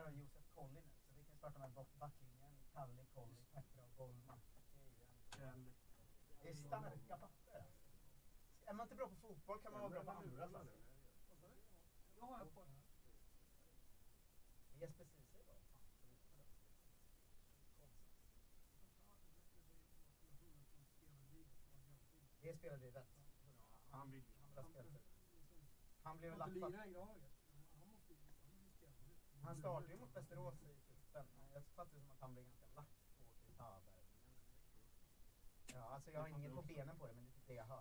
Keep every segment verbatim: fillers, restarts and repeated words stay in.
har Josef Colli nu, så vi kan starta med backingen, Kalle, Colli, Petra och Goldman. Det är starka papper. Är man inte bra på fotboll kan man vara bra på andra saker. Jag har på det. Jesper Ceesay då. Det spelade ju rätt. Han vill ha spelat. Han blev lappad. Han startade ju mot Västerås i kuppen. Jag fattar som att han blev ganska lack på Kristaber. Ja, alltså jag har inget på benen på det, men det är det jag hör.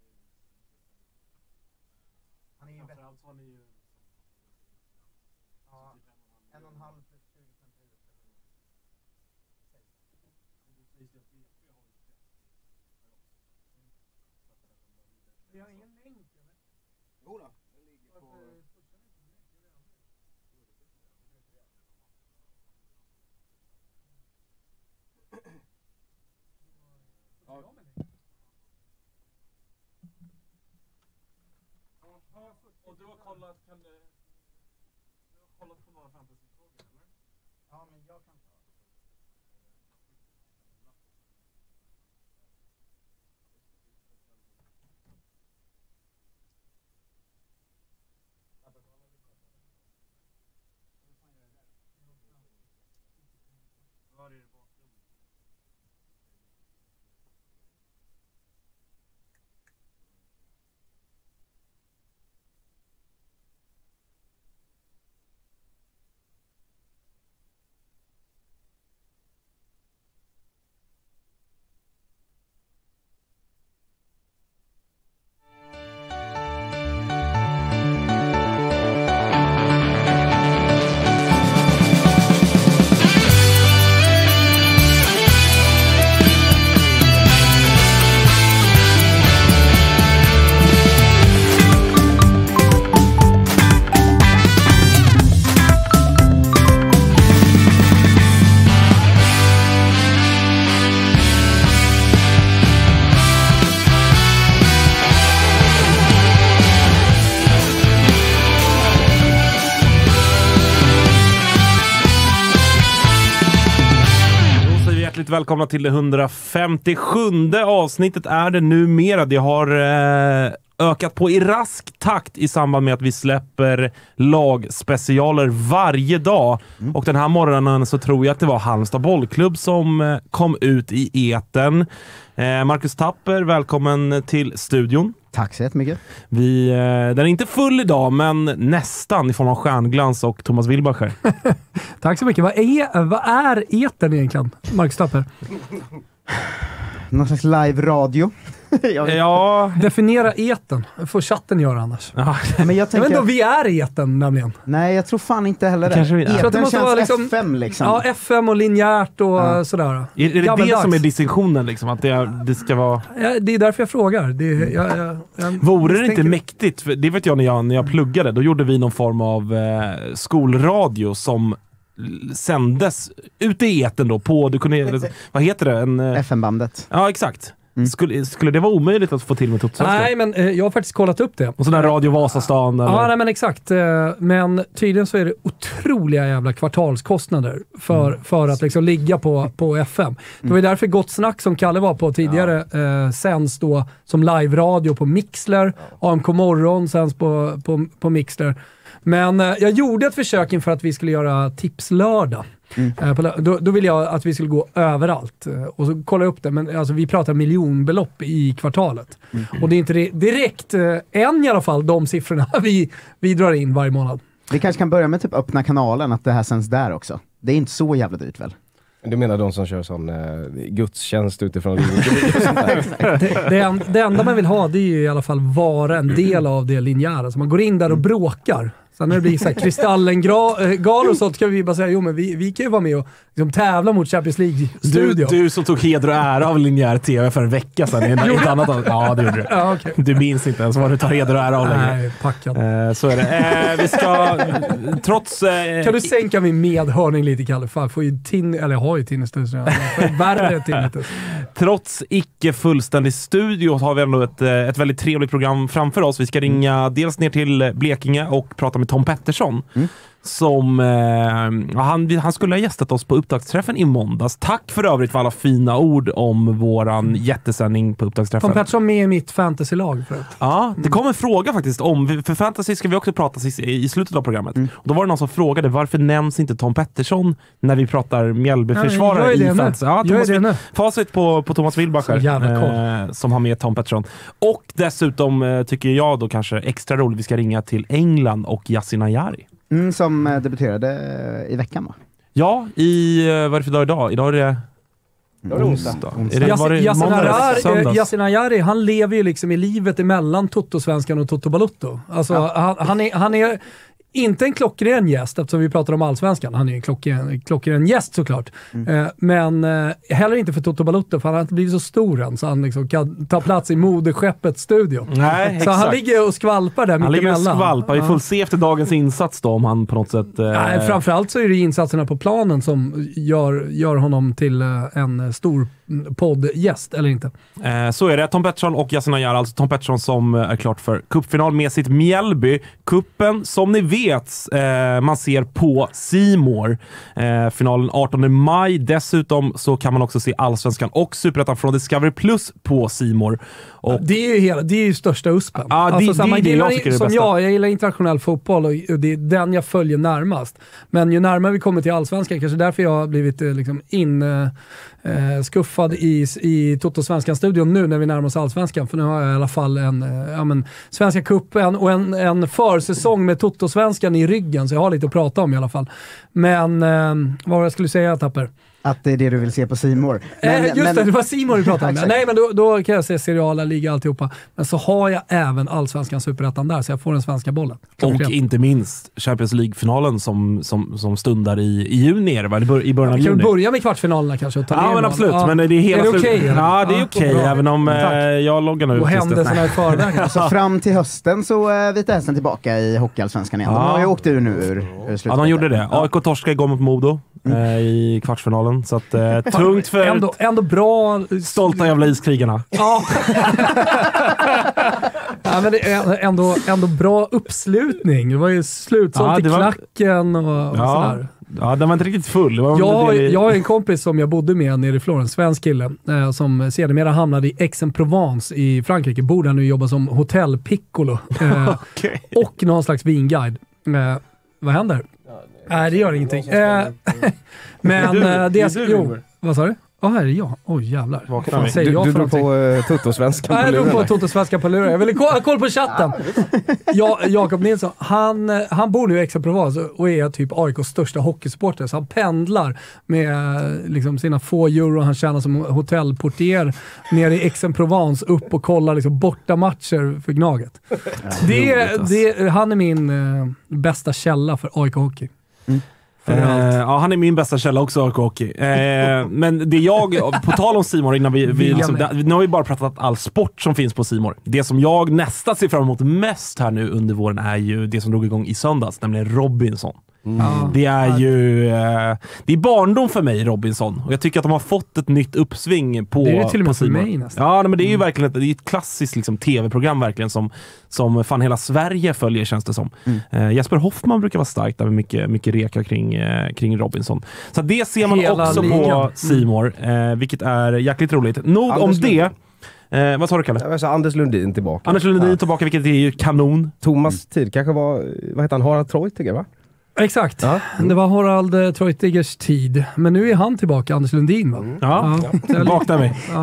Han är ju bättre. Framförallt så har ni ju... Ja, en och en halv plus tjugo centimeter. Vi har ingen länk, eller? Jo då, den ligger på... Och du har kollat, kan du, du har kollat på några fantasyfrågor, eller? Ja, men jag kan ta. Var är det bakgrunden? Välkomna till det hundrafemtiosjunde avsnittet är det numera. Det har eh, ökat på i rask takt i samband med att vi släpper lagspecialer varje dag. Mm. Och den här morgonen så tror jag att det var Halmstad bollklubb som eh, kom ut i eten. Eh, Marcus Tapper, välkommen till studion. Tack så jättemycket. Vi, eh, den är inte full idag, men nästan i form av Stjärnglans och Thomas Wilbacher. Tack så mycket. Vad är, vad är eten egentligen, Marcus Tapper? Någon slags live-radio. Ja. Definiera eten. Får chatten göra annars. Ja. Men jag, tänker... jag vet inte om vi är eten nämligen. Nej, jag tror fan inte heller det. Kanske vi... Eten det måste känns vara liksom... F M liksom. Ja, F M och linjärt och ja. Sådär. Är, är det Gammal det dags. Som är distinktionen liksom? Att det, är, det ska vara... Ja, det är därför jag frågar. Det är, jag, jag, jag Vore det inte mäktigt? För det vet jag när jag, när jag pluggade. Då gjorde vi någon form av eh, skolradio som sändes ute i eten då på, du kunde, vad heter det? En, F M-bandet. Ja, exakt. Mm. Skulle, skulle det vara omöjligt att få till med Totosvenskan? Nej, men eh, jag har faktiskt kollat upp det. Och sån där Radio Vasastan? Eller? Ja, nej, men exakt. Eh, men tydligen så är det otroliga jävla kvartalskostnader för, mm. för att liksom ligga på, på F M. Mm. Det var därför Gott Snack som Kalle var på tidigare ja. eh, sänds då som live-radio på Mixler. Ja. A M K Morgon sänds på, på, på Mixler. Men eh, jag gjorde ett försök inför att vi skulle göra tipslördag. Mm. Eh, på, då, då ville jag att vi skulle gå överallt. Eh, och så kolla upp det. Men alltså, vi pratar miljonbelopp i kvartalet. Mm. Och det är inte direkt, eh, än i alla fall, de siffrorna vi, vi drar in varje månad. Vi kanske kan börja med typ öppna kanalen, att det här sänds där också. Det är inte så jävla dyrt väl? Du menar de som kör sån eh, gudstjänst utifrån det, det, en, det enda man vill ha, det är ju i alla fall vara en del av det linjära. Så man går in där och bråkar. Sen när det blir så här Kristallengal och sånt kan vi bara säga, jo men vi, vi kan ju vara med och liksom tävla mot Champions League-studio. Du, du som tog heder och ära av linjär tv för en vecka sedan. En, ett annat, ja, det gjorde du. Ja, okay. Du minns inte ens vad du tar heder och ära av längre. Nej, packad. Eh, så är det. Eh, vi ska, trots... Eh, kan du sänka min medhörning lite, Kalle? Fan, får ju tin, eller jag har ju tinnitus. Värre tinnitus. Trots icke fullständig studio har vi ändå ett, ett väldigt trevligt program framför oss. Vi ska ringa dels ner till Blekinge och prata med Tom Pettersson. Mm. som eh, han, han skulle ha gästat oss på upptaktsträffen i måndags. Tack för övrigt för alla fina ord om våran jättesändning på upptaktsträffen. Tom Pettersson med i mitt fantasylag förut. Ja, det kom en fråga faktiskt om, för fantasy ska vi också prata i, i slutet av programmet. Mm. Och då var det någon som frågade, varför nämns inte Tom Pettersson när vi pratar Mjällbyförsvarare ja, i fantasy? Ja, Thomas, det nu. Facit på, på Thomas Wilbacher eh, som har med Tom Pettersson. Och dessutom eh, tycker jag då kanske extra roligt vi ska ringa till England och Yasin Ayari. Mm, som eh, debuterade i veckan, va? Ja, i, eh, vad är det för dag idag? Idag är det... Då är det onsdag. Är det, var det Yasin måndag, Ayari, Yasin Ayari, han lever ju liksom i livet emellan Toto-svenskan och Toto Balutto. Alltså, ja. han, han, är, han är inte en klockren gäst, eftersom vi pratar om allsvenskan. Han är en klockren, klockren gäst såklart. Mm. Eh, men eh, heller inte för Toto Balutto, för han har inte blivit så stor än, så han liksom kan ta plats i moderskeppets studio. Nej, så exakt. han ligger och skvalpar där han mitt emellan. Han ligger och skvalpar. Vi får se efter dagens insats då, om han på något sätt... Eh... Nej, framförallt så är det insatserna på planen som gör, gör honom till eh, en stor poddgäst, eller inte. Eh, så är det. Tom Pettersson och Yasin Ayari, alltså Tom Pettersson som är klart för cupfinal med sitt Mjällby. Kuppen, som ni vet, eh, man ser på C More. Eh, finalen artonde maj. Dessutom så kan man också se Allsvenskan och Superettan från Discovery Plus på C More. Och det är ju hela, det är ju största uspen. Ah, det, alltså, det, det, det jag tycker är det som bästa. jag, jag gillar internationell fotboll och det är den jag följer närmast. Men ju närmare vi kommer till Allsvenskan, kanske därför jag har blivit liksom in eh, skuffad i, i Toto-svenskan-studion nu när vi närmar oss Allsvenskan. För nu har jag i alla fall en eh, ja, men, Svenska cupen och en, en försäsong med Toto-svenskan i ryggen, så jag har lite att prata om i alla fall. Men eh, vad jag skulle säga, Tapper? Att det är det du vill se på C More. Men, eh, just men, det, det var C More du pratade om. Nej, men då, då kan jag se seriala liga alltihopa. Men så har jag även Allsvenskan Superettan där, så jag får den svenska bollen. Och inte minst Champions League-finalen som, som, som stundar i, i juni, är det, va? I början av juni. Kan vi börja med kvartsfinalerna kanske? Och ta ja, men absolut. Ja. Men det är hela är det okej? Okay, ja, det är okej, okay, även om eh, jag loggar nu. Och händelserna i förväg. Så fram till hösten så är Vita Hästen tillbaka i Hockeyallsvenskan igen. Ja. De har ju åkt ur nu ur, ur Ja, de gjorde det. A I K torska igår mot Modo mm. eh, i kvartsfinalen. Så att, eh, tungt för ändå, ändå bra... stolta jävla iskrigarna. Ja. Ja, men det är ändå, ändå bra uppslutning. Det var ju slutsålt ja, i var... klacken och, och ja. sådär. Ja, den var inte riktigt full. Det var jag, har, del... jag har en kompis som jag bodde med nere i Florens, svensk kille, eh, som sedermera hamnade i Aix-en-Provence i Frankrike. Bor där nu och jobbar som hotellpiccolo. Eh, okay. Och någon slags vinguide. Eh, vad händer? Nej, det gör ingenting. Eh, men det är du, det är... Jo, vad sa du? Ja, oh, här är jag. Oj, oh, jävlar. Fan, du du drog på uh, Toto-svenskan på luren. Jag drog på Toto-svenskan på luren. Jag ville kolla koll på chatten. Ja, Jakob Nilsson, han, han bor nu i Aix-en-Provence och är typ A I K:s största hockeysupporter. Så han pendlar med liksom, sina få euro han tjänar som hotellportier nere i Aix-en-Provence upp och kollar liksom, borta matcher för Gnaget. Det, det, han är min uh, bästa källa för A I K-hockey. Mm. Eh, ja, han är min bästa källa också, A I K-hockey. Eh, men det jag, på tal om C More, innan vi, vi liksom, det, nu har vi bara pratat all sport som finns på C More. Det som jag nästan ser fram emot mest här nu under våren är ju det som drog igång i söndags, nämligen Robinson. Mm. Det är ju eh, det är barndom för mig, Robinson, och jag tycker att de har fått ett nytt uppsving på. Det är det till och med för mig nästan. Ja, men det är ju verkligen ett, det är ett klassiskt liksom, tv-program verkligen som, som fan hela Sverige följer, känns det som. Mm. Eh, Jesper Hoffman brukar vara stark där med mycket, mycket reka kring, eh, kring Robinson. Så det ser man hela också ligan på C More, eh, vilket är jäkligt roligt. Nog Anders om det. Eh, vad sa du, Kalle? Jag sa Anders Lundin tillbaka. Anders Lundin ja. tillbaka, vilket är ju kanon. Thomas mm. tid kanske var, vad heter han, Harald Treutiger, va? Exakt. Ja. Mm. Det var Harald uh, Treutigers tid. Men nu är han tillbaka, Anders Lundin, va? Mm. Ja, ja. Vakna mig. Ja.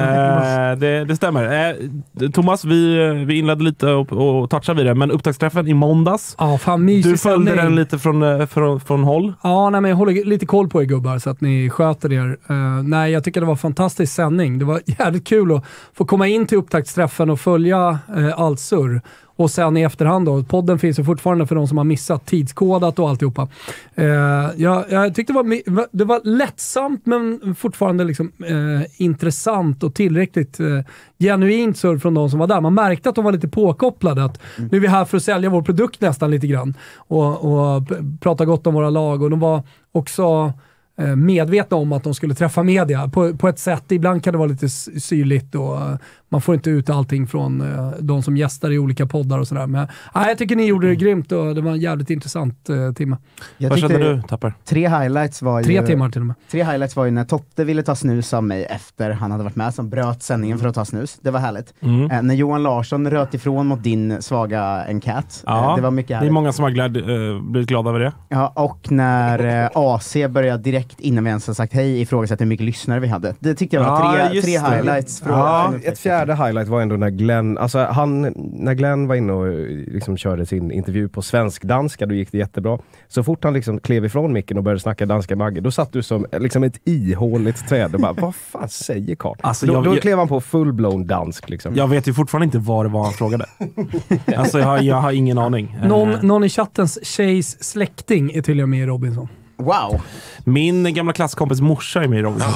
Eh, det, det stämmer. Eh, Thomas, vi, vi inledde lite och, och touchade vid det, men upptaktsträffen i måndags. Ja, fan mysig. Du följde den lite från, från, från håll. Ja, nej, men jag håller lite koll på er gubbar så att ni sköter er. Uh, nej, jag tycker det var en fantastisk sändning. Det var jävligt kul att få komma in till upptaktsträffen och följa uh, allt surr. Och sen i efterhand då, podden finns ju fortfarande för de som har missat tidskodat och alltihopa. Eh, jag, jag tyckte det var, det var lättsamt men fortfarande liksom, eh, intressant och tillräckligt eh, genuint surr från de som var där. Man märkte att de var lite påkopplade. Att mm. nu är vi här för att sälja vår produkt nästan lite grann. Och, och prata gott om våra lag. Och de var också medvetna om att de skulle träffa media på, på ett sätt. Ibland kan det vara lite syrligt och man får inte ut allting från uh, de som gästar i olika poddar och sådär. Men uh, jag tycker ni gjorde det grymt och det var en jävligt intressant uh, timme. Jag Vad kände du, Tapper? Tre highlights var ju... Tre timmar till och med. Tre highlights var ju när Totte ville ta snus av mig efter han hade varit med, som bröt sändningen för att ta snus. Det var härligt. Mm. Eh, när Johan Larsson röt ifrån mot din svaga enkät. Ja, eh, det var mycket härligt. Det är många som har glad, uh, blivit glada över det. Ja, och när eh, A C började direkt innan vi ens har sagt hej ifrågasätta hur mycket lyssnare vi hade. Det tyckte jag var ja, tre, tre highlights. Från, ja, ett fjärde highlight var ändå när Glenn, alltså han, när Glenn var inne och liksom körde sin intervju på svensk-danska, då gick det jättebra. Så fort han liksom klev ifrån micken och började snacka danska Magge, då satt du som liksom ett ihåligt träd och bara, vad fan säger Carl? Alltså, då, jag, då jag, klev han på full-blown dansk liksom. Jag vet ju fortfarande inte vad det var han frågade. Alltså jag har, jag har ingen aning. Någon, någon i chattens tjejs släkting är till och med i Robinson. Wow! Min gamla klasskompis morsa är med i Robinson.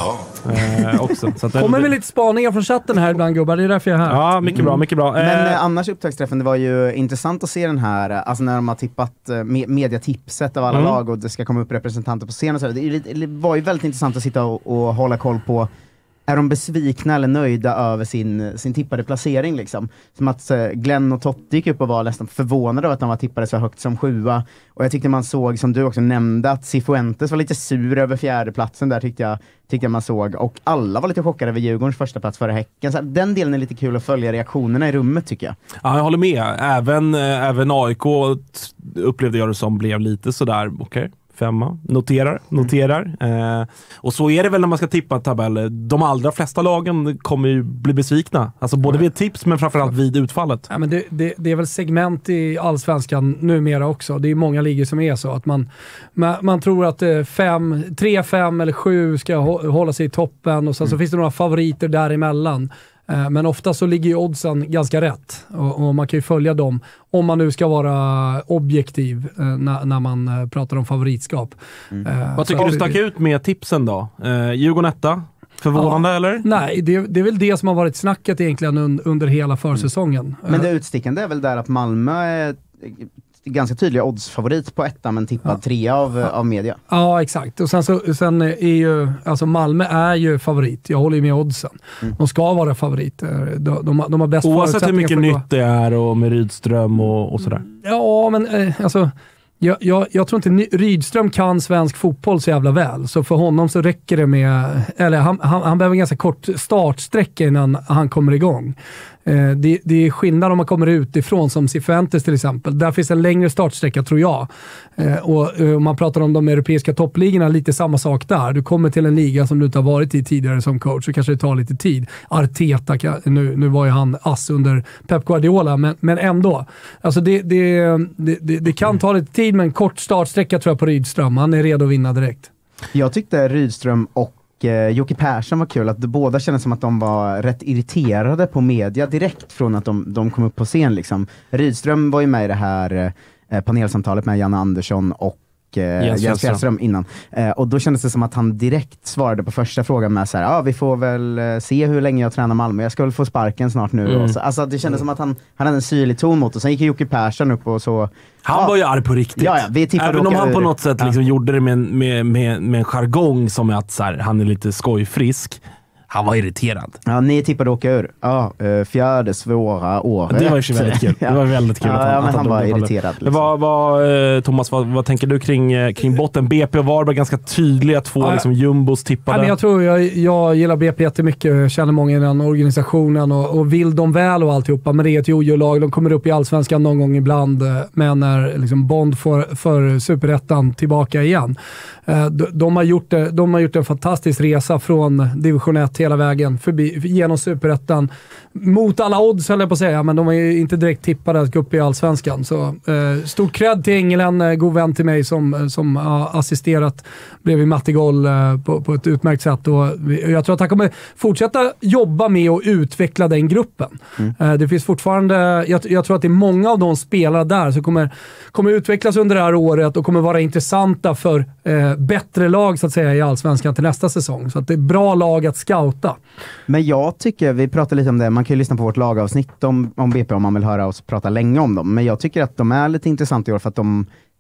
Eh, också. Så att Kommer med lite spaningar från chatten här ibland, gubbar. Det är därför jag är här. Ja, mycket bra, mycket bra. Eh, Men eh, annars upptaktsträffen, det var ju intressant att se den här, alltså när de har tippat eh, me- mediatipset av alla Mm. lag och det ska komma upp representanter på scen och så. Det, är lite, det var ju väldigt intressant att sitta och, och hålla koll på. Är de besvikna eller nöjda över sin, sin tippade placering liksom? Som att eh, Glenn och Totti gick upp och var nästan förvånade över att de var tippade så högt som sjua. Och jag tyckte man såg, som du också nämnde, att Cifuentes var lite sur över fjärdeplatsen där tyckte jag, tyckte jag man såg. Och alla var lite chockade över Djurgårdens första plats före Häcken. Så den delen är lite kul att följa reaktionerna i rummet tycker jag. Ja, jag håller med. Även, äh, även A I K upplevde jag det som blev lite sådär, okej. Okay. Femma. Noterar, noterar. Mm. Eh, och så är det väl när man ska tippa en tabell. De allra flesta lagen kommer ju bli besvikna. Alltså både vid tips men framförallt vid utfallet. Ja, men det, det, det är väl segment i allsvenskan numera också. Det är många ligor som är så. Att man, man, man tror att fem, tre, fem eller sju ska hålla sig i toppen och sen så mm. finns det några favoriter däremellan. Men ofta så ligger ju oddsen ganska rätt och, och man kan ju följa dem om man nu ska vara objektiv eh, när, när man pratar om favoritskap. Mm. Eh, Vad tycker du stack ut med tipsen då? Eh, Djurgården etta? Förvånande ja, eller? Nej, det, det är väl det som har varit snacket egentligen un, under hela försäsongen. Mm. Men det utstickande är väl där att Malmö är ganska tydliga oddsfavorit på etta men tippad ja. trea av, ja. av media. Ja, exakt. Och sen, så, sen är ju, alltså Malmö är ju favorit. Jag håller ju med oddsen. Mm. De ska vara favoriter. De, de, de har bäst oavsett hur mycket nytt det är och med Rydström och, och sådär. Ja, men eh, alltså jag, jag, jag tror inte Rydström kan svensk fotboll så jävla väl. Så för honom så räcker det med, eller han, han, han behöver en ganska kort startsträcka innan han kommer igång. Eh, det, det är skillnad om man kommer utifrån som Cifuentes till exempel. Där finns en längre startsträcka tror jag. Eh, och eh, om man pratar om de europeiska toppligorna, lite samma sak där. Du kommer till en liga som du inte har varit i tidigare som coach så kanske det tar lite tid. Arteta, nu, nu var ju han ass under Pep Guardiola, men, men ändå. Alltså det, det, det, det, det kan ta lite tid, men kort startsträcka tror jag på Rydström. Han är redo att vinna direkt. Jag tyckte Rydström och eh, Jocke Persson var kul, att de båda kändes som att de var rätt irriterade på media direkt från att de, de kom upp på scen liksom. Rydström var ju med i det här eh, panelsamtalet med Janne Andersson och eh, Jens Fjällström innan. Eh, och då kändes det som att han direkt svarade på första frågan med så här, ja ah, vi får väl eh, se hur länge jag tränar Malmö, jag ska väl få sparken snart nu. Mm. Och så, alltså det kändes mm. som att han, han hade en syrlig ton mot och sen gick Jocke Persson upp och så. Han ja, var ju arg på riktigt. Ja, ja, vi även om han på något sätt liksom ja. gjorde det med, med, med, med en jargong som är att så här, han är lite skojfrisk. Han var irriterad. Ja, ni tippade åka ur. Ja, fjärde svåra året. Det var ju väldigt kul. Det var väldigt kul ja, att han, ja, men att han, han var irriterad. Liksom. Vad, vad, Thomas, vad, vad tänker du kring, kring botten? B P och Varberg ganska tydliga, två ja, liksom, jumbos tippade. Ja, men jag tror jag, jag gillar B P jättemycket. Jag känner många i den organisationen och, och vill dem väl och alltihopa. Men det är ett jojo-lag. De kommer upp i Allsvenskan någon gång ibland. Men när liksom, Bond får för Superettan tillbaka igen. De, de, har gjort, de har gjort en fantastisk resa från division ett hela vägen förbi, genom Superettan mot alla odds höll jag på att säga, men de är ju inte direkt tippade att gå upp i Allsvenskan. Så eh, stort cred till Engelen, eh, god vän till mig som, som har assisterat bredvid Mattigol eh, på, på ett utmärkt sätt. Och jag tror att han kommer fortsätta jobba med att utveckla den gruppen. Mm. Eh, det finns fortfarande, jag, jag tror att det är många av de spelare där som kommer, kommer utvecklas under det här året och kommer vara intressanta för eh, bättre lag så att säga i Allsvenskan till nästa säsong. Så att det är bra lag att scouta. Men jag tycker, vi pratar lite om det, man kan ju lyssna på vårt lagavsnitt om, om B P om man vill höra oss prata länge om dem, men jag tycker att de är lite intressanta i år för att de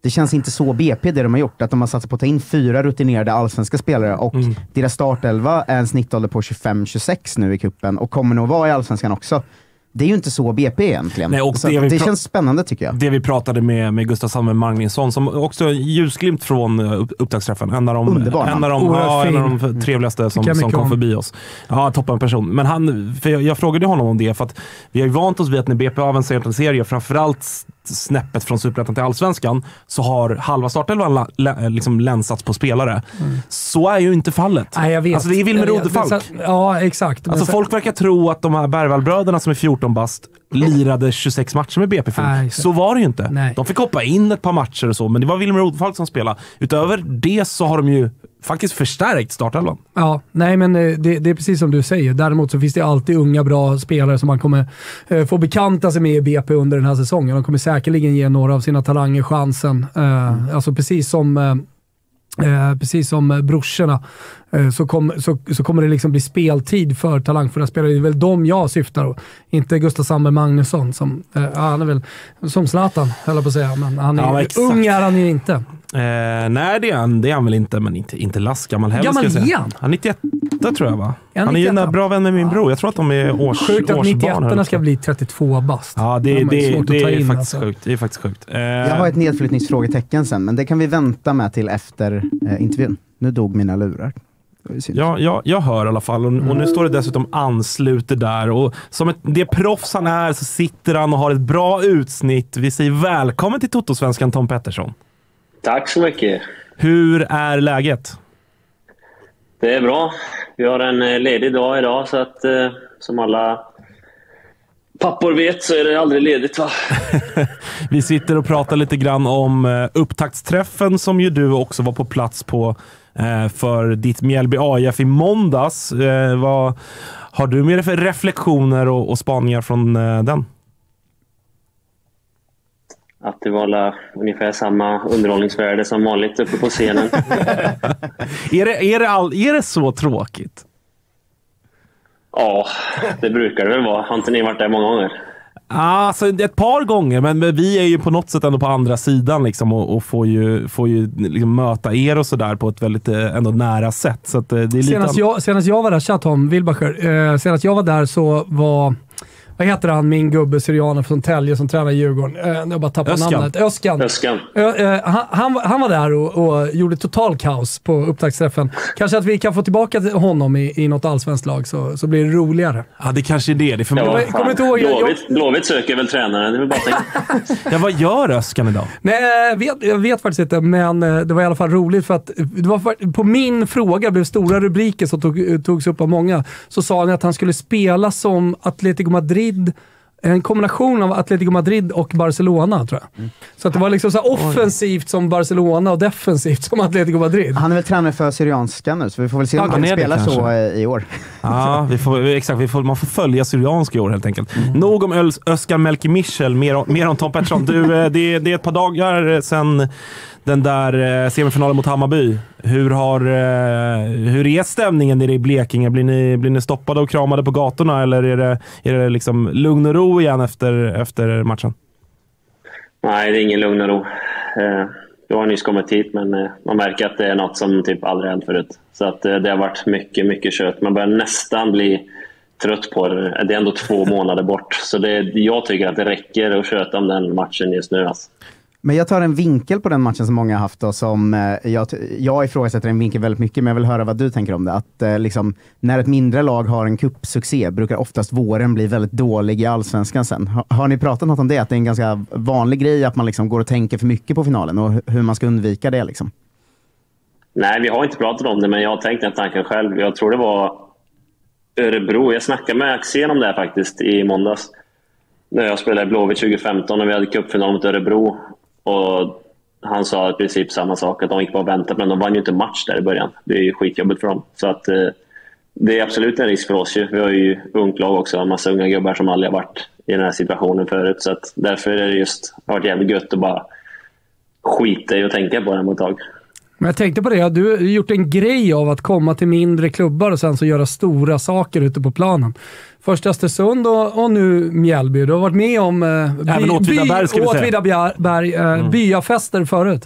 Det känns inte så B P det de har gjort, att de har satsat på att ta in fyra rutinerade allsvenska spelare och mm. deras startelva är en snittålder på tjugofem tjugosex nu i kuppen och kommer nog vara i allsvenskan också. Det är ju inte så B P egentligen. Nej, och det det pra- känns spännande tycker jag. Det vi pratade med, med Gustav Samuel Magnusson som också ljusglimt från upp, upptaktsträffen. En av de, en av de, ja, en av de trevligaste som, som kom om. förbi oss. Ja, toppen person. Men han, för jag, jag frågade honom om det för att vi har ju vant oss vid att när B P avancerat en serie, framförallt snäppet från Superettan till Allsvenskan, så har halva startelvan la, la, liksom länsats på spelare. Mm. Så är ju inte fallet. Nej, jag vet. Alltså det är Wilmer Rodefalk. Ja, exakt. Alltså så... folk verkar tro att de här Bergvallbröderna som är fjorton bast lirade tjugosex matcher med B P. Nej, så. så var det ju inte. Nej. De fick hoppa in ett par matcher och så, men det var Wilmer Rodefalk som spelade. Utöver det så har de ju faktiskt förstärkt startelvan. Ja, nej men det, det är precis som du säger. Däremot så finns det alltid unga bra spelare som man kommer eh, få bekanta sig med i B P under den här säsongen. De kommer säkerligen ge några av sina talanger chansen. Eh, mm. Alltså precis som eh, Eh, precis som eh, brorsorna eh, så, kom, så, så kommer det liksom bli speltid för talangfulla spelare. Det är väl de jag syftar på. Inte Gustav Samuel Magnusson som, eh, han är väl som Zlatan, höll jag på att säga, men han är ja, ung är han ju inte. Eh, nej, det är, han, det är han väl inte, men inte, inte lastgammal heller. Gammal är han? Han är nittioett tror jag va? Han, han är ju en bra vän med min bror. Jag tror att de är års, sjukt att nittioett ska bli trettiotvå bast. Ja, det, det, det, det, är, in, faktiskt alltså. sjukt. det är faktiskt sjukt. Eh, jag har ett nedflyttningsfrågetecken sen, men det kan vi vänta med till efter eh, intervjun. Nu dog mina lurar. Ja, ja, jag hör i alla fall. Och, och nu står det dessutom ansluter där. Och som ett, det proffs han är så sitter han och har ett bra utsnitt. Vi säger välkommen till Toto-svenskan Tom Pettersson. Tack så mycket. Hur är läget? Det är bra. Vi har en ledig dag idag så att eh, som alla pappor vet så är det aldrig ledigt va? Vi sitter och pratar lite grann om eh, upptaktsträffen som ju du också var på plats på eh, för ditt Mjällby A I F i måndags. Eh, vad har du med dig för reflektioner och, och spaningar från eh, den? Att det var alla, ungefär samma underhållningsvärde som vanligt uppe på scenen. är, det, är, det all, är det så tråkigt? Ja, det brukar det väl vara. Har inte ni varit där många gånger? Alltså ett par gånger, men vi är ju på något sätt ändå på andra sidan liksom, och, och får ju, får ju liksom möta er och sådär på ett väldigt ändå nära sätt. Så att det är lite senast, jag, senast jag var där, Chatham Wilbacher, eh, senast jag var där så var... Vad heter han, min gubbe syrianer från Tälje som tränar i Djurgården? Eh, jag bara tappade Öskan. namnet. Öskan. Öskan. Ö, eh, han, han, han var där och, och gjorde total kaos på upptaktsträffen. Kanske att vi kan få tillbaka honom i, i något allsvenskt lag så, så blir det roligare. Ja, det kanske är det. det är för ja, mig. Kommer inte ihåg, Blåvitt, jag... Blåvitt söker väl tränaren. Det är bara ja, vad gör Öskan idag? Nej, jag vet, jag vet faktiskt inte, men det var i alla fall roligt för att det var, på min fråga blev stora rubriker som tog, togs upp av många. Så sa han att han skulle spela som Atletico Madrid, en kombination av Atletico Madrid och Barcelona, tror jag. Mm. Så att det var liksom så här offensivt som Barcelona och defensivt som Atletico Madrid. Han är väl tränare för Syrianska nu, så vi får väl se om ja, han spelar så kanske. i år. Ja, vi får, exakt. Vi får, man får följa Syrianska i år helt enkelt. Mm. Nog om Öls, Öskan Melke Michel, mer, mer om Tom Pettersson. Du, det, det är ett par dagar sedan den där semifinalen mot Hammarby. Hur, har, hur är stämningen nere i Blekinge? Blir ni, blir ni stoppade och kramade på gatorna eller är det, är det liksom lugn och ro igen efter, efter matchen? Nej, det är ingen lugn och ro. Jag har nyss kommit hit, men man märker att det är något som typ aldrig hänt förut. Så att det har varit mycket, mycket kött. Man börjar nästan bli trött på det. Det är ändå två månader bort. Så det, jag tycker att det räcker att köta om den matchen just nu. Alltså. Men jag tar en vinkel på den matchen som många har haft och som eh, jag, jag ifrågasätter en vinkel väldigt mycket, men jag vill höra vad du tänker om det. Att eh, liksom, när ett mindre lag har en cupsuccé brukar oftast våren bli väldigt dålig i allsvenskan sen. Har, har ni pratat något om det? Att det är en ganska vanlig grej att man liksom går och tänker för mycket på finalen och hur man ska undvika det liksom? Nej, vi har inte pratat om det, men jag har tänkt den tanken själv. Jag tror det var Örebro. Jag snackade med Axén om det här faktiskt i måndags. När jag spelade i Blåvitt tjugo femton och vi hade cupfinal mot Örebro. Och han sa i princip samma sak, att de gick bara och väntade, men de vann ju inte match där i början. Det är ju skitjobbigt för dem. Så att eh, det är absolut en risk för oss ju. Vi har ju ungt lag också, en massa unga gubbar som aldrig har varit i den här situationen förut. Så att därför är det just varit jävligt gött att bara skita i och tänka på den på ett tag. Men jag tänkte på det, du har gjort en grej av att komma till mindre klubbar och sen så göra stora saker ute på planen. Först Östersund och, och nu Mjällby. Du har varit med om eh, by, Även Åtvidaberg, ska vi säga. Åtvidaberg, eh, mm. byafester förut.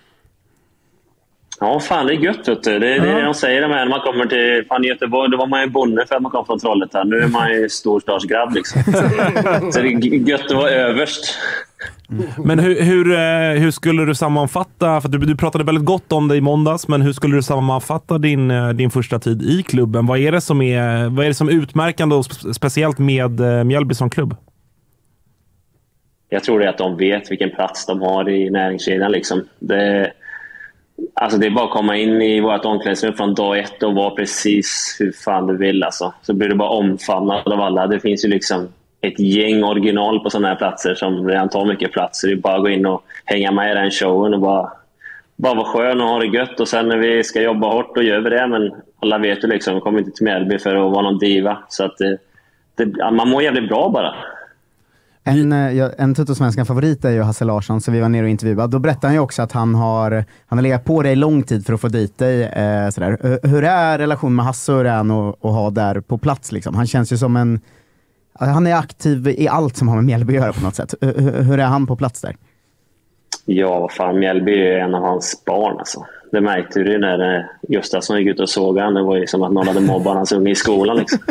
Ja, fan det är gött. Vet du. Det är det ja. de säger när man kommer till fan, Göteborg. Då var man ju bonde för att man kom från Trollhättan. Nu är man ju storstadsgrabb liksom. Så det är gött att vara överst. Men hur, hur, hur skulle du sammanfatta, för du, du pratade väldigt gott om det i måndags, men hur skulle du sammanfatta din, din första tid i klubben? Vad är det som är, vad är det som är utmärkande och speciellt med Mjällby som klubb? Jag tror det är att de vet vilken plats de har i näringskedjan. Liksom. Det, alltså det är bara att komma in i vårt omklädningsrum från dag ett och vara precis hur fan du vill. Alltså. Så blir du bara omfamnad av alla. Det finns ju liksom ett gäng original på sådana här platser som redan tar mycket plats. Så det är bara att gå in och hänga med i den showen och bara, bara vara skön och ha det gött. Och sen när vi ska jobba hårt och gör vi det. Men alla vet ju liksom, vi kommer inte till Mjällby för att vara någon diva. Så att det, det, man mår jävligt bra bara. En, en Tuttosvenskan favorit är ju Hasse Larsson, så vi var nere och intervjuade. Då berättade han ju också att han har, han har legat på dig lång tid för att få dit dig. Eh, sådär. Hur är relationen med Hasse och Rän att, att ha där på plats? Liksom? Han känns ju som en... Han är aktiv i allt som har med Mjällby att göra på något sätt. Hur, hur är han på plats där? Ja, vad fan. Mjällby är en av hans barn alltså. Det märkte du när Gustafsson gick ut och såg han. Det var ju som att någon hade mobbat hans unge i skolan liksom.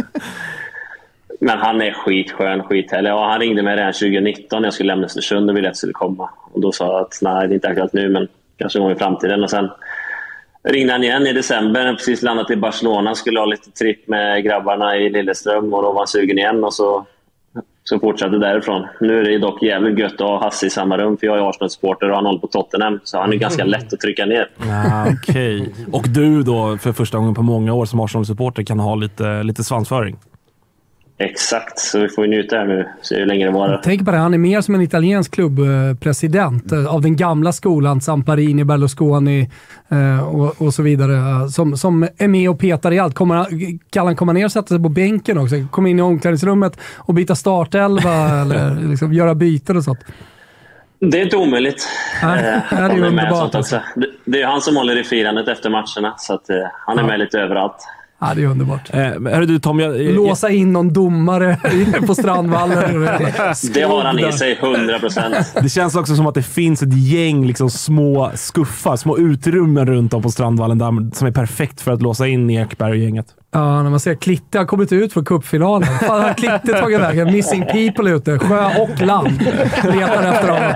Men han är skitskön, skithärlig. Ja, han ringde mig redan tjugonitton när jag skulle lämna Östersund och ville att jag skulle komma. Och då sa jag att nej, det är inte aktuellt nu, men kanske någon i framtiden. Och sen ringde han igen i december. Jag precis landat i Barcelona, skulle ha lite tripp med grabbarna i Lilleström. Och då var han sugen igen och så, så fortsatte därifrån. Nu är det dock jävligt gött att ha Hasse i samma rum. För jag är Arsenal-supporter och han håller på Tottenham. Så han är ganska lätt att trycka ner. Ah, okej. Okay. Och du då, för första gången på många år som Arsenal-supporter, kan ha lite, lite svansföring? Exakt, så vi får ju njuta här nu, så hur länge det var. Tänk på det, han är mer som en italiensk klubbpresident mm. av den gamla skolan, Samparini, Berlusconi eh, och, och så vidare, som, som är med och petar i allt. Kommer han, kan han komma ner och sätta sig på bänken också? Komma in i omklädningsrummet och byta startelva eller liksom göra byten och sånt? Det är inte omöjligt. Ja, det är ju underbart. Det, det är han som håller i firandet efter matcherna, så att, eh, han är ja. med lite överallt. Ja, det är underbart. Eh, hörru du, Tom, jag, jag, Låsa in någon domare på Strandvallen. Det har han i sig, hundra procent. Det känns också som att det finns ett gäng liksom, små skuffar, små utrymmen runt om på Strandvallen där, som är perfekt för att låsa in Ekberg och gänget. Ja, när man ser Klitte har kommit ut från cupfinalen. Fan, har Klitte tagit vägen? Missing people ute. Sjö och land. Letar efter honom.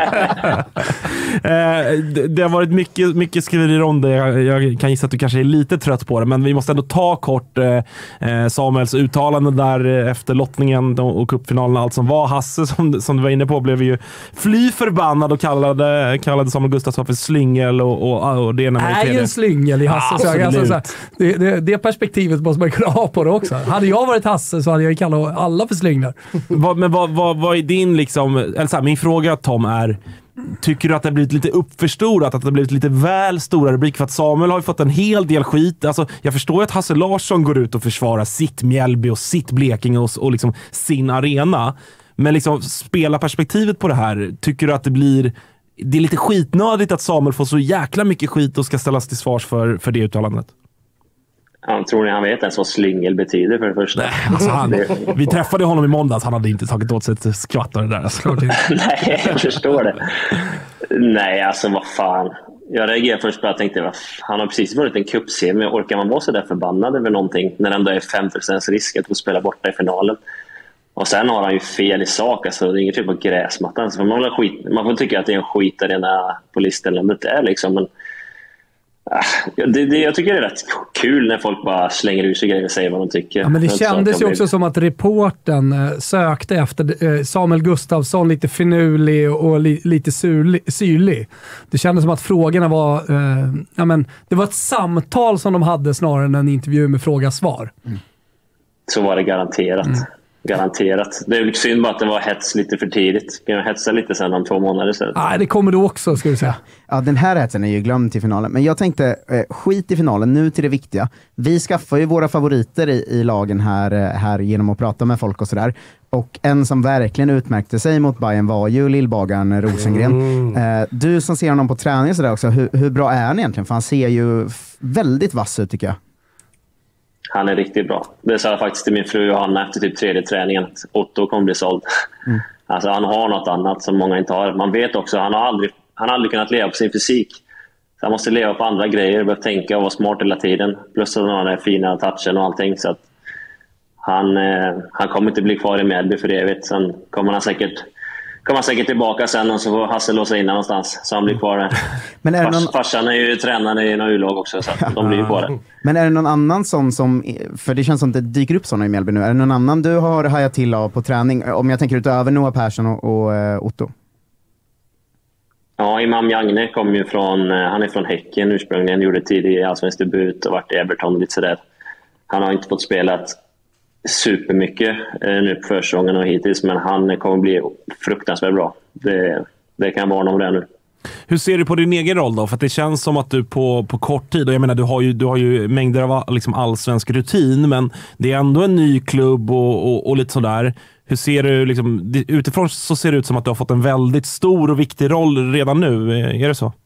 eh, det, det har varit mycket, mycket skriverier om det. Jag, jag kan gissa att du kanske är lite trött på det, men vi måste ändå ta kort eh, Samuels uttalande där efter lottningen och cupfinalen och allt som var. Hasse, som, som du var inne på, blev ju fly förbannad och kallade, kallade Samuel Gustafsson för slyngel och, och, och det ena med det. är ju en slyngel i Hasse. Ja, alltså, så här, det, det, det perspektivet måste man kunna ha på det också. Hade jag varit Hasse så hade jag kallat alla för slynglar. vad, men vad, vad, vad är din liksom, eller så här, min fråga Tom är, tycker du att det har blivit lite uppförstorat, att det har blivit lite väl stora rubrik? För att Samuel har ju fått en hel del skit. Alltså, jag förstår att Hasse Larsson går ut och försvarar sitt Mjällby och sitt Blekinge och, och liksom sin arena. Men liksom, spela perspektivet på det här. Tycker du att det blir det är lite skitnödigt att Samuel får så jäkla mycket skit och ska ställas till svars för, för det uttalandet? Jag tror ni han vet ens vad slyngel betyder för det första? Nej, alltså han, vi träffade honom i måndags. Han hade inte tagit åt sig ett skvatt av det där. Alltså. Nej, jag förstår det. Nej, alltså vad fan. Jag reagerade först på att jag tänkte, han har precis varit en cupsemi. Orkar man vara så där förbannad över någonting när det ändå är fem procent risk att få spela borta i finalen? Och sen har han ju fel i sak. Alltså, det är inget typ av gräsmattan. Så man, skit, man får tycka att det är en skitarena på listan. Det är liksom, men Det, det, jag tycker det är rätt kul när folk bara slänger ur sig grejer och säger vad de tycker. Ja, men det kändes ju också som att reporten eh, sökte efter eh, Samuel Gustafsson, lite finurlig och, och li, lite surlig, syrlig. Det kändes som att frågorna var eh, ja, men, det var ett samtal som de hade snarare än en intervju med fråga-svar. Mm. Så var det garanterat. Mm. Garanterat. Det är ju synd bara att det var hets lite för tidigt. Kan jag hetsa lite sen om två månader sedan? Nej, det kommer du också, ska du säga. Ja, den här hetsen är ju glömd till finalen. Men jag tänkte, eh, skit i finalen, nu till det viktiga. Vi skaffar ju våra favoriter i, i lagen här, här genom att prata med folk och sådär. Och en som verkligen utmärkte sig mot Bayern var ju lillbagaren Rosengren. Mm. Eh, du som ser honom på träning och sådär också, hur, hur bra är han egentligen? För han ser ju f- väldigt vass ut, tycker jag. Han är riktigt bra. Det sa jag faktiskt till min fru Johanna efter typ tredje träningen. Otto kommer bli såld. Mm. Alltså han har något annat som många inte har. Man vet också, han har aldrig, han har aldrig kunnat leva på sin fysik. Så han måste leva på andra grejer. Behöver tänka och vara smart hela tiden. Plus att han har den fina touchen och allting. Så att han, eh, han kommer inte bli kvar i Mjällby för evigt. Sen kommer han säkert... kommer han säkert tillbaka sen och så får Hasse låsa in någonstans så han blir kvar där. Men är Fars, någon... Farsan är ju tränare i någon U-lag också så att de blir ju kvar där. Men är det någon annan sån som, för det känns som att det dyker upp såna i Mjällby nu, är det någon annan du har hajat till av på träning, om jag tänker utöver Noah Persson och, och uh, Otto? Ja, Imam Jagne kom ju från, han är från Häcken ursprungligen, gjorde tidig allsvensk debut och varit i Everton lite sådär. Han har inte fått spelat supermycket eh, nu på försäsongen och hittills, men han kommer bli fruktansvärt bra. Det, det kan vara någon det nu. Hur ser du på din egen roll då? För att det känns som att du på, på kort tid, och jag menar du har ju, du har ju mängder av liksom allsvensk rutin, men det är ändå en ny klubb och, och, och lite sådär. Hur ser du, liksom, utifrån så ser det ut som att du har fått en väldigt stor och viktig roll redan nu, är det så?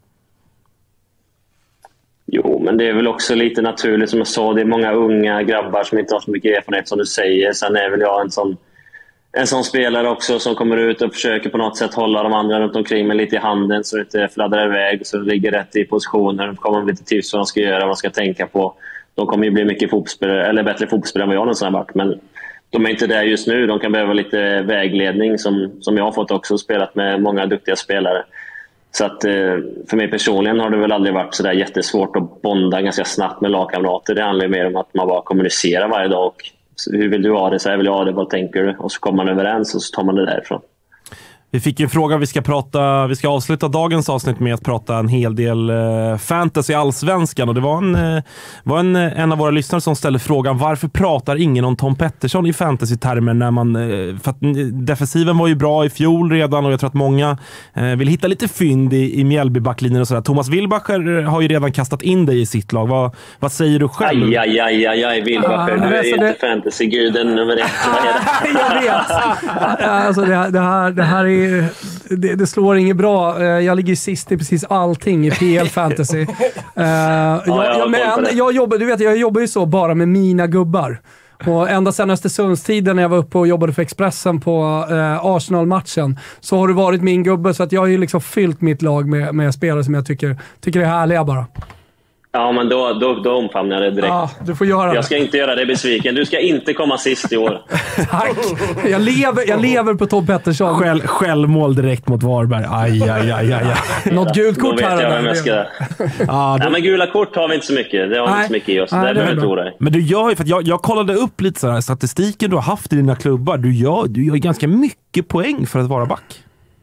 Jo, men det är väl också lite naturligt som jag sa. Det är många unga grabbar som inte har så mycket erfarenhet som du säger. Sen är väl jag en sån, en sån spelare också som kommer ut och försöker på något sätt hålla de andra runt omkring med lite i handen så det inte fladdrar iväg. Så det ligger rätt i positioner. De kommer med lite tips vad de ska göra, vad de ska tänka på. De kommer ju bli mycket fotbollsspelare, eller bättre fotbollsspelare än vad jag någonsin har varit. Men de är inte där just nu. De kan behöva lite vägledning som, som jag har fått också. Spelat med många duktiga spelare. Så att för mig personligen har det väl aldrig varit så där jättesvårt att bonda ganska snabbt med lagkamrater. Det handlar mer om att man bara kommunicerar varje dag. Och hur vill du ha det? Så här vill jag ha det. Vad tänker du? Och så kommer man överens och så tar man det därifrån. Vi fick en fråga, vi ska prata, vi ska avsluta dagens avsnitt med att prata en hel del eh, fantasy allsvenskan, och det var en, eh, var en, en av våra lyssnare som ställde frågan, varför pratar ingen om Tom Pettersson i fantasy-termer när man, eh, för att defensiven var ju bra i fjol redan och jag tror att många eh, vill hitta lite fynd i, i Mjällby-backlinjen och sådär. Thomas Wilbacher har ju redan kastat in dig i sitt lag. Vad, vad säger du själv? Aj, aj, aj, aj, aj Wilbacher, du är ju inte fantasy-guden nummer ett. Jag vet. Alltså det, det, här, det här är Det, det slår inget bra. Jag ligger sist i precis allting i P L Fantasy. uh, ja, jag, jag, men, jag, jobbar, du vet, jag jobbar ju så bara med mina gubbar. Och ända sedan Östersundstiden när jag var uppe och jobbade för Expressen på uh, Arsenal-matchen så har det varit min gubbe, så att jag har ju liksom fyllt mitt lag med, med spelare som jag tycker, tycker är härliga bara. Ja, men då, då, då omfamnar jag det direkt. Ja, du får göra det. Jag ska inte göra det besviken. Du ska inte komma sist i år. Tack. Jag lever, jag lever på Tom Pettersson. Själv, självmål direkt mot Varberg. Aj, aj, aj, aj, aj. Något gult kort här. Då vet jag vem jag ska... ah, Nej, men gula kort har vi inte så mycket. Det har vi inte så mycket i oss. Nej, det behöver inte oroa dig. Men du gör ju, för att jag, jag kollade upp lite så här, statistiken du har haft i dina klubbar. Du gör, du gör ganska mycket poäng för att vara back.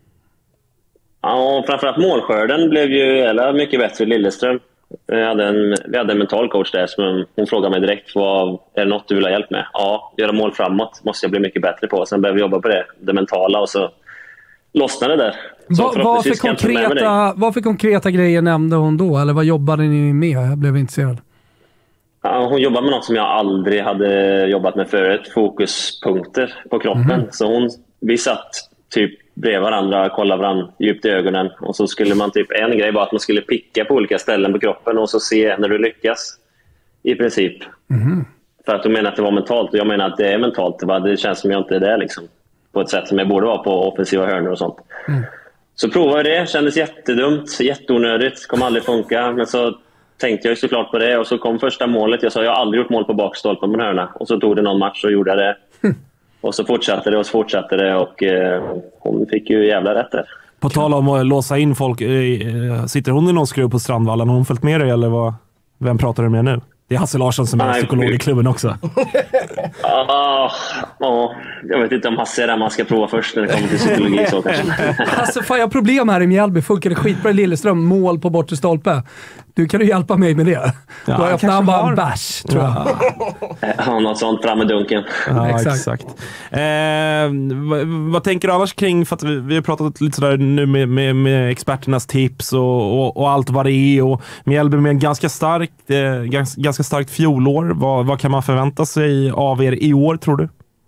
Ja, och framförallt målskörden blev ju jävla mycket bättre i Lilleström. Vi hade, en, vi hade en mental coach där som hon frågade mig direkt, vad, är det något du vill ha hjälp med? Ja, göra mål framåt måste jag bli mycket bättre på. Sen behöver vi jobba på det, det mentala, och så lossnade det där. Så Va, vad, för konkreta, vad för konkreta grejer nämnde hon då? Eller vad jobbade ni med? Jag blev intresserad. Ja, hon jobbade med något som jag aldrig hade jobbat med förut. Fokuspunkter på kroppen. Mm. Så hon, vi satt typ bredvid varandra, kollade varandra djupt i ögonen. Och så skulle man typ, en grej var att man skulle picka på olika ställen på kroppen och så se när du lyckas. I princip. Mm. För att du menar att det var mentalt. Och jag menar att det är mentalt. Det känns som jag inte är där liksom. På ett sätt som jag borde vara på offensiva hörnor och sånt. Mm. Så provade jag det. Kändes jättedumt. Jätteonödigt. Kommer aldrig funka. Men så tänkte jag såklart på det. Och så kom första målet. Jag sa jag har aldrig gjort mål på bakstolpen på en hörna. Och så tog det någon match och gjorde jag det. Mm. Och så fortsatte det och så fortsatte det. Och eh, hon fick ju jävla rätt där. På tal om att låsa in folk. Eh, sitter hon i någon skruv på Strandvallen? Har hon följt med dig eller vad? Vem pratar du med nu? Det är Hasse Larsson som är Nej, psykolog i klubben också. Ah, oh, jag vet inte om Hasse är där man ska prova först när det kommer till psykologi. Så kanske. Alltså, fan, jag har problem här i Mjällby. Funkar det skitbra i Lilleström. Mål på bortre stolpe. Du kan du hjälpa mig med det? Ja, då öppnar han bara har... en bärs, tror jag. Ja, något sånt fram med dunken. Ja, exakt. exakt. Eh, vad, vad tänker du annars kring, för att vi, vi har pratat lite sådär nu med, med, med experternas tips och, och, och allt vad det är, och Mjällby med en ganska starkt, eh, ganska, ganska starkt fjolår. Vad, vad kan man förvänta sig av er i år, tror du?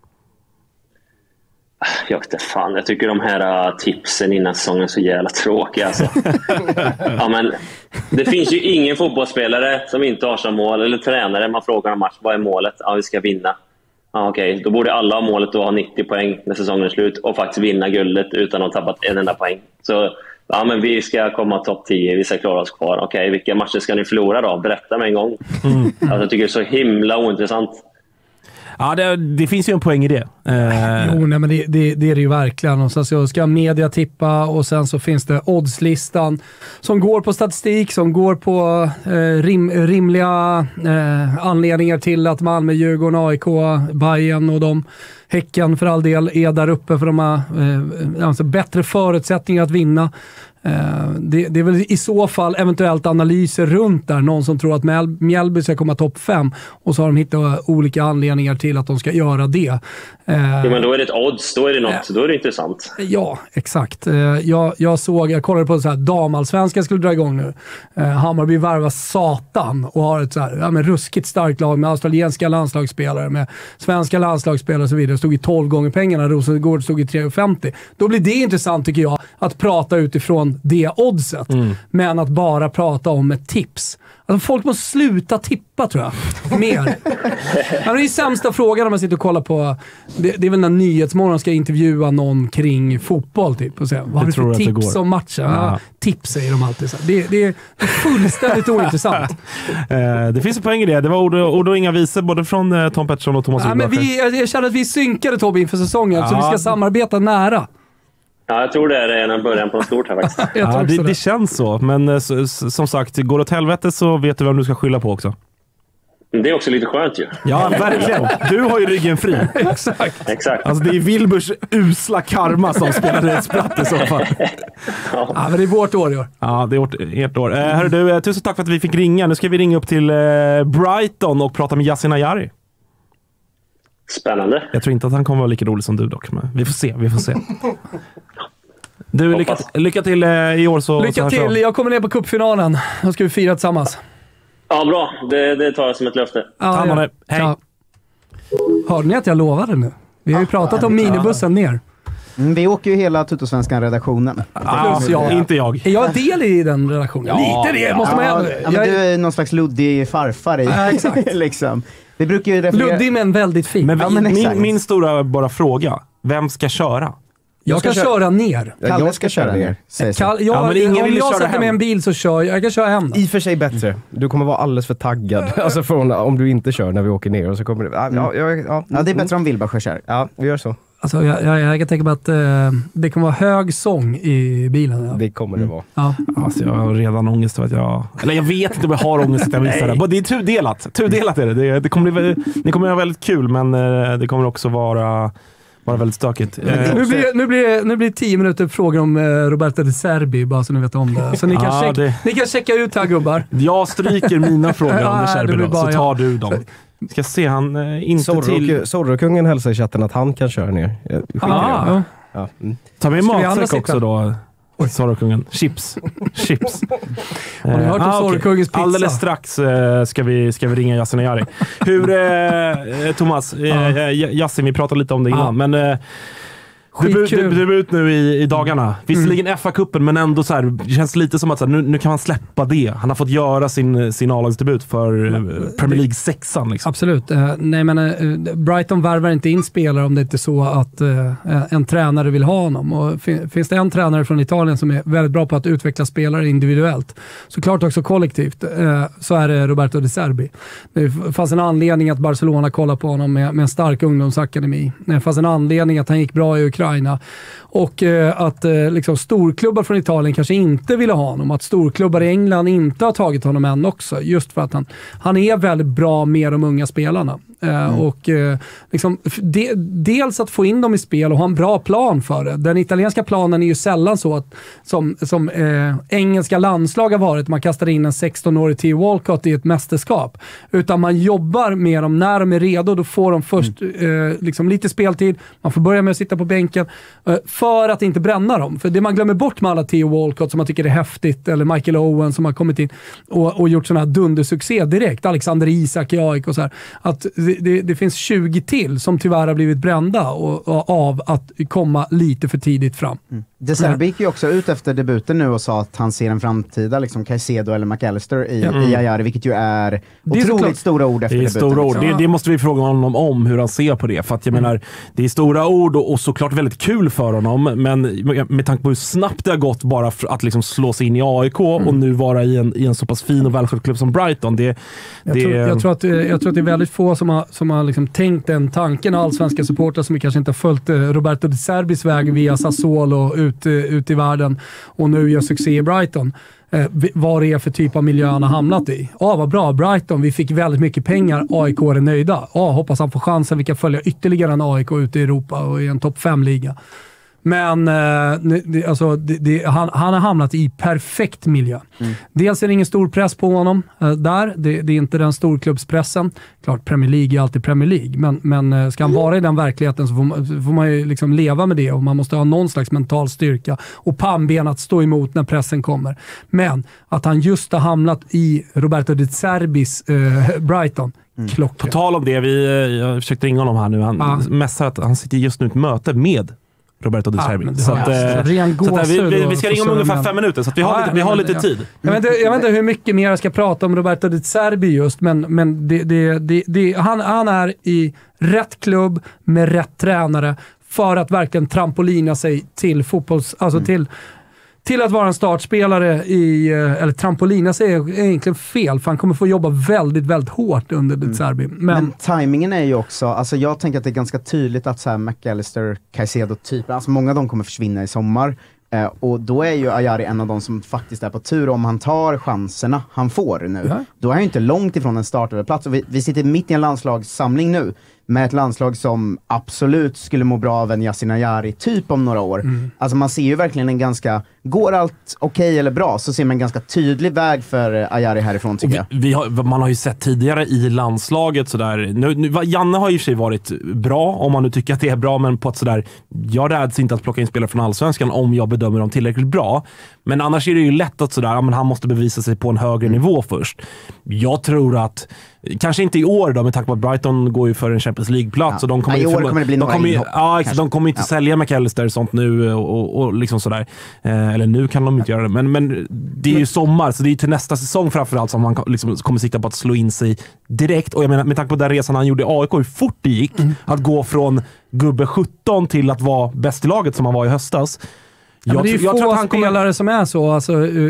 Jag vet inte fan, jag tycker de här uh, tipsen innan säsongen är så jävla tråkiga alltså. Ja, men det finns ju ingen fotbollsspelare som inte har som mål, eller tränare, man frågar om match, vad är målet? Ja, vi ska vinna. Ja, okej, okay. Då borde alla ha målet att ha nittio poäng när säsongen är slut och faktiskt vinna guldet utan att ha tappat en enda poäng. Så ja, men vi ska komma topp tio, vi ska klara oss kvar. Okej, okay, vilka matcher ska ni förlora då? Berätta med en gång. Mm. Alltså, jag tycker det är så himla ointressant. Ja, det, det finns ju en poäng i det. Eh. Jo, nej, men det, det, det är det ju verkligen. Och sen så ska media tippa och sen så finns det oddslistan som går på statistik, som går på eh, rim, rimliga eh, anledningar till att Malmö, Djurgården, A I K, Bayern och de, Häcken för all del, är där uppe för de har eh, alltså bättre förutsättningar att vinna. Uh, det, det är väl i så fall eventuellt analyser runt där. Någon som tror att Mjäl- Mjällby ska komma topp fem och så har de hittat olika anledningar till att de ska göra det. Uh, ja, men då är det ett odds, då är det något, uh, då är det intressant. Ja, exakt. Uh, jag, jag såg, jag kollade på så här, damallsvenskan skulle dra igång nu. Uh, Hammarby värvar satan och har ett så här, ja, men ruskigt starkt lag med australienska landslagsspelare, med svenska landslagsspelare och så vidare. Stod i tolv gånger pengarna, Rosengård stod i tre komma femtio. Då blir det intressant, tycker jag, att prata utifrån det oddset, mm. men att bara prata om ett tips. Alltså, folk måste sluta tippa, tror jag. Mer. Ja, det är ju sämsta frågan om man sitter och kollar på... Det, det är väl när Nyhetsmorgon ska intervjua någon kring fotboll, typ. Och säga, vad har du för tips om matchen? Ja. Ja, tips säger de alltid. Så. Det, det, är, det är fullständigt ointressant. eh, det finns en poäng i det. Det var ord, ord och inga visor, både från eh, Tom Pettersson och Thomas ja, men vi, jag, jag känner att vi synkade, Tobbe, inför säsongen. Ja. Så vi ska samarbeta nära. Ja, jag tror det är en början på en stort här faktiskt. Ja, det, det känns så. Men så, som sagt, går det åt helvete så vet du vem du ska skylla på också. Det är också lite skönt ju. Ja, verkligen. Du har ju ryggen fri. Exakt. Exakt. Alltså, det är Wilburs usla karma som spelar rätt spratt i så fall. Ja. Ja, men det är vårt år i år. Ja, det är vårt, ert år. Eh, hörru du, tusen tack för att vi fick ringa. Nu ska vi ringa upp till eh, Brighton och prata med Yasin Ayari. Spännande. Jag tror inte att han kommer vara lika rolig som du dock, men vi får se, vi får se. Du, lycka, lycka till eh, i år så... Lycka så till, så. jag kommer ner på cupfinalen. Då ska vi fira tillsammans. Ja, bra. Det, det tar jag som ett löfte. Ja, ja. Hej. Ja. Hörde ni att jag lovade nu? Vi har ju pratat om minibussen ner. Mm, vi åker ju hela Tuttosvenskan-redaktionen. Ah, ja, inte jag. Är jag del i den redaktionen? Ja, lite det, ja. måste man ja, ändå. ja, men du är någon slags luddig farfar i. Ja, exakt. liksom. Vi brukar ju referera... Luddig men väldigt fin. Men, vi, ja, men min, min stora bara fråga, vem ska köra? Jag, jag kan köra, köra ner. Ja, jag ska köra ner. Kall, jag, ja, men ingen om vill jag köra sätter hem. med en bil så kör jag. Jag kan köra hem. I och för sig bättre. Du kommer vara alldeles för taggad. Alltså från, om du inte kör när vi åker ner. Och så kommer det, ja, ja, ja, ja. ja, det är bättre om Wilbur kör. Ja, vi gör så. Alltså, jag, jag, jag kan tänka mig att eh, det kommer vara hög sång i bilen. Ja. Det kommer det vara. Ja. Alltså, jag har redan ångest av att jag... Eller jag vet inte om jag har ångest att jag missar det. Det är tudelat. Tudelat är det. Det, det kommer bli, det kommer vara väldigt kul, men det kommer också vara... Bara väldigt stökigt. Eh, nu, blir, nu, blir, nu blir det tio minuter frågor om eh, Roberto De Zerbi, bara så ni vet om det. Så ni kan, ah, checka, det... ni kan checka ut här, gubbar. Jag stryker mina frågor om De Zerbi då, så tar ja. du dem. Ska se, han eh, inte Zorro, till... Zorro-kungen hälsar i chatten att han kan köra ner. Ah, ja. Ja. Mm. Ta med matsäck också då. Zorro-kungen. Chips. Chips. Har ni hört om ah, Zorro-kungens pizza? Alldeles strax eh, ska, vi, ska vi ringa Yasin Ayari. Hur, eh, Thomas, eh, ah. Yasin, vi pratade lite om det innan, ah. men eh, du, du, du är ut nu i, i dagarna. Visserligen mm. F A-cupen, men ändå så här, det känns lite som att så här, nu, nu kan man släppa det. Han har fått göra sin, sin A-lagsdebut för mm. Premier League sexan. Liksom. Absolut. Uh, nej, men uh, Brighton värvar inte in spelare om det inte är så att uh, en tränare vill ha honom. Och fin- finns det en tränare från Italien som är väldigt bra på att utveckla spelare individuellt, såklart också kollektivt, uh, så är det Roberto De Zerbi. Det fanns en anledning att Barcelona kollade på honom med, med en stark ungdomsakademi. Det fanns en anledning att han gick bra i Ukraina. Och eh, att eh, liksom, storklubbar från Italien kanske inte ville ha honom. Att storklubbar i England inte har tagit honom än också. Just för att han, han är väldigt bra med de unga spelarna. Eh, mm. Och eh, liksom, de, dels att få in dem i spel och ha en bra plan för det. Den italienska planen är ju sällan så att som, som eh, engelska landslag har varit, man kastar in en sexton-årig Theo Walcott i ett mästerskap. Utan man jobbar med dem när de är redo, då får de först mm. eh, liksom lite speltid, man får börja med att sitta på bänken eh, för att inte bränna dem. För det man glömmer bort med alla Theo Walcott som man tycker är häftigt, eller Michael Owen som har kommit in och, och gjort sån här dundersuccé direkt, Alexander Isak i A I K och så här, att det, det, det finns tjugo till som tyvärr har blivit brända och, och, av att komma lite för tidigt fram. Mm. De Zerbi gick ju också ut efter debuten nu och sa att han ser en framtida liksom Caicedo eller McAllister i, mm. i Ajari, vilket ju är otroligt otroligt stora ord efter det är debuten. Stora ord. Liksom. Det, det måste vi fråga honom om, hur han ser på det. För att jag mm. menar, det är stora ord och, och såklart väldigt kul för honom, men med, med tanke på hur snabbt det har gått bara för att liksom slå sig in i A I K mm. och nu vara i en, i en så pass fin och välskött klubb som Brighton. Det, jag, det, tror, jag, tror att, jag tror att det är väldigt få som har, som har liksom tänkt den tanken, allsvenska supportrar som kanske inte har följt Roberto De Zerbis väg via Sassuolo ut, ut i världen och nu gör succé i Brighton. Eh, vad det är för typ av miljö han har hamnat i. Ja, ah, vad bra, Brighton, vi fick väldigt mycket pengar, A I K är nöjda. Ja, ah, hoppas han får chansen, vi kan följa ytterligare en A I K ute i Europa och i en topp fem-liga. Men eh, det, alltså, det, det, han, han har hamnat i perfekt miljö. Mm. Dels är det ingen stor press på honom eh, där. Det, det är inte den storklubbspressen. Klart, Premier League är alltid Premier League. Men, men eh, ska han vara i den verkligheten så får man, så får man ju liksom leva med det. Och man måste ha någon slags mental styrka och pannben att stå emot när pressen kommer. Men att han just har hamnat i Roberto De Zerbis eh, Brighton. Mm. På tal om det, vi, jag försökte ringa honom här nu. Han ah. mässar att han sitter just nu i ett möte med Roberto De Zerbi. Ah, så att, ren så att vi, vi, vi ska ringa om ungefär fem minuter så att vi har, ah, lite, vi har lite ja. tid. Jag vet, inte, jag vet inte hur mycket mer jag ska prata om Roberto De Zerbi just, men, men det, det, det, det, han, han är i rätt klubb med rätt tränare för att verkligen trampolina sig till fotbolls... Alltså mm. till Till att vara en startspelare i, eller trampolina sig är egentligen fel, för han kommer få jobba väldigt, väldigt hårt under De Zerbi. Men, Men timingen är ju också, alltså jag tänker att det är ganska tydligt att så här McAllister, Caicedo typ, alltså många av dem kommer försvinna i sommar. Eh, och då är ju Ajari en av dem som faktiskt är på tur. Om han tar chanserna han får nu, ja. Då är han ju inte långt ifrån en startöverplats. Och vi, vi sitter mitt i en landslagssamling nu med ett landslag som absolut skulle må bra av en Yasin Ajari typ om några år. Mm. Alltså man ser ju verkligen en ganska, går allt okej okay eller bra, så ser man en ganska tydlig väg för Ajari härifrån tycker jag. Vi, vi har, man har ju sett tidigare i landslaget sådär, nu, nu, Janne har ju i sig varit bra, om man nu tycker att det är bra, men på ett sådär, jag räds inte att plocka in spelare från Allsvenskan om jag bedömer dem tillräckligt bra. Men annars är det ju lätt att sådär, ja, men han måste bevisa sig på en högre mm. nivå först. Jag tror att, kanske inte i år då, med tanke på att Brighton går ju för en Champions League-plats. Ja. Och de kommer, ja, i år kommer det bli några de inhopp. Ja, exakt, de kommer inte ja. sälja McAllister och sånt nu och, och, och liksom sådär. Eh, eller nu kan de inte göra det. Men, men det är ju sommar, så det är ju till nästa säsong framförallt som man liksom kommer sikta på att slå in sig direkt. Och jag menar, med tanke på den resan han gjorde i A I K, hur fort det gick mm. att gå från gubbe sjutton till att vara bäst i laget som han var i höstas. Ja, jag, det är ju jag få tror att han spelare kommer... som är så. Alltså,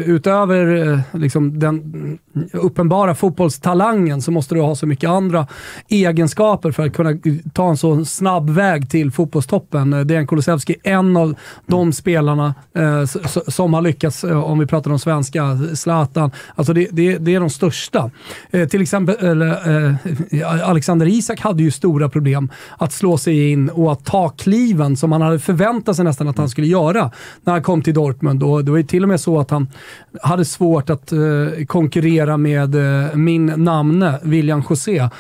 utöver liksom, den uppenbara fotbollstalangen så måste du ha så mycket andra egenskaper för att kunna ta en så snabb väg till fotbollstoppen. Dejan Kulusevski är en av de mm. spelarna eh, som har lyckats, om vi pratar om svenska, Zlatan. Alltså det, det, det är de största. Eh, till exempel eh, Alexander Isak hade ju stora problem att slå sig in och att ta kliven som man hade förväntat sig nästan att han skulle göra när han kom till Dortmund. Och det var ju till och med så att han hade svårt att eh, konkurrera med eh, min namne, William José, eh,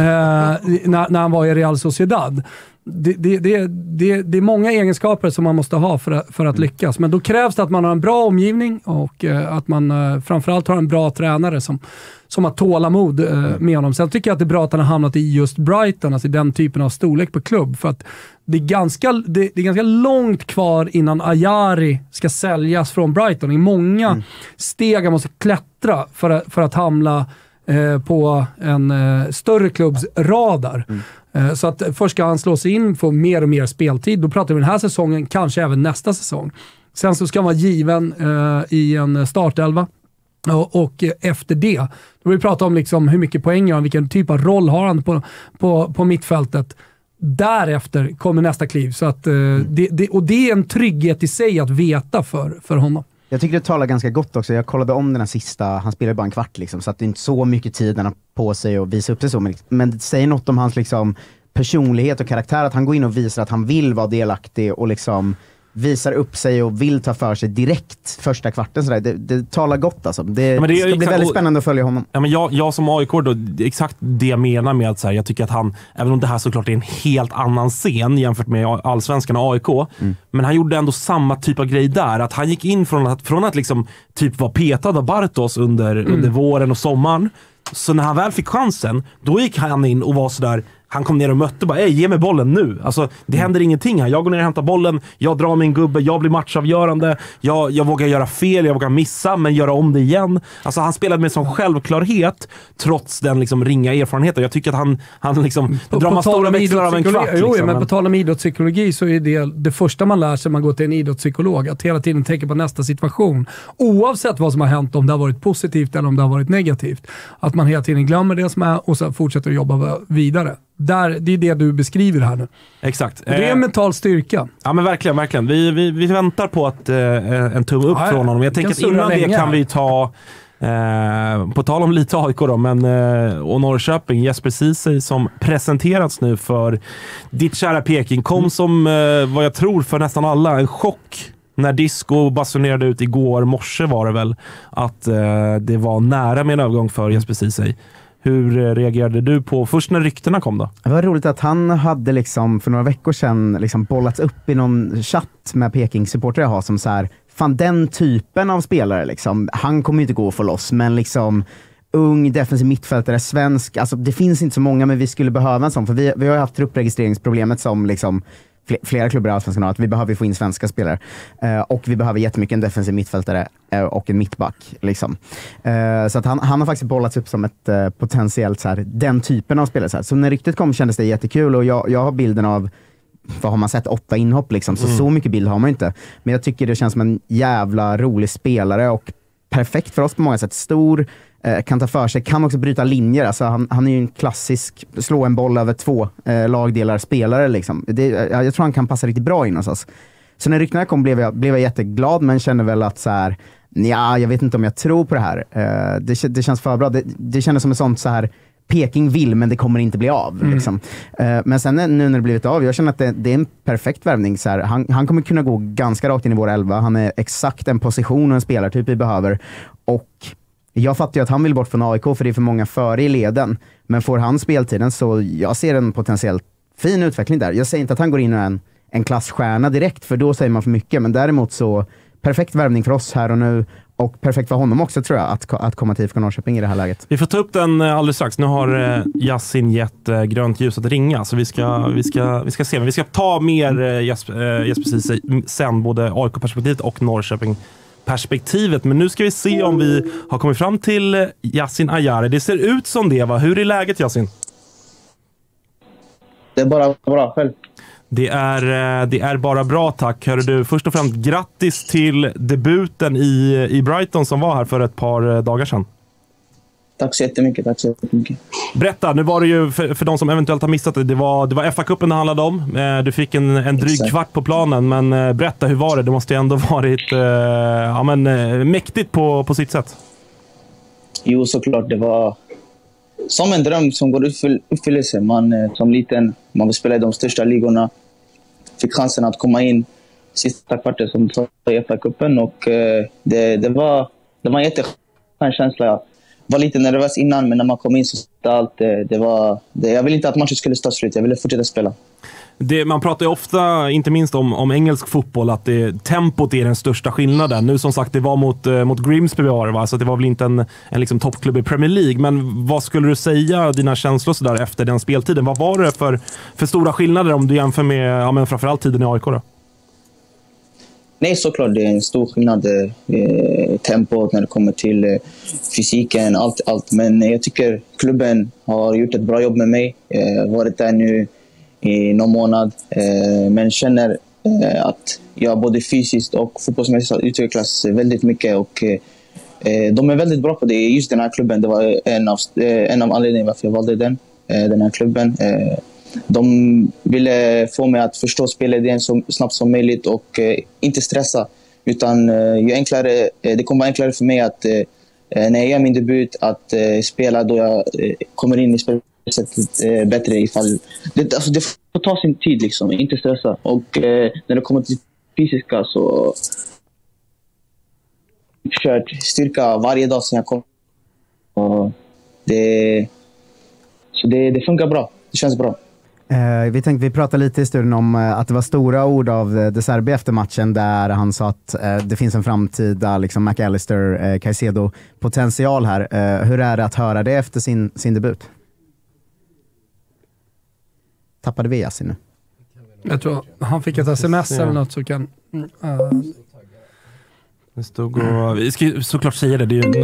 när, när han var i Real Sociedad. Det, det, det, det, det är många egenskaper som man måste ha för att, för att lyckas. Men då krävs det att man har en bra omgivning och eh, att man eh, framförallt har en bra tränare som, som har tålamod eh, med honom. Sen tycker jag att det är bra att han har hamnat i just Brighton, alltså i den typen av storlek på klubb. För att det är ganska, det, det är ganska långt kvar innan Ajari ska säljas från Brighton. Det är många mm. steg han måste klättra för att, för att hamna eh, på en eh, större klubbs radar. Mm. Så att först ska han slå sig in, få mer och mer speltid. Då pratar vi den här säsongen, kanske även nästa säsong. Sen så ska han vara given eh, i en startelva. Och, och efter det, då vill vi prata om liksom hur mycket poäng har han, vilken typ av roll har han på, på, på mittfältet. Därefter kommer nästa kliv. Så att, eh, det, det, och det är en trygghet i sig att veta för, för honom. Jag tycker det talar ganska gott också. Jag kollade om den här sista, han spelade bara en kvart liksom, så att det är inte så mycket tid han har på sig att visa upp sig så. Men, men det säger något om hans liksom personlighet och karaktär, att han går in och visar att han vill vara delaktig och liksom visar upp sig och vill ta för sig direkt första kvarten. Sådär. Det, det talar gott alltså. Det, ja, men det ska exakt, bli väldigt spännande att följa honom. Ja, men jag, jag som A I K då, exakt det jag menar med att så här, jag tycker att han, även om det här såklart är en helt annan scen jämfört med Allsvenskan och A I K, mm. men han gjorde ändå samma typ av grej där. Att han gick in från att, från att liksom typ vara petad av Bartos under, mm. under våren och sommaren. Så när han väl fick chansen, då gick han in och var sådär, han kom ner och mötte bara, ej, ge mig bollen nu. Alltså, det händer ingenting här. Jag går ner och hämtar bollen, jag drar min gubbe, jag blir matchavgörande, jag, jag vågar göra fel, jag vågar missa, men göra om det igen. Alltså, han spelade med sån självklarhet, trots den liksom ringa erfarenheten. Jag tycker att han, han liksom, på, drar man stora växlar av en kvart. Jo, liksom. men på tal om idrottspsykologi så är det det första man lär sig när man går till en idrottspsykolog, att hela tiden tänka på nästa situation. Oavsett vad som har hänt, om det har varit positivt eller om det har varit negativt. Att man hela tiden glömmer det som är och så fortsätter att jobba vidare. Där, det är det du beskriver här nu. Exakt. Och det är en mental styrka. Ja, men verkligen, verkligen. Vi, vi, vi väntar på att, eh, en tumme upp ja, från honom. Jag tänker att innan det kan vi ta, eh, på tal om lite A I K då, men, eh, och Norrköping, Jesper Ceesay som presenterats nu för ditt kära Peking, kom mm. som, eh, vad jag tror för nästan alla, en chock. När Disco basunerade ut igår morse var det väl, att eh, det var nära med en övergång för Jesper Ceesay. Hur reagerade du på först när ryktena kom då? Det var roligt att han hade liksom för några veckor sedan liksom bollats upp i någon chatt med Peking-supportrar jag har som så här, fan den typen av spelare liksom, han kommer inte gå att få loss, men liksom ung defensiv mittfältare, svensk, alltså det finns inte så många, men vi skulle behöva en sån, för vi, vi har ju haft truppregistreringsproblemet som liksom flera klubbar i Allsvenskan har, att vi behöver få in svenska spelare. Uh, och vi behöver jättemycket en defensiv mittfältare uh, och en mittback. Liksom. Uh, så att han, han har faktiskt bollats upp som ett uh, potentiellt så här, den typen av spelare. Så, här. Så när ryktet kom kändes det jättekul, och jag, jag har bilden av, vad har man sett, åtta inhopp liksom, så mm. så mycket bild har man inte. Men jag tycker det känns som en jävla rolig spelare och perfekt för oss på många sätt. Stor, kan ta för sig, kan också bryta linjer. Alltså han, han är ju en klassisk slå en boll över två eh, lagdelar spelare liksom. Det, jag, jag tror han kan passa riktigt bra in hos oss. Så när ryktena kom blev jag, blev jag jätteglad, men kände väl att så här, ja, jag vet inte om jag tror på det här. Eh, det, det känns för bra. Det, det kändes som en sånt så här, Peking vill, men det kommer inte bli av. Mm. Liksom. Eh, men sen nu när det blivit av, jag känner att det, det är en perfekt värvning. Så här, han, han kommer kunna gå ganska rakt in i vår elva. Han är exakt en position och en spelartyp vi behöver. Och jag fattar ju att han vill bort från A I K, för det är för många före i leden. Men får han speltiden, så jag ser en potentiellt fin utveckling där. Jag säger inte att han går in och är en, en klassstjärna direkt, för då säger man för mycket. Men däremot så, perfekt värvning för oss här och nu. Och perfekt för honom också, tror jag, att, att komma till I F K Norrköping i det här läget. Vi får ta upp den alldeles strax. Nu har eh, Yasin gett eh, grönt ljus att ringa, så vi ska, vi ska, vi ska se. Men vi ska ta mer eh, Jesper, eh, Jesper Ceesay sen, både A I K-perspektivet och Norrköping perspektivet. Men nu ska vi se om vi har kommit fram till Yasin Ayari. Det ser ut som det, va? Hur är läget, Yasin? Det är bara bra själv. Det är, det är bara bra, tack. Hör du, först och främst grattis till debuten i, i Brighton som var här för ett par dagar sedan. Tack så jättemycket, tack så jättemycket. Berätta, nu var det ju, för, för de som eventuellt har missat det, det var, det var F A-cupen det handlade om. Du fick en, en dryg Exakt. kvart på planen, men berätta, hur var det? Det måste ju ändå varit eh, ja, men, mäktigt på, på sitt sätt. Jo, såklart. Det var som en dröm som går i uppfyllelse. Man, som liten, man vill spela i de största ligorna. Fick chansen att komma in sista kvarten som i F A-cupen, och eh, det, det, var, det var en jätteskön känsla. Jag var lite nervös innan, men när man kom in så stod allt. Det, det var, det, jag ville inte att matchen skulle stå slut, jag ville fortsätta spela. Det, man pratar ju ofta, inte minst om, om engelsk fotboll, att det, tempot är den största skillnaden. Nu som sagt, det var mot, mot Grimsby, va? Så det var väl inte en, en liksom toppklubb i Premier League. Men vad skulle du säga, dina känslor så där efter den speltiden? Vad var det för, för stora skillnader om du jämför med, ja, men framförallt tiden i A I K då? Nej, såklart. Det är en stor skillnad. Eh, tempot när det kommer till eh, fysiken, allt, allt. Men jag tycker klubben har gjort ett bra jobb med mig. Jag har varit där nu i någon månad. Eh, men känner eh, att jag både fysiskt och fotbollsmässigt har utvecklats väldigt mycket. Och eh, de är väldigt bra på det. Just den här klubben, det var en av, eh, en av anledningarna varför jag valde den, eh, den här klubben. Eh, De ville få mig att förstå spelidén så snabbt som möjligt och eh, inte stressa. Utan uh, ju enklare, uh, det kommer vara enklare för mig att uh, när jag gör min debut att uh, spela då jag uh, kommer in i spelsättet uh, bättre ifall... Det, alltså, det får ta sin tid liksom, inte stressa. Och uh, när det kommer till fysiska så... Jag har kört styrka varje dag sedan jag kom. Och det, så det, det funkar bra. Det känns bra. Eh, vi tänkte vi pratade lite i studion om eh, att det var stora ord av eh, De Zerbi efter matchen där han sa att eh, det finns en framtida liksom McAllister, eh, Caicedo potential här. Eh, hur är det att höra det efter sin, sin debut? Tappade vi Yasin nu? Jag tror han fick ett sms eller något så kan... Uh. Det stod och... Vi ska såklart säga det. Det är ju...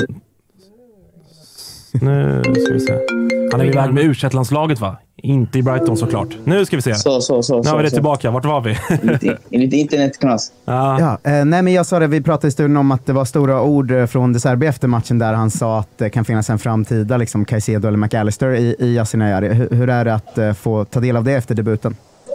Nu ska vi se. Han är iväg med U tjugoett-landslaget va? Inte i Brighton såklart. Nu ska vi se. Så, så, så, nu har vi det så. tillbaka. Vart var vi? Lite, lite internetknas. Ja. Ja, eh, nej men jag sa det, vi pratade i studion om att det var stora ord från De Zerbi efter matchen där han sa att det kan finnas en framtida liksom Caicedo eller McAllister i, i Yasin Ayari. Hur, hur är det att uh, få ta del av det efter debuten?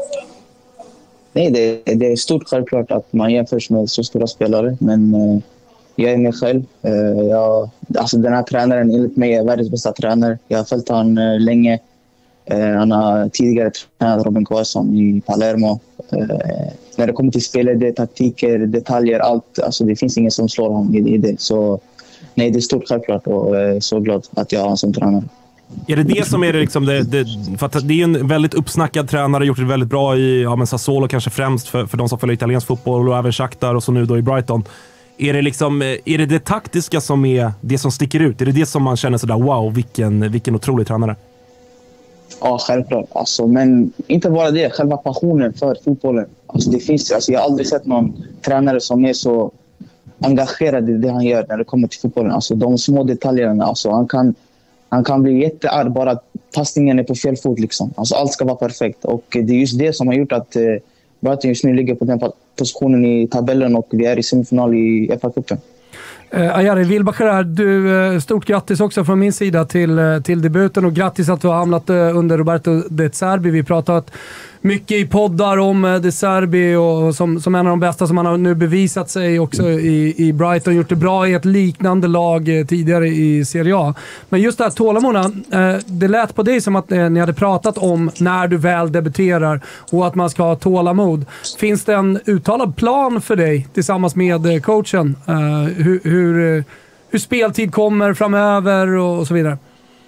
Nej, det, det är stort självklart att man jämförs med så stora spelare, men uh, jag är mig själv. Uh, jag, alltså den här tränaren enligt mig är världens bästa tränare. Jag har följt honom uh, länge. Uh, han har tidigare tränat Robin Quaison i Palermo. Uh, när det kommer till spelet, taktiker, detaljer, allt. Alltså det finns ingen som slår honom i, i det. Så nej, det är stort självklart och jag är så glad att jag har honom som tränare. Är det det som är det liksom det, det, för att det är en väldigt uppsnackad tränare, gjort det väldigt bra i ja, men Sassuolo kanske främst för, för de som följer italiensk fotboll och även Shakhtar och så nu då i Brighton. Är det liksom är det det taktiska som är det som sticker ut? Är det det som man känner sådär wow, vilken vilken otrolig tränare? Ja, självklart. Alltså, men inte bara det, själva passionen för fotbollen. Alltså, det finns, alltså, jag har aldrig sett någon tränare som är så engagerad i det han gör när det kommer till fotbollen. Alltså, de små detaljerna. Alltså, han, kan, han kan bli jättearg bara att passningen är på fel fot. Liksom. Alltså, allt ska vara perfekt. Och det är just det som har gjort att eh, Brighton just nu ligger på den positionen i tabellen och vi är i semifinal i F A-cupen. Uh, Ayari Wilbacher här, du, uh, stort grattis också från min sida till, uh, till debuten och grattis att du har hamnat uh, under Roberto De Zerbi. Vi pratat mycket i poddar om uh, De Zerbi och, och som, som en av de bästa som han har nu bevisat sig också i, i Brighton, gjort det bra i ett liknande lag uh, tidigare i Serie A. Men just det här tålamodet, uh, det lät på dig som att uh, ni hade pratat om när du väl debuterar och att man ska ha tålamod. Finns det en uttalad plan för dig tillsammans med uh, coachen? Uh, hur, hur, hur speltid kommer framöver och, och så vidare?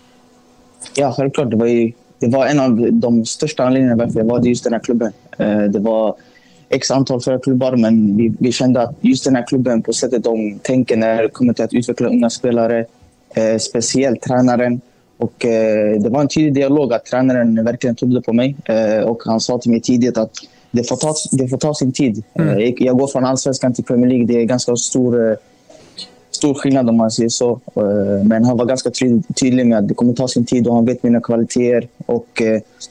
Ja, självklart. Det var, ju, det var en av de största anledningarna varför jag var just den här klubben. Uh, det var x antal förra klubbar, men vi, vi kände att just den här klubben på sättet de tänker när det kommer till att utveckla unga spelare, uh, speciellt tränaren. Och uh, det var en tydlig dialog att tränaren verkligen trodde på mig. Uh, och han sa till mig tidigt att det får ta, det får ta sin tid. Mm. Uh, jag, jag går från Allsvenskan till Premier League. Det är ganska stor... Uh, stor skillnad om man säger så. Men han var ganska tydlig med att det kommer ta sin tid och han vet mina kvaliteter. Och,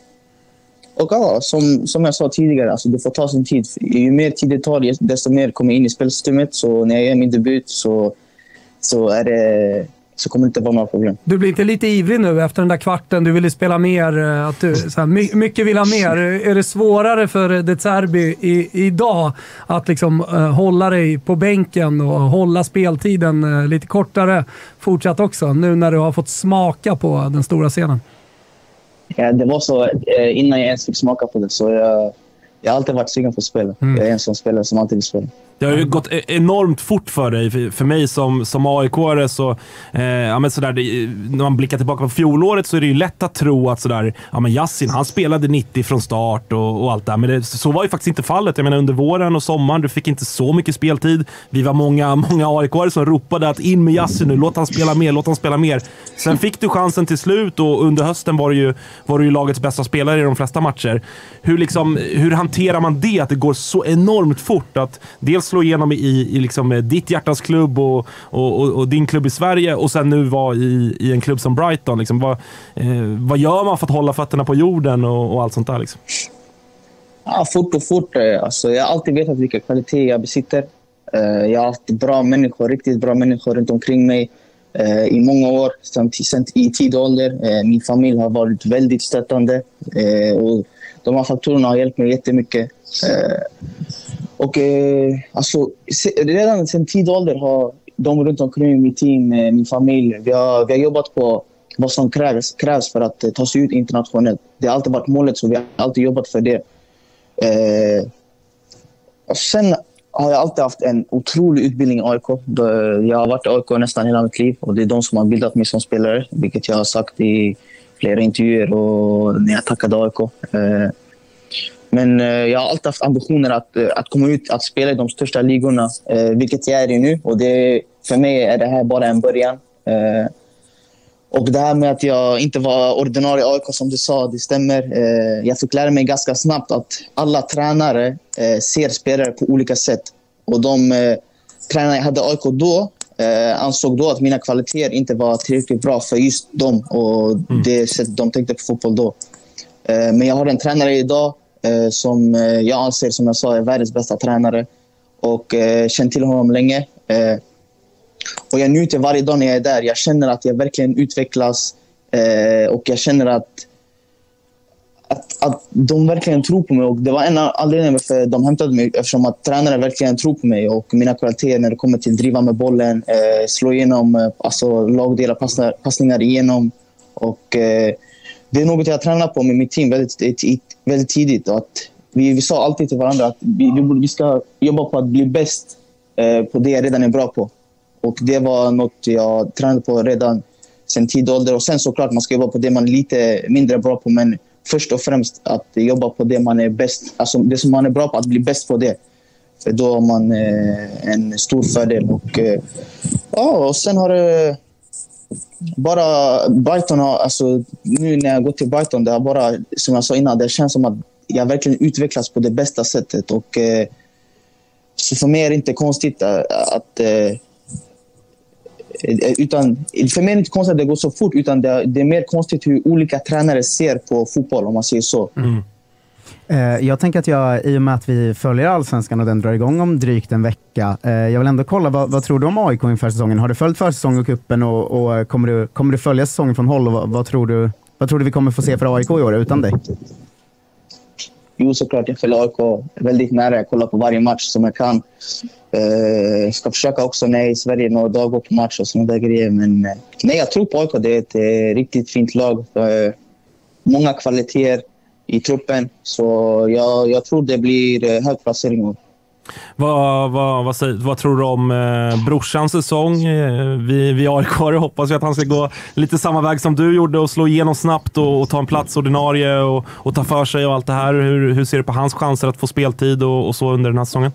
och ja, som, som jag sa tidigare, alltså det får ta sin tid. Ju mer tid det tar, desto mer kommer in i spelsystemet. Så när jag gör min debut så, så, är det, så kommer det inte vara några problem. Du blir inte lite ivrig nu efter den där kvarten? Du ville spela mer, att du, så här, my, mycket vill ha mer. Är det svårare för De Zerbi i, idag att liksom, uh, hålla dig på bänken och hålla speltiden uh, lite kortare fortsatt också, nu när du har fått smaka på den stora scenen? Ja, det var så eh, innan jag ens fick smaka på det, så jag, jag har alltid varit sugen på att spela. Mm. Jag är en sån spelare som alltid vill spela. Det har ju gått enormt fort för dig. För, för mig som, som A I K-are så, eh, ja, men sådär, det, när man blickar tillbaka på fjolåret så är det ju lätt att tro att sådär, ja, men Yasin, han spelade nittio från start och, och allt där. Men det, så var ju faktiskt inte fallet. Jag menar, under våren och sommaren, du fick inte så mycket speltid. Vi var många, många A I K-are som ropade att in med Yasin nu, låt han spela mer, låt han spela mer. Sen fick du chansen till slut och under hösten var du ju, var du ju lagets bästa spelare i de flesta matcher. Hur, liksom, hur hanterar man det, att det går så enormt fort att dels slå igenom i, i liksom ditt hjärtas klubb och, och, och, och din klubb i Sverige och sen nu vara i, i en klubb som Brighton. Liksom, vad, eh, vad gör man för att hålla fötterna på jorden och, och allt sånt där? Liksom? Ja, fort och fort. Alltså, jag har alltid vetat vilka kvaliteter jag besitter. Jag har haft bra människor, riktigt bra människor runt omkring mig i många år, sen, sen i tidig ålder. Min familj har varit väldigt stöttande och de här faktorerna har hjälpt mig jättemycket. Och eh, alltså, se, redan sedan tidig ålder har de runt omkring mitt team, eh, min familj, vi har, vi har jobbat på vad som krävs, krävs för att eh, ta sig ut internationellt. Det har alltid varit målet, så vi har alltid jobbat för det. Eh, och sen har jag alltid haft en otrolig utbildning i A I K. Jag har varit i A I K nästan hela mitt liv och det är de som har bildat mig som spelare, vilket jag har sagt i flera intervjuer och när jag tackade A I K. Eh, Men eh, jag har alltid haft ambitioner att, att komma ut, att spela i de största ligorna, eh, vilket jag är i nu. Och det, för mig är det här bara en början. Eh, och det här med att jag inte var ordinarie A I K som du sa, det stämmer. Eh, jag fick lära mig ganska snabbt att alla tränare eh, ser spelare på olika sätt. Och de eh, tränare jag hade A I K då eh, ansåg då att mina kvaliteter inte var tillräckligt bra för just dem och mm. det sätt de tänkte på fotboll då. Eh, men jag har en tränare idag Eh, som eh, jag anser, som jag sa, är världens bästa tränare och eh, känt till honom länge. Eh, och jag njuter varje dag när jag är där. Jag känner att jag verkligen utvecklas eh, och jag känner att, att, att de verkligen tror på mig. Och det var en anledning för att de hämtade mig, eftersom att tränare verkligen tror på mig och mina kvaliteter när det kommer till att driva med bollen, eh, slå igenom, eh, alltså lagdelar, passningar, passningar igenom. Och eh, det är något jag tränar på med mitt team väldigt, väldigt tidigt. Och att vi, vi sa alltid till varandra att vi, vi ska jobba på att bli bäst eh, på det jag redan är bra på. Och det var något jag tränade på redan sen tidig ålder. Och sen såklart man ska jobba på det man är lite mindre bra på. Men först och främst att jobba på det man är bäst. Alltså det som man är bra på, att bli bäst på det. För då har man eh, en stor fördel. Och, eh, ja, och sen har det... Eh, Bara Brighton har, alltså nu när jag går till Brighton, det har bara, som jag sa innan, det känns som att jag verkligen utvecklas på det bästa sättet och eh, så för mig är det inte konstigt att, att eh, utan för mig är det inte konstigt att det går så fort, utan det, det är mer konstigt hur olika tränare ser på fotboll, om man säger så. Mm. Jag tänker att jag, i och med att vi följer Allsvenskan och den drar igång om drygt en vecka, jag vill ändå kolla, vad, vad tror du om A I K inför säsongen? Har du följt försäsongen och kuppen och, och kommer, du, kommer du följa säsongen från håll? Och vad, vad, tror du, vad tror du vi kommer få se för A I K i år utan dig? Jo, såklart. Jag följer A I K väldigt nära. Jag kollar på varje match som jag kan. Jag ska försöka också när jag är i Sverige några dagar på match och sådana där grejer. Men nej, jag tror på A I K. Det är ett riktigt fint lag. Många kvaliteter i truppen, så jag, jag tror det blir hög placering. Vad, vad, vad, säger, vad tror du om eh, brorsans säsong? Eh, vi, vi A I K hoppas vi att han ska gå lite samma väg som du gjorde och slå igenom snabbt och, och ta en plats ordinarie och, och ta för sig och allt det här. Hur, hur ser du på hans chanser att få speltid och, och så under den här säsongen?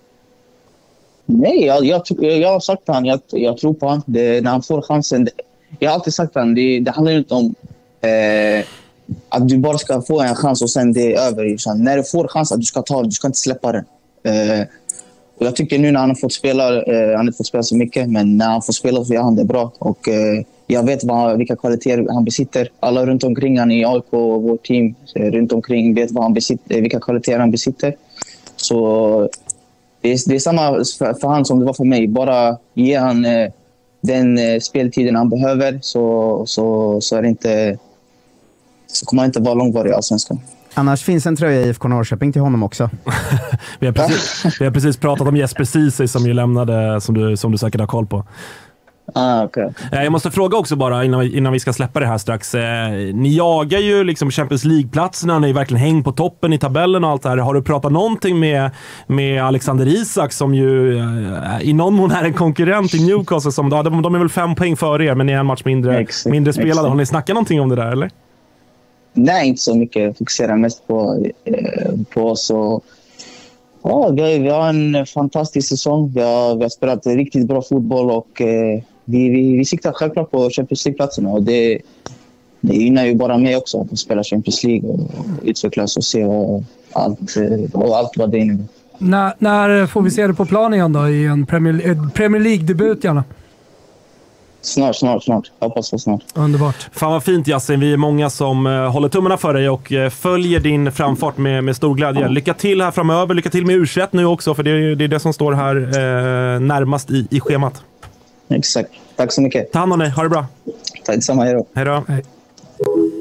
Nej, jag, jag, jag har sagt han, jag, jag tror på honom. Det, när han får chansen, det, jag har alltid sagt han, det, det handlar inte om eh, att du bara ska få en chans och sen det är över. Så när du får chans att du ska ta det, du ska inte släppa den. Uh, och jag tycker nu när han har fått spela, uh, han har inte fått spela så mycket, men när han får spela så gör han det bra. Och uh, jag vet vad, vilka kvaliteter han besitter. Alla runt omkring han i A I K och vårt team runt omkring vet vad han besitter, vilka kvaliteter han besitter. Så det är, det är samma för, för han som det var för mig. Bara ge han uh, den uh, speltiden han behöver, så, så, så är det inte... så kommer han inte vara långvarig i Allsvenskan. Annars finns en tröja i F K Norrköping till honom också. vi, har precis, vi har precis pratat om Jesper Ceesay som ju lämnade, som du, som du säkert har koll på. Ah, okay. Jag måste fråga också bara innan vi, innan vi ska släppa det här strax. Ni jagar ju liksom Champions League-platserna, ni är verkligen häng på toppen i tabellen och allt det här. Har du pratat någonting med, med Alexander Isak som ju i någon mån är en konkurrent i Newcastle? Som, de, de är väl fem poäng före er, men ni är en match mindre, exakt, mindre spelade. Exakt. Har ni snackat någonting om det där, eller? Nej, inte så mycket. Jag fokuserar mest på, eh, på oss. Och, ja, vi, vi har en fantastisk säsong. Vi har, vi har spelat riktigt bra fotboll och eh, vi, vi, vi siktar självklart på Champions League-platserna. Och det, det gynnar ju bara mig också att spela Champions League och, och utvecklas och se och allt, och allt vad det innebär. När, när får vi se det på plan igen då i en Premier, Premier League-debut gärna? Snart, snart, snart. Jag hoppas på snart. Underbart. Fan vad fint, Yasin. Vi är många som uh, håller tummarna för dig och uh, följer din framfart med, med stor glädje. Mm. Lycka till här framöver. Lycka till med U tjugoett nu också, för det är det, är det som står här uh, närmast i, i schemat. Exakt. Tack så mycket. Ta hand om dig. Ha det bra. Tack detsamma. Hej då. Hej då. Hej.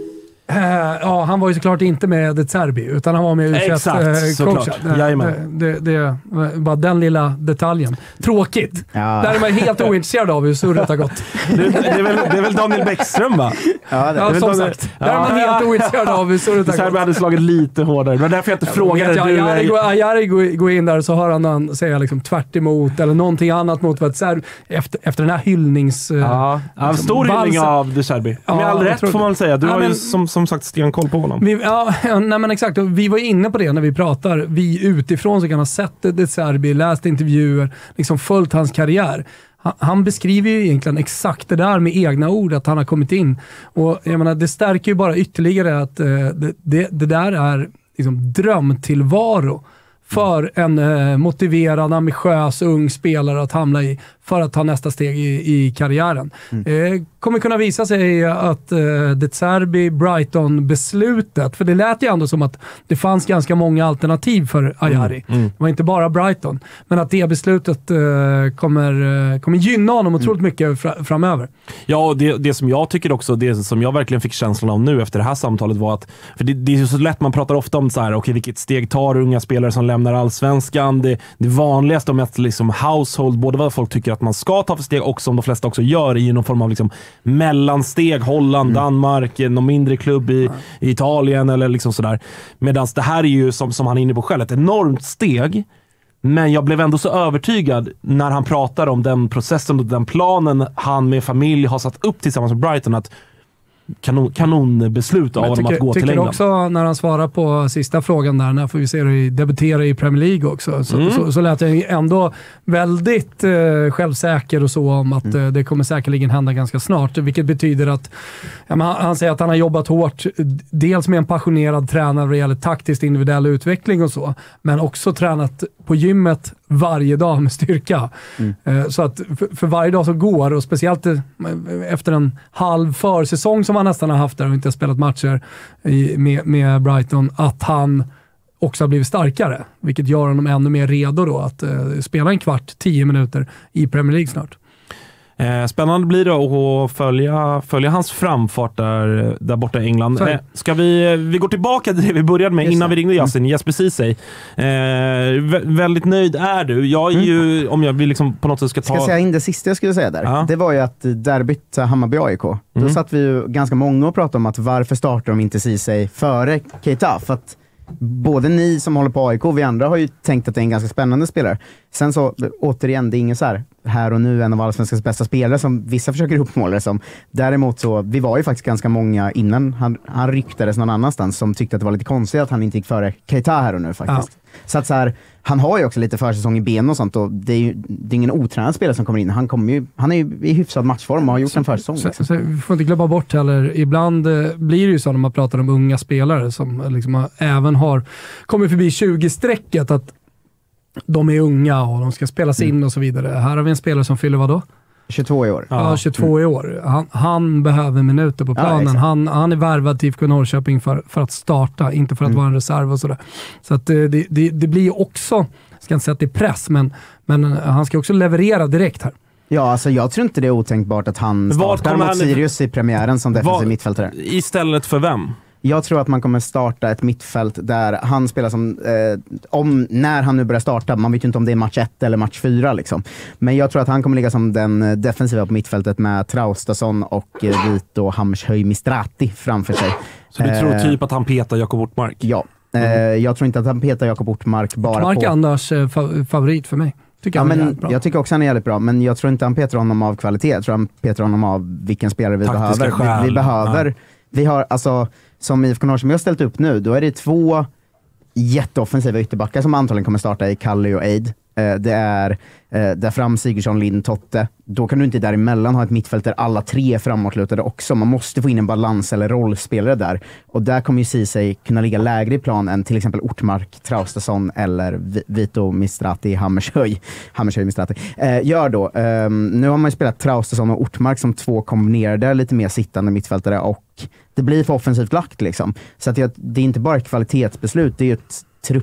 Uh, ja, han var ju såklart inte med De Zerbi, utan han var med U tjugoett. Exakt, såklart. Jajamän. Det, det, det, bara den lilla detaljen. Tråkigt. Ja. Där är man helt ointresserad av hur surret har gått. Det, det, är väl, det är väl Daniel Bäckström, va? Ja, det, Ja, väl som Daniel- sagt. Där är man helt ointresserad av hur surret har Serbi gått. hade slagit lite hårdare. Det var därför jag inte frågade. Ja, Du, Ajari går, Ajari går, går in där och så hör han han säga liksom tvärt emot eller någonting annat mot vad Serbi efter, efter den här hyllnings... ja, ja, en stor Vals- hyllning av De Zerbi. Ja, Med all jag rätt tror får det. man väl säga. Du Ja, har ju men- som, som sagt stenkoll på honom. Vi, ja, nej men exakt. Och vi var inne på det när vi pratar. Vi utifrån så kan ha sett De Zerbi, läst intervjuer, liksom följt hans karriär. Han, han beskriver ju egentligen exakt det där med egna ord, att han har kommit in. Och jag menar, det stärker ju bara ytterligare att eh, det, det, det där är liksom drömtillvaro för en eh, motiverad, ambitiös, ung spelare att hamna i för att ta nästa steg i, i karriären. Mm. Eh, kommer kunna visa sig att eh, De Zerbi Brighton-beslutet, för det lät ju ändå som att det fanns ganska många alternativ för Ajari. Mm. Mm. Det var inte bara Brighton. Men att det beslutet eh, kommer, eh, kommer gynna honom otroligt mm. mycket fra, framöver. Ja, och det, det som jag tycker också, det som jag verkligen fick känslan av nu efter det här samtalet var att, för det, det är ju så lätt, man pratar ofta om så här, okej, vilket steg tar unga spelare som lämnar allsvenskan. Det, det vanligaste om att liksom household, både vad folk tycker att man ska ta för steg och som de flesta också gör i någon form av liksom mellansteg, Holland, mm. Danmark, någon mindre klubb i, i Italien eller liksom sådär. Medan det här är ju, som, som han är inne på själv, ett enormt steg. Men jag blev ändå så övertygad när han pratar om den processen och den planen han med familj har satt upp tillsammans med Brighton, att kanon, kanonbeslut av honom tycker, att gå till England. England. Också när han svarar på sista frågan där, när får vi se det debutera i Premier League också, så, mm. så, så lät jag ändå väldigt eh, självsäker och så om att mm. eh, det kommer säkerligen hända ganska snart, vilket betyder att ja, man, han säger att han har jobbat hårt, dels med en passionerad tränare vad det gäller taktiskt individuell utveckling och så, men också tränat på gymmet varje dag med styrka. Mm. Eh, så att för, för varje dag som går, och speciellt eh, efter en halv försäsong som han nästan har haft där och inte spelat matcher i, med, med Brighton, att han också har blivit starkare, vilket gör honom ännu mer redo då att eh, spela en kvart, tio minuter i Premier League snart. Eh, spännande blir det att följa, följa hans framfart där, där borta i England. Eh, ska vi, vi går tillbaka till det vi började med innan vi ringde Yasin, mm. Jesper Ceesay. Eh, vä- väldigt nöjd är du. Jag är ju, mm. om jag vill liksom på något sätt ska ta... Ska jag säga in det sista jag skulle säga där? Ja. Det var ju att derbyt Hammarby-A I K. Då mm. satt vi ju ganska många och pratade om att varför startar de inte Ceesay före Keita? För att både ni som håller på A I K och vi andra har ju tänkt att det är en ganska spännande spelare. Sen så, återigen, det är ingen så här här och nu en av allsvenskans bästa spelare som vissa försöker uppmåla det som. Däremot så, vi var ju faktiskt ganska många innan han, han ryktades någon annanstans som tyckte att det var lite konstigt att han inte gick före Keita här och nu faktiskt. Ja. Så att så här, han har ju också lite försäsong i ben och sånt, och det är ju det är ingen otränad spelare som kommer in. Han, kommer ju, han är ju i hyfsad matchform och har gjort så, en försäsong. Så, liksom. så, vi får inte glömma bort heller, ibland eh, blir det ju så när man pratar om unga spelare som liksom har, även har kommit förbi tjugo-strecket, att de är unga och de ska spelas in mm. och så vidare. Här har vi en spelare som fyller vad då? tjugotvå i år. Ja, tjugotvå mm. i år. Han, han behöver minuter på planen. Ja, han, han är värvad till I F K Norrköping för, för att starta, inte för att mm. vara en reserv och sådär. Så att det, det, det blir ju också, jag ska inte säga att det är press, men, men han ska också leverera direkt här. Ja, alltså jag tror inte det är otänkbart att han startar mot Sirius i premiären som defensiv mittfältare. Istället för vem? Jag tror att man kommer starta ett mittfält där han spelar som, eh, om, när han nu börjar starta, man vet ju inte om det är match ett eller match fyra liksom. Men jag tror att han kommer ligga som den defensiva på mittfältet med Traustason och eh, Vito Hammershöj Mistrati framför sig. Så du tror typ att han petar Jakob Ortmark? Ja, mm. eh, jag tror inte att han petar Jakob Ortmark bara Ortmark på... är annars eh, favorit för mig. Ja, men jag tycker också han är jävligt bra, men jag tror inte han petar honom av kvalitet. Jag tror han petar honom av vilken spelare vi Taktiska behöver. Vi, vi behöver, ja. vi har alltså, som I F K Norrköping har ställt upp nu, då är det två jätteoffensiva ytterbackar som antagligen kommer starta i Kalle och Eid. Eh, det är eh, där fram Sigurdsson, Lind, Totte. Då kan du inte däremellan ha ett mittfält där alla tre är framåtlutade också. Man måste få in en balans eller rollspelare där. Och där kommer ju Ceesay kunna ligga lägre i plan än till exempel Ortmark, Traustason eller Vito Mistrati, Hammershöj. Hammershöj Mistrati. Eh, gör då. Eh, nu har man ju spelat Traustason och Ortmark som två kombinerade, lite mer sittande mittfältare, och det blir för offensivt lagt liksom. Så att det, det är inte bara ett kvalitetsbeslut, det är ju ett trupp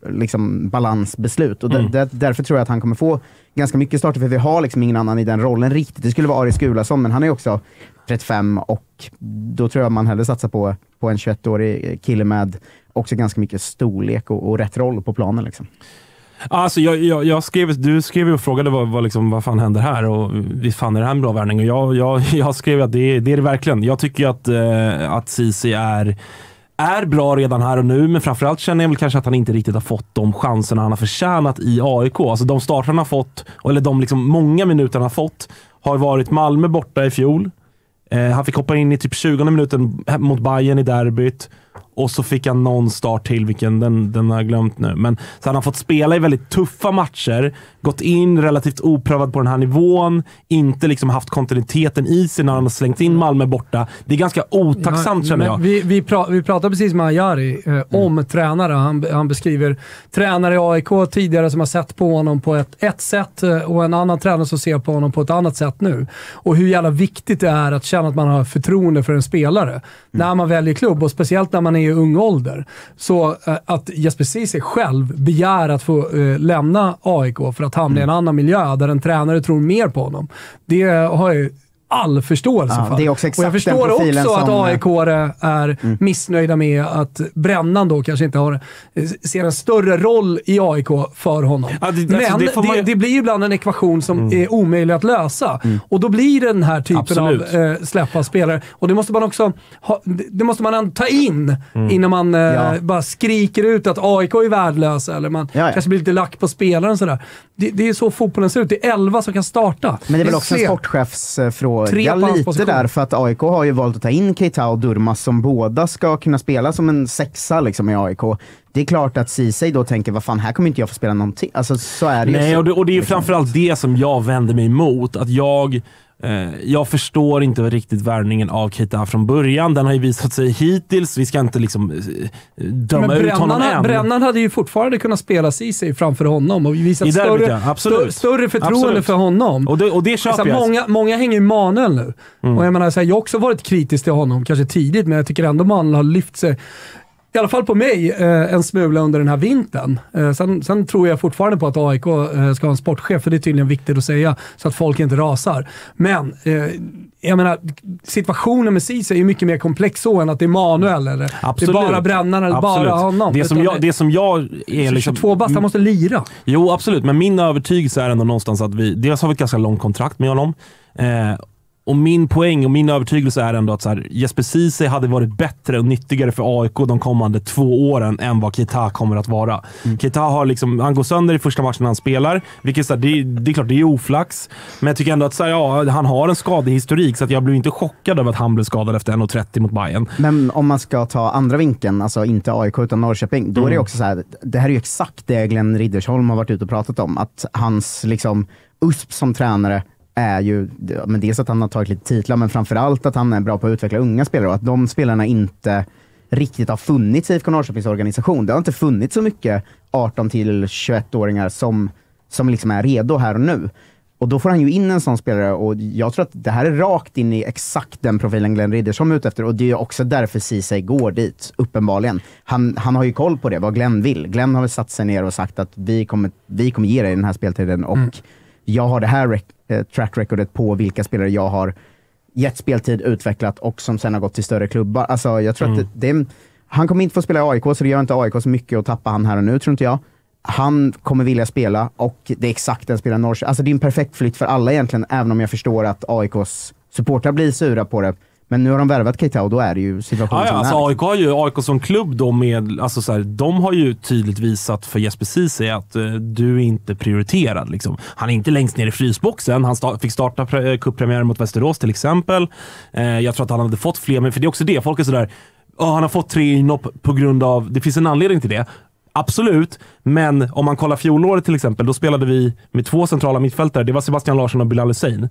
liksom, balansbeslut. Och mm. där, därför tror jag att han kommer få ganska mycket starter, för vi har liksom ingen annan i den rollen riktigt. Det skulle vara Aris Gulason, men han är också trettiofem och då tror jag man hellre satsar på, på en tjugoett-årig kille med också ganska mycket storlek och, och rätt roll på planen liksom. Alltså jag, jag, jag skrev, du skrev och frågade vad, vad, liksom, vad fan händer här och visst fan är det här en bra värvning, och jag, jag, jag skrev att det, det är det verkligen. Jag tycker att, eh, att Ceesay är är bra redan här och nu, men framförallt känner jag väl kanske att han inte riktigt har fått de chanserna han har förtjänat i A I K. Alltså de starter han har fått, eller de liksom många minuter han har fått, har varit Malmö borta i fjol. Eh, han fick hoppa in i typ tjugonde minuten mot Bayern i derbyt. Och så fick han någon start till, vilken den, den har jag glömt nu. Men så han har fått spela i väldigt tuffa matcher, gått in relativt oprövad på den här nivån, inte liksom haft kontinuiteten i sig när han har slängt in Malmö borta. Det är ganska otacksamt, känner jag. Vi, vi, pra, vi pratade precis med Ajari eh, om mm. tränare. Han, han beskriver tränare i A I K tidigare som har sett på honom på ett, ett sätt och en annan tränare som ser på honom på ett annat sätt nu. Och hur jävla viktigt det är att känna att man har förtroende för en spelare mm. när man väljer klubb, och speciellt när man är i ung ålder. Så äh, att Jesper Ceesay själv begär att få äh, lämna A I K för att hamna mm. i en annan miljö där en tränare tror mer på honom. Det har jag all förståelse ja, för. Det är också exakt och jag förstår också som... att A I K är mm. missnöjda med att Brännan då kanske inte har ser en större roll i A I K för honom. Ja, det, men alltså, det, man... det, det blir ju ibland en ekvation som mm. är omöjlig att lösa. Mm. Och då blir det den här typen Absolut. av äh, släppa spelare. Och det måste man också ha, det måste man ta in mm. innan man äh, ja. bara skriker ut att A I K är värdelösa, eller man ja, ja. kanske blir lite lack på spelaren sådär. Det, det är så fotbollen ser ut. Det är elva som kan starta. Men det är väl också en sportchefsfråga lite där, för att A I K har ju valt att ta in Keita och Durmaz som båda ska kunna spela som en sexa liksom i A I K. Det är klart att Ceesay då tänker, vad fan, här kommer inte jag få spela någonting. Alltså så är det ju. Nej, så, och det, och det är liksom. framförallt det som jag vänder mig emot. Att jag eh, jag förstår inte riktigt värvningen av Keita från början. Den har ju visat sig hittills. Vi ska inte liksom eh, döma Men ut honom än. Brännan hade ju fortfarande kunnat spela Ceesay framför honom och visat derbyt, större, ja. större, större förtroende Absolut. för honom. Och det, och det köper alltså, jag. Många, många hänger ju Manuel nu. Mm. Och jag menar, så här, jag har också varit kritisk till honom, kanske tidigt, men jag tycker ändå Manuel har lyft sig, i alla fall på mig, eh, en smula under den här vintern. Eh, sen, sen tror jag fortfarande på att A I K eh, ska ha en sportchef, för det är tydligen viktigt att säga så att folk inte rasar. Men eh, jag menar, situationen med Ceesay är ju mycket mer komplex så än att det är Manuel eller Absolut. det är bara Brännan eller absolut. bara honom. Det som jag, det som jag är liksom... tjugotvå bast, han måste lira. Jo, absolut. Men min övertygelse är ändå någonstans att vi... Dels har vi ett ganska långt kontrakt med honom. Eh, Och min poäng och min övertygelse är ändå att så här, Jesper Ceesay hade varit bättre och nyttigare för A I K de kommande två åren än vad Keita kommer att vara. Mm. Keita har liksom, han går sönder i första matchen han spelar, vilket så här, det, det är klart det är oflax, men jag tycker ändå att så här, ja, han har en skadehistorik, så att jag blir inte chockad över att han blev skadad efter en trettio mot Bayern. Men om man ska ta andra vinkeln, alltså inte A I K utan Norrköping, då mm. är det också så här, det här är ju exakt det Glenn Riddersholm har varit ute och pratat om, att hans liksom U S P som tränare är ju, men dels att han har tagit lite titlar, men framförallt att han är bra på att utveckla unga spelare, och att de spelarna inte riktigt har funnits i I F K Norrköpings organisation. Det har inte funnits så mycket arton till tjugoett-åringar som, som liksom är redo här och nu. Och då får han ju in en sån spelare, och jag tror att det här är rakt in i exakt den profilen Glenn Riddersholm är ute efter, och det är också därför Ceesay går dit, uppenbarligen. Han, han har ju koll på det, vad Glenn vill. Glenn har väl satt sig ner och sagt att vi kommer, vi kommer ge dig den här speltiden, och mm. jag har det här rec- track recordet på vilka spelare jag har gett speltid, utvecklat och som sen har gått till större klubbar. Alltså jag tror mm. att det, det, han kommer inte få spela i A I K, så det gör inte A I K så mycket att tappa han här och nu, tror inte jag. Han kommer vilja spela, och det är exakt den spelaren Norrköping. Alltså det är en perfekt flytt för alla egentligen, även om jag förstår att A I Ks supportrar blir sura på det. Men nu har de värvat Keita, och då är det ju situationen ja, ja, som alltså är. A I K har ju, A I K som klubb då med, alltså så här, de har ju tydligt visat för Jesper Ceesay att uh, du är inte prioriterad liksom. Han är inte längst ner i frysboxen. Han sta- fick starta pre- cuppremiären mot Västerås till exempel. Uh, jag tror att han hade fått fler, men för det är också det, folk är sådär, oh, han har fått tre inhopp på grund av, det finns en anledning till det. Absolut, men om man kollar fjolåret till exempel, då spelade vi med två centrala mittfältare. Det var Sebastian Larsson och Bilal Hussein.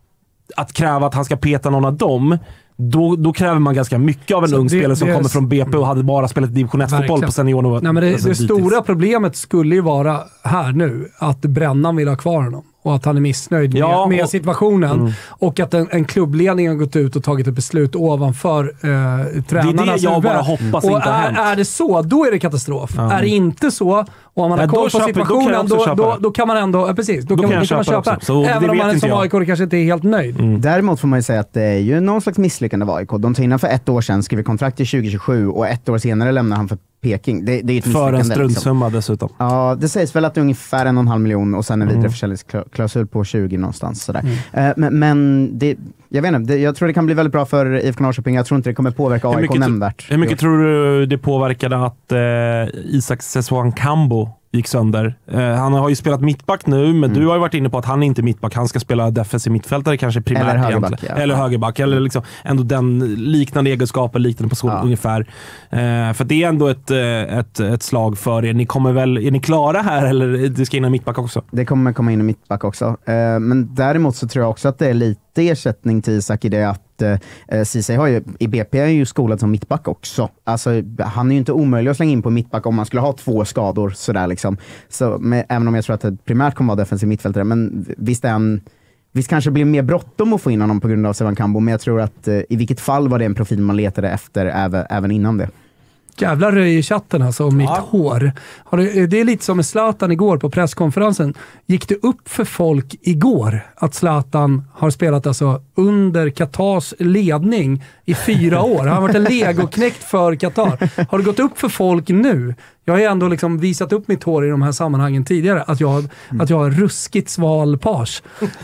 Att kräva att han ska peta någon av dem, Då, då kräver man ganska mycket av en så ung det, spelare som det, kommer från B P och hade bara spelat division ett-fotboll på seniornivå. Nej, men det, alltså, det stora problemet skulle ju vara här nu att Brännan vill ha kvar honom. och att han är missnöjd med, Ja, med och, situationen. Mm. Och att en, en klubbledning har gått ut och tagit ett beslut ovanför eh, tränarnas Det är det jag bara hoppas och inte har är, hänt. är det så, då är det katastrof. Ja. Är det inte så, och om man har Ja, koll då på köper- situationen, då kan jag då, också då, köpa då kan man ändå, ja, precis, då, Då kan, kan jag då kan man köpa köpa också. Så det även om vet man är inte som jag. A I K kanske inte är helt nöjd. Mm. Däremot får man ju säga att det är ju någon slags misslyckande av A I K. De tog in för ett år sedan, skrev kontrakt till tjugo tjugosju och ett år senare lämnar han för Peking. Det, det är ett För misslyckande. en struntsumma liksom. dessutom. Ja, det sägs väl att det är ungefär en och en halv miljon och sen en vidareförsäljningsklausul på tjugo någonstans. Sådär. Mm. Eh, men men det, jag vet inte, det, jag tror det kan bli väldigt bra för I F K Norrköping. Jag tror inte det kommer påverka A I K nämnvärt. Hur mycket tror du det påverkade att eh, Isak Seswan Kambo gick sönder? Eh, han har ju spelat mittback nu, men mm. du har ju varit inne på att han är inte mittback. Han ska spela defensiv mittfältare kanske primärt. Eller högerback. Ja. Eller högerback. Eller liksom ändå den liknande egenskaper, liknande person ja. ungefär. Eh, för det är ändå ett, ett, ett slag för er. Ni kommer väl, är ni klara här eller det ska in en mittback också? Det kommer komma in en mittback också. Eh, men däremot så tror jag också att det är lite ersättning till Isak i det att eh, Ceesay har ju, i B P är ju skolad som mittback också. Alltså, han är ju inte omöjlig att slänga in på mittback om man skulle ha två skador sådär liksom. Så, med, även om jag tror att det primärt kommer vara defensiv mittfältare, men visst är han Visst kanske blir mer bråttom att få in honom på grund av Sevan Kambo, men jag tror att eh, i vilket fall var det en profil man letade efter även, även innan det. Jävla röj i chatten alltså om mitt ja. hår. Har det, det är lite som med Zlatan igår på presskonferensen. Gick det upp för folk igår att Zlatan har spelat alltså under Katars ledning i fyra år? Han har varit en legoknäckt för Qatar. Har det gått upp för folk nu? Jag har ju ändå liksom visat upp mitt hår i de här sammanhangen tidigare. Att jag, mm. att jag har ruskigt sval page.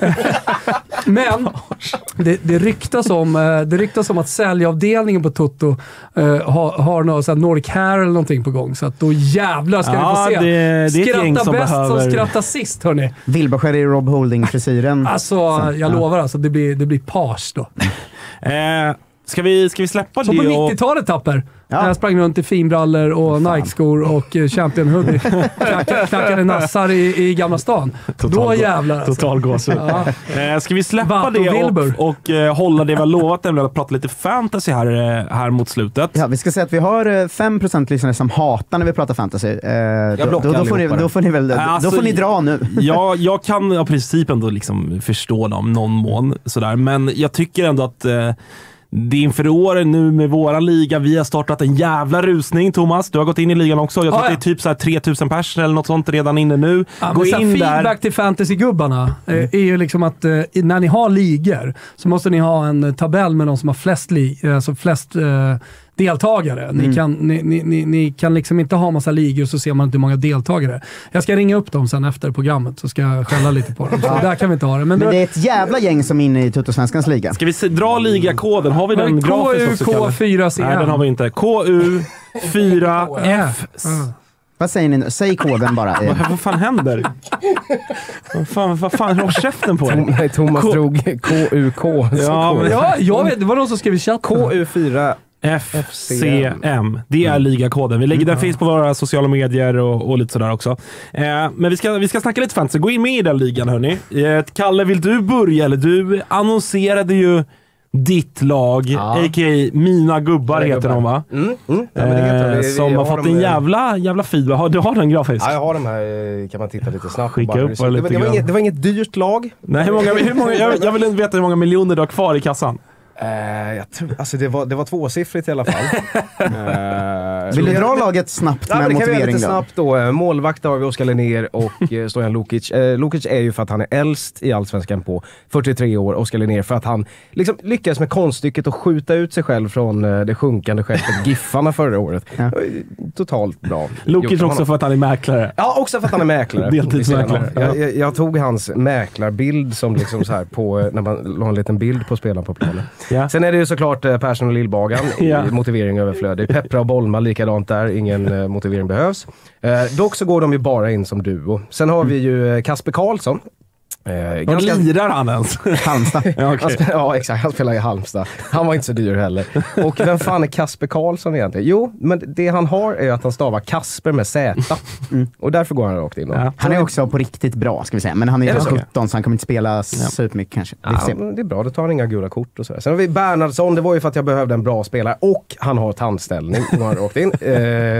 Men det, det, ryktas om, det ryktas om att säljavdelningen på Toto uh, har, har något sånt Nordic Hair eller någonting på gång. Så att då jävlar ska ja, vi få se. Det, det är ett gäng som bäst behöver... som skrattar sist, hörni. Wilbacher i Rob Holding-frisyren. Alltså, så, jag ja. lovar alltså. Det blir, det blir page då. eh, ska, vi, ska vi släppa som det? Som på nittiotalet tapper. Ja. Jag sprang runt i finbrallor och Nike-skor och Champion Hoodie. Knackade, knackade nassar i, i Gamla stan. Total Då jävlar. Alltså. Total gåshud. Ja. Eh, ska vi släppa Vatt det och, och, och eh, hålla det vi har lovat, nämligen att prata lite fantasy här, här mot slutet? Ja, vi ska säga att vi har fem procent lyssnare som hatar när vi pratar fantasy. Eh, då, då, då, får ni, då får ni väl alltså, då får ni dra nu. Ja, jag kan i princip ändå liksom förstå dem någon mån. Sådär. Men jag tycker ändå att eh, det är inför året nu med våra liga. Vi har startat en jävla rusning, Thomas. Du har gått in i ligan också. Jag tror ah, ja. att det är typ så här tre tusen pers eller något sånt redan inne nu. Ja, Gå in feedback där. till fantasy-gubbarna mm. är ju liksom att eh, när ni har ligor så måste ni ha en tabell med de som har flest, li- alltså flest eh, deltagare. Mm. Ni, kan, ni, ni, ni kan liksom inte ha massa ligor så ser man inte hur många deltagare. Jag ska ringa upp dem sen efter programmet så ska jag skälla lite på dem. Så där kan vi inte ha det. Men, Men då, det är ett jävla gäng som är inne i Tuttosvenskans liga. Ska vi se, dra ligakoden? Har vi den grafiskt också? K U K fyra C M. Nej, den har vi inte. K U fyra F. Vad säger ni nu? Säg koden bara. vad, vad fan händer? vad fan, vad fan, håll käften på dig. Nej, Thomas K- drog K U K. Ja, men, ja, jag vet. Det var någon som skrev i chatten. K U fyra F C M. Det är ligakoden. Vi lägger den finns på våra sociala medier och, och lite sådär också. Eh, men vi ska, vi ska snacka lite fantasy. Gå in med i den ligan, hörni. Eh, Kalle, vill du börja? Eller du annonserade ju ditt lag, ja. a k a. Mina gubbar heter gubbar. de, va? Mm. Mm. Ja, det eh, som har fått en jävla, jävla feedback. Har, du har den grafisk? Ja, jag har den här. Kan man titta lite snabbt. Skicka upp det, lite det, var inget, det var inget dyrt lag. Nej, hur många, hur många, jag, jag vill inte veta hur många miljoner du har kvar i kassan. Uh, jag tror, alltså det var, det var tvåsiffrigt i alla fall. uh, Vill du dra laget snabbt med ja, motivering? Kan vi lite då? snabbt då. Målvakt har vi Oskar Linnér och uh, Stojan Lukic. Uh, Lukic är ju för att han är äldst i Allsvenskan på fyrtiotre år. Oskar Linnér för att han liksom lyckades med konststycket att skjuta ut sig själv från uh, det sjunkande skeppet Giffarna förra året. Ja. Totalt bra. Lukic också för att han är mäklare. Ja, också för att han är mäklare. Deltidsmäklare. Jag, jag, jag tog hans mäklarbild som liksom så här på, när man la en liten bild på spelaren på planen. Ja. Sen är det ju såklart eh, Persson och Lillbagan ja. i motivering överflödig. Peppra och Bolma likadant där, ingen eh, motivering behövs. Eh, dock så går de ju bara in som duo. Sen har vi ju eh, Kasper Karlsson. Eh, ganska... lirar han ens? Halmstad. ja, okay. han ja, exakt. Han spelar i Halmstad. Han var inte så dyr heller. Och vem fan är Kasper Karlsson egentligen? Jo, men det han har är att han stavar Kasper med Z. Mm. Och därför går han rakt in. Ja. Han är också på riktigt bra, ska vi säga. Men han är ju sjutton så han kommer inte spela ja. supermycket kanske. Ja, det är bra, då tar han inga gula kort och så. Sen har vi Bernhardsson, det var ju för att jag behövde en bra spelare. Och han har tandställning. Går han rakt in. Eh,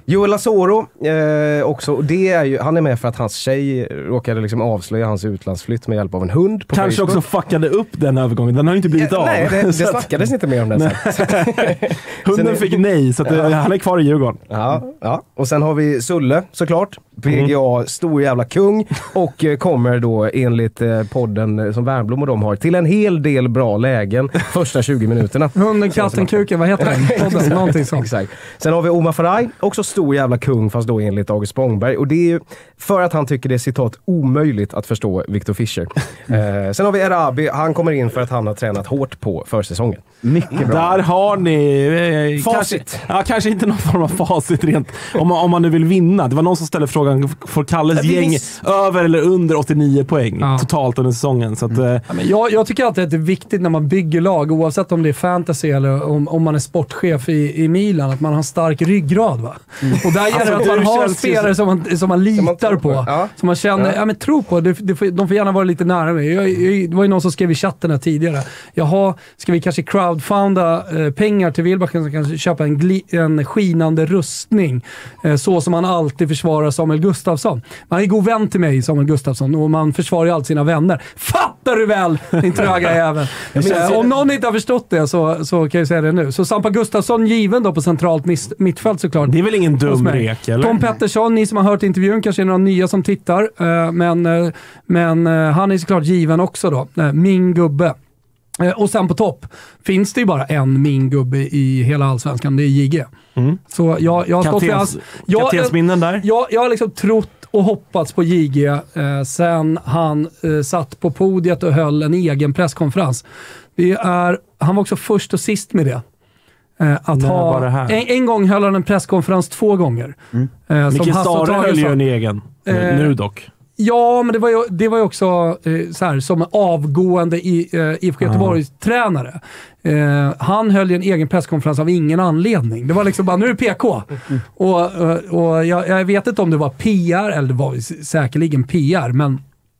Joel Asoro eh, också, och det är ju, han är med för att hans tjej råkade liksom avslöja hans utlandsflytt med hjälp av en hund på Kanske Facebook. också fuckade upp den övergången, den har ju inte blivit ja, av. Nej, det, det snackades inte mer om det sen. Hunden sen, fick nej, så att ja. han är kvar i Djurgården. Ja, ja. Och sen har vi Sulle såklart, P G A, mm. stor jävla kung, och eh, kommer då enligt eh, podden som Värnblom och de har till en hel del bra lägen första tjugo minuterna. Hunden, katten, kuken, vad heter den? Podden, någonting sånt. Exakt. Sen har vi Omar Faraj, också stor jävla kung, fast då enligt August Spångberg, och det är ju för att han tycker det är citat omöjligt att förstå Victor Fischer. eh, sen har vi Erabi, han kommer in för att han har tränat hårt på försäsongen. Mycket bra. Där har ni eh, facit. Kanske, ja, kanske inte någon form av facit rent, om man, om man nu vill vinna. Det var någon som ställde frågan, får Kalles ja, gäng visst. över eller under åttionio poäng ja. totalt under säsongen? Så att, mm. eh, ja, men jag, jag tycker alltid att det är viktigt när man bygger lag, oavsett om det är fantasy eller om, om man är sportchef i, i Milan, att man har en stark ryggrad. Va? Mm. Och där gäller det alltså, att man har spelare som man, som man litar som man på. Ja. Som man känner, ja. Ja, men tro på. Det, det får, de får gärna vara lite nära mig. Jag, jag, det var ju någon som skrev i chatten här tidigare. Jaha, ska vi kanske crowdfunda eh, pengar till Wilbacken som kanske köpa en, gli, en skinande rustning. Eh, så som man alltid försvarar Samuel Gustafsson. Man är god vän till mig, Samuel Gustafsson, och man försvarar ju alltid sina vänner. Fattar du väl, din tröga jävel? eh, om någon inte har förstått det så, så kan jag säga det nu. Så Sampa Gustafsson given då på centralt miss, mittfält såklart. Det är väl ingen dum rek, eller? Tom Pettersson, ni som har hört intervjun, kanske är några nya som tittar. Eh, men eh, men eh, han är såklart given också då. Eh, min gubbe. Eh, och sen på topp finns det ju bara en min gubbe i hela allsvenskan, det är J G. Mm. Så jag, jag har stått för hans... Kaptensminnen där? Jag, jag har liksom trott och hoppats på J G eh, sen han eh, satt på podiet och höll en egen presskonferens. Det är, han var också först och sist med det. Eh, att Nej, ha, det här. En, en gång höll han en presskonferens två gånger. Mm. Eh, Micke Stare höll ju en egen, eh, nu dock. Ja, men det var ju, det var ju också eh, så här, som avgående i, eh, I F K Göteborgs tränare. Eh, han höll ju en egen presskonferens av ingen anledning. Det var liksom bara, nu är det P K. Mm. Och, och jag, jag vet inte om det var P R, eller det var säkerligen P R, men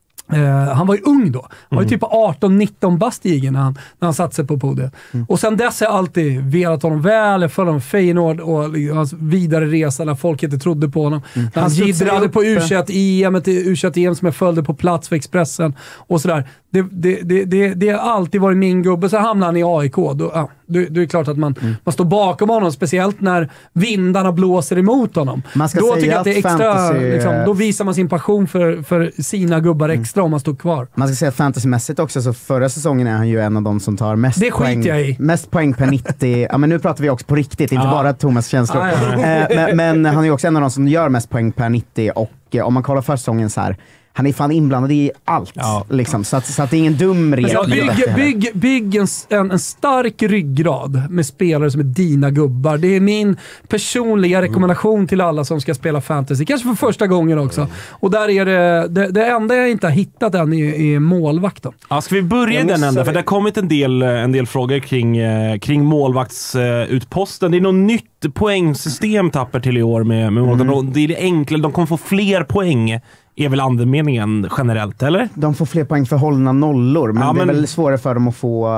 Uh, han var ju ung då. Han var ju typ arton nitton bast i när han, när han satt sig på podiet. Mm. Och sen dess har jag alltid velat honom väl. Jag följde honom Feyenoord och hans vidare resa när folk inte trodde på honom. Mm. När han giddrade på U tjugoett-E M, ett U tjugoett-E M som jag följde på plats för Expressen och sådär. Det, det, det, det, det har alltid varit min gubbe. Så hamnar han i A I K. Då, ja, då, då är det klart att man, mm. man står bakom honom, speciellt när vindarna blåser emot honom. Man ska då säga tycker jag att det är extra, fantasy... liksom, då visar man sin passion för, för sina gubbar extra mm. om man står kvar. Man ska säga att fantasymässigt också, så förra säsongen är han ju en av de som tar mest, det poäng, jag i. mest poäng per nittio. Ja, men nu pratar vi också på riktigt, inte ja. bara Thomas känslor. Ah, ja. men, men han är ju också en av de som gör mest poäng per nittio, och om man kollar förra säsongen så här, han är fan inblandad i allt. Ja. Liksom, så, att, så att det är ingen dum regel. Bygg, bygg, bygg en, en, en stark ryggrad med spelare som är dina gubbar. Det är min personliga rekommendation till alla som ska spela fantasy. Kanske för första gången också. Och där är det, det, det enda jag inte har hittat än är, är målvakten. Ja, ska vi börja i den änden? För det har kommit en del, en del frågor kring, kring målvaktsutposten. Det är något nytt poängsystem Tapper till i år med, med mm. Det är det enkla. De kommer få fler poäng. Är väl andemeningen generellt, eller? De får fler poäng för hållna nollor, men, ja, men det är väl svårare för dem att få...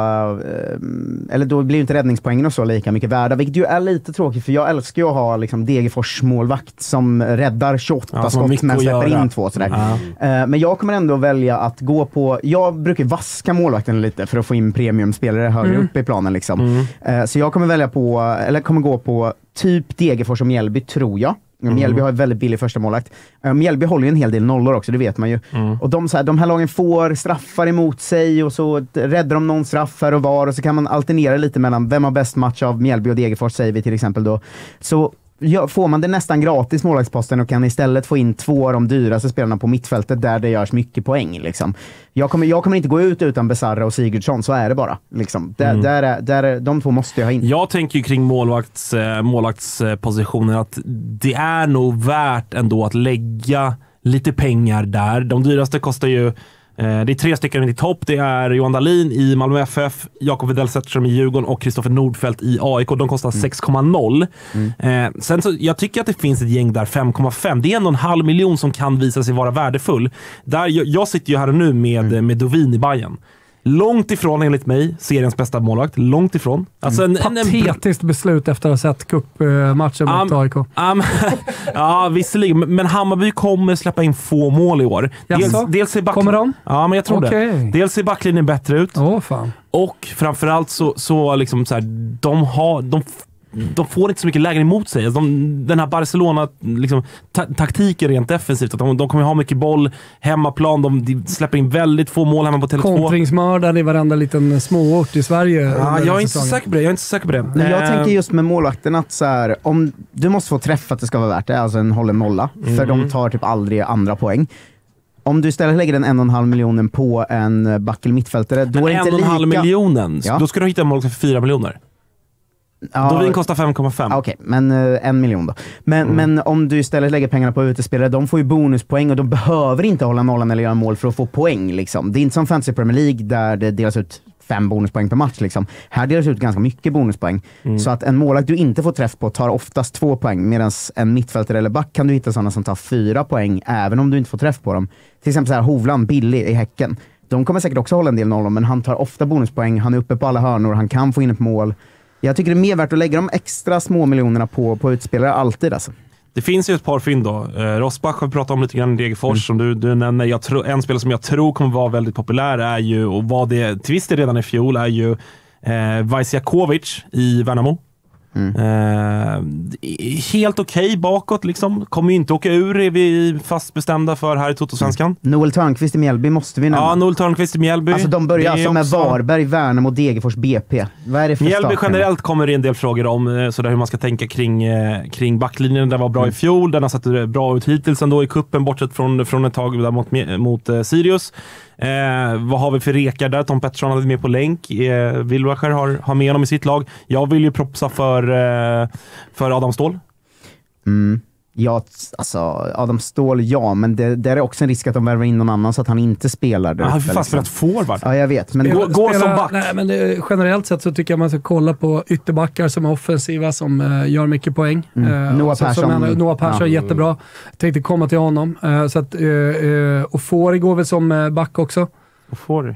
Eh, eller då blir ju inte räddningspoängen och så lika mycket värda, vilket ju är lite tråkigt, för jag älskar ju att ha liksom Degerfors målvakt som räddar tjugoåtta ja, skott men släpper in två. Sådär. Ja. Eh, men jag kommer ändå välja att gå på... Jag brukar vaska målvakten lite för att få in premiumspelare högre mm. upp i planen. Liksom. Mm. Eh, så jag kommer välja på... Eller kommer gå på typ Degerfors och Mjällby, tror jag. Mjällby mm. har ett väldigt billig första målvakt. Mjällby håller ju en hel del nollor också, det vet man ju. Mm. Och de, så här, de här lagen får straffar emot sig och så räddar de någon straff här och var, och så kan man alternera lite mellan vem har bäst match av Mjällby och Degerfors, säger vi till exempel då. Så ja, får man det nästan gratis målvaktsposten och kan istället få in två av de dyraste spelarna på mittfältet där det görs mycket poäng. Liksom. Jag, kommer, jag kommer inte gå ut utan Besarra och Sigurdsson, så är det bara. Liksom. Där, mm. där, är, där är, de två måste jag ha in. Jag tänker ju kring målvakts, målvaktspositionen att det är nog värt ändå att lägga lite pengar där. De dyraste kostar ju Det är tre stycken i topp. Det är Johan Dahlin i Malmö F F, Jakob Widell Zetterström i Djurgården och Kristoffer Nordfeldt i A I K. De kostar mm. sex komma noll. Mm. Eh, sen så, jag tycker att det finns ett gäng där fem komma fem. Det är ändå en halv miljon som kan visa sig vara värdefull. Där, jag, jag sitter ju här och nu med, mm. med Dovin i Bayern. Långt ifrån enligt mig seriens bästa målvakt. Långt ifrån. Alltså en, en, en Patetiskt beslut efter att ha sett cupmatchen mot um, A I K. Um, ja, visserligen. Men Hammarby kommer släppa in få mål i år. Dels, dels är back... Kommer de? Ja, men jag tror okay. det. Dels ser backlinjen bättre ut. Åh, oh, fan. Och framförallt så, så, liksom så här, de har... De, de får inte så mycket lägen emot sig. De, den här Barcelona liksom, ta- taktiken rent defensivt. Att de, de kommer ha mycket boll, hemmaplan, de, de släpper in väldigt få mål hemma på Tele två. Kontringsmördare i varenda liten småort i Sverige. Ja, jag är inte så säker på det. Jag är inte så säker på det. Men jag eh. tänker just med målvakten att så här, om du måste få träff för att det ska vara värt det, alltså en hållen nolla, mm. för de tar typ aldrig andra poäng. Om du istället lägger den en och en halv miljonen på en back eller mittfältare, då är det inte en och en halv lika... miljonen? Ja. Då ska du hitta en målvakt för fyra miljoner. Ja, Dovin kostar fem komma fem. Okej, okay, men uh, en miljon då. Men, mm. men om du istället lägger pengarna på utespelare, de får ju bonuspoäng och de behöver inte hålla nollan eller göra mål för att få poäng. Liksom. Det är inte som Fantasy Premier League där det delas ut fem bonuspoäng per match. Liksom. Här delas ut ganska mycket bonuspoäng. Mm. Så att en målvakt du inte får träff på tar oftast två poäng, medan en mittfältare eller back kan du hitta sådana som tar fyra poäng även om du inte får träff på dem. Till exempel så här Hovland, Billy i Häcken. De kommer säkert också hålla en del nollor, men han tar ofta bonuspoäng. Han är uppe på alla hörnor, han kan få in ett mål. Jag tycker det är mer värt att lägga de extra små miljonerna på, på utspelare alltid. Alltså. Det finns ju ett par fynd då. Eh, Rosbach har vi pratat om lite grann i Degerfors mm. som du, du nämner. Jag tro, en spelare som jag tror kommer vara väldigt populär är ju, och var det till viss del redan i fjol, är ju eh, Vajsjakovic i Värnamo. Mm. Eh, helt okej okay bakåt liksom. Kommer ju inte åka ur, är vi fast bestämda för här i Toto-svenskan. Mm. Noel Törnqvist i Mjällby måste vi nämna. Ja, Noel Törnqvist i Mjällby. Alltså de börjar alltså med också... Varberg, Värnamo och Degerfors B P. Vad är det för Mjällby starten? Generellt kommer det en del frågor om så där hur man ska tänka kring, kring backlinjen. Den var bra mm. i fjol, den har sett bra ut hittills ändå i kuppen, bortsett från, från ett tag där mot, mot uh, Sirius. Eh, vad har vi för rekar där? Tom Pettersson hade med på länk. Eh, Wilbacher har, har med honom i sitt lag. Jag vill ju propsa för, eh, för Adam Ståhl. Mm. Ja, alltså Adam Ståhl, ja, men det, det är också en risk att de värvar in någon annan så att han inte spelar där. Han har fast för att forward. Ja, jag vet. Men spela, gå, gå spela, som back. Nej, men det, generellt sett så tycker jag man ska kolla på ytterbackar som är offensiva, som uh, gör mycket poäng. Mm. Uh, Noah Persson. Som, Noah Persson är ja. jättebra. Jag tänkte komma till honom. Uh, så att, uh, uh, och Fori går väl som uh, back också. Och Fori?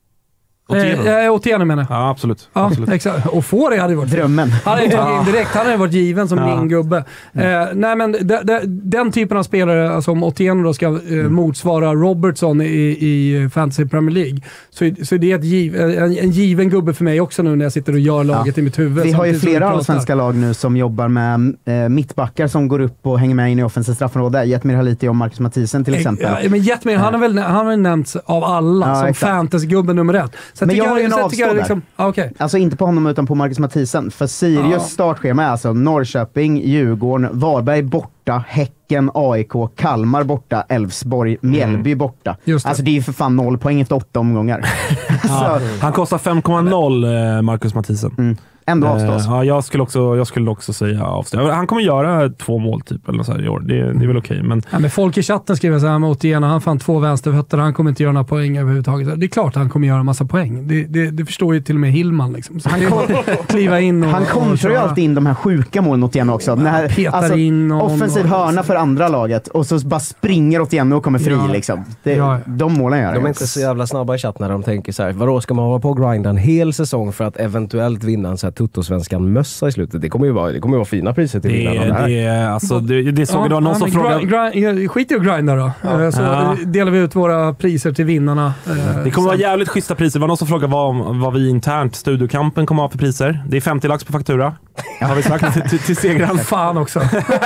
Eh, Otieno menar jag. Ja, absolut. Ja, absolut. Exakt. Och Fori hade varit drömmen. Han hade tagit in direkt. Han hade varit given som ja. min gubbe. Mm. Eh, nej, men de, de, den typen av spelare, alltså om Otieno då ska eh, mm. motsvara Robertson i, i Fantasy Premier League, så, så det är ett giv, en, en given gubbe för mig också nu när jag sitter och gör laget ja. i mitt huvud. Vi har ju flera allsvenska lag nu som jobbar med eh, mittbackar som går upp och hänger med in i offensiv straffområde. Jetmir Haliti och Marcus Mathisen till exempel. Ja, men Jetmir, han har väl han har nämnts av alla ja, som fantasy-gubben nummer ett. Så men jag har ju en avstånd där. Liksom, ah, okay. Alltså inte på honom utan på Marcus Mathisen. För Sirius ah. startschema är alltså Norrköping, Djurgården, Varberg borta, Häcken, A I K, Kalmar borta, Elfsborg, Mjällby borta. Just det. Alltså det är ju för fan noll poäng efter åtta omgångar. Ja, han kostar fem komma noll, Marcus Mathisen. Mm. Ändå avstås. Uh, ja, jag skulle också, jag skulle också säga avstå. Han kommer göra två mål typ eller så här i år. Det, det är väl okej. Okay, men... Ja, men folk i chatten skriver så här mot igen. Han fann två vänsterfötter. Han kommer inte göra några poäng överhuvudtaget. Det är klart att han kommer göra en massa poäng. Det, det, det förstår ju till och med Hillman. Liksom. Så han kommer kliva in och... Han kontrar ju alltid in de här sjuka målen åt igen också. Ja, petar alltså, in och offensiv och... hörna för andra laget och så bara springer åt igen och kommer fri. Ja. Liksom. Det, ja. De målen gör De är inte så jävla snabba i chatten när de tänker så här. Vadå, ska man hålla på och grinda en hel säsong för att eventuellt vinna en så här Toto-svenskan mössa i slutet? Det kommer ju vara, det kommer ju vara fina priser till vinnarna. Det, det, det, alltså, det, det såg ja, idag någon ja, som frågade... Skit i att grinda då. Ja. Så ja. delar vi ut våra priser till vinnarna. Det kommer vara jävligt schyssta priser. Det var någon som frågade vad, vad vi internt Studiokampen kommer ha för priser. Det är femtio lax på faktura. Har vi sagt till, till, till segraren. Fan också.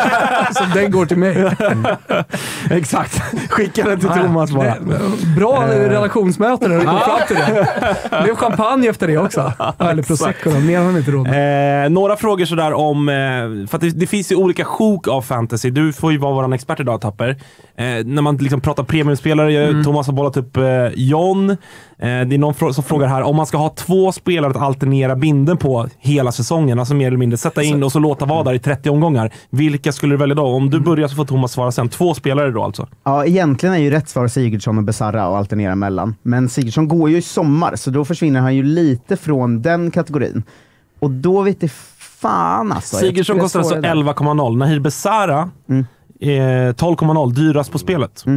Så den går till mig. Mm. Exakt. Skicka den till ja, Thomas bara. Det, bra uh. relationsmöte när du kom fram till det. Det blev champagne efter det också. Eller prosecco. Mer har vi inte råd med. Eh, några frågor sådär om... Eh, för att det, det finns ju olika sjok av fantasy. Du får ju vara våran expert idag, Tapper. Eh, när man liksom pratar premiumspelare. Mm. Thomas har bollat upp eh, John. Eh, det är någon fr- som frågar här. Om man ska ha två spelare att alternera binden på hela säsongen. Alltså mer eller mindre sätta in och så låta vara där i trettio omgångar. Vilka skulle du välja då? Om du börjar så får Thomas svara sen. Två spelare då alltså? Ja, egentligen är ju rätt svar Sigurdsson och Besara och alternera mellan. Men Sigurdsson går ju i sommar så då försvinner han ju lite från den kategorin. Och då vet det fan alltså. Sigurdsson kostar alltså elva komma noll. Nahir Besara mm. är tolv komma noll. Dyrast på spelet. Mm.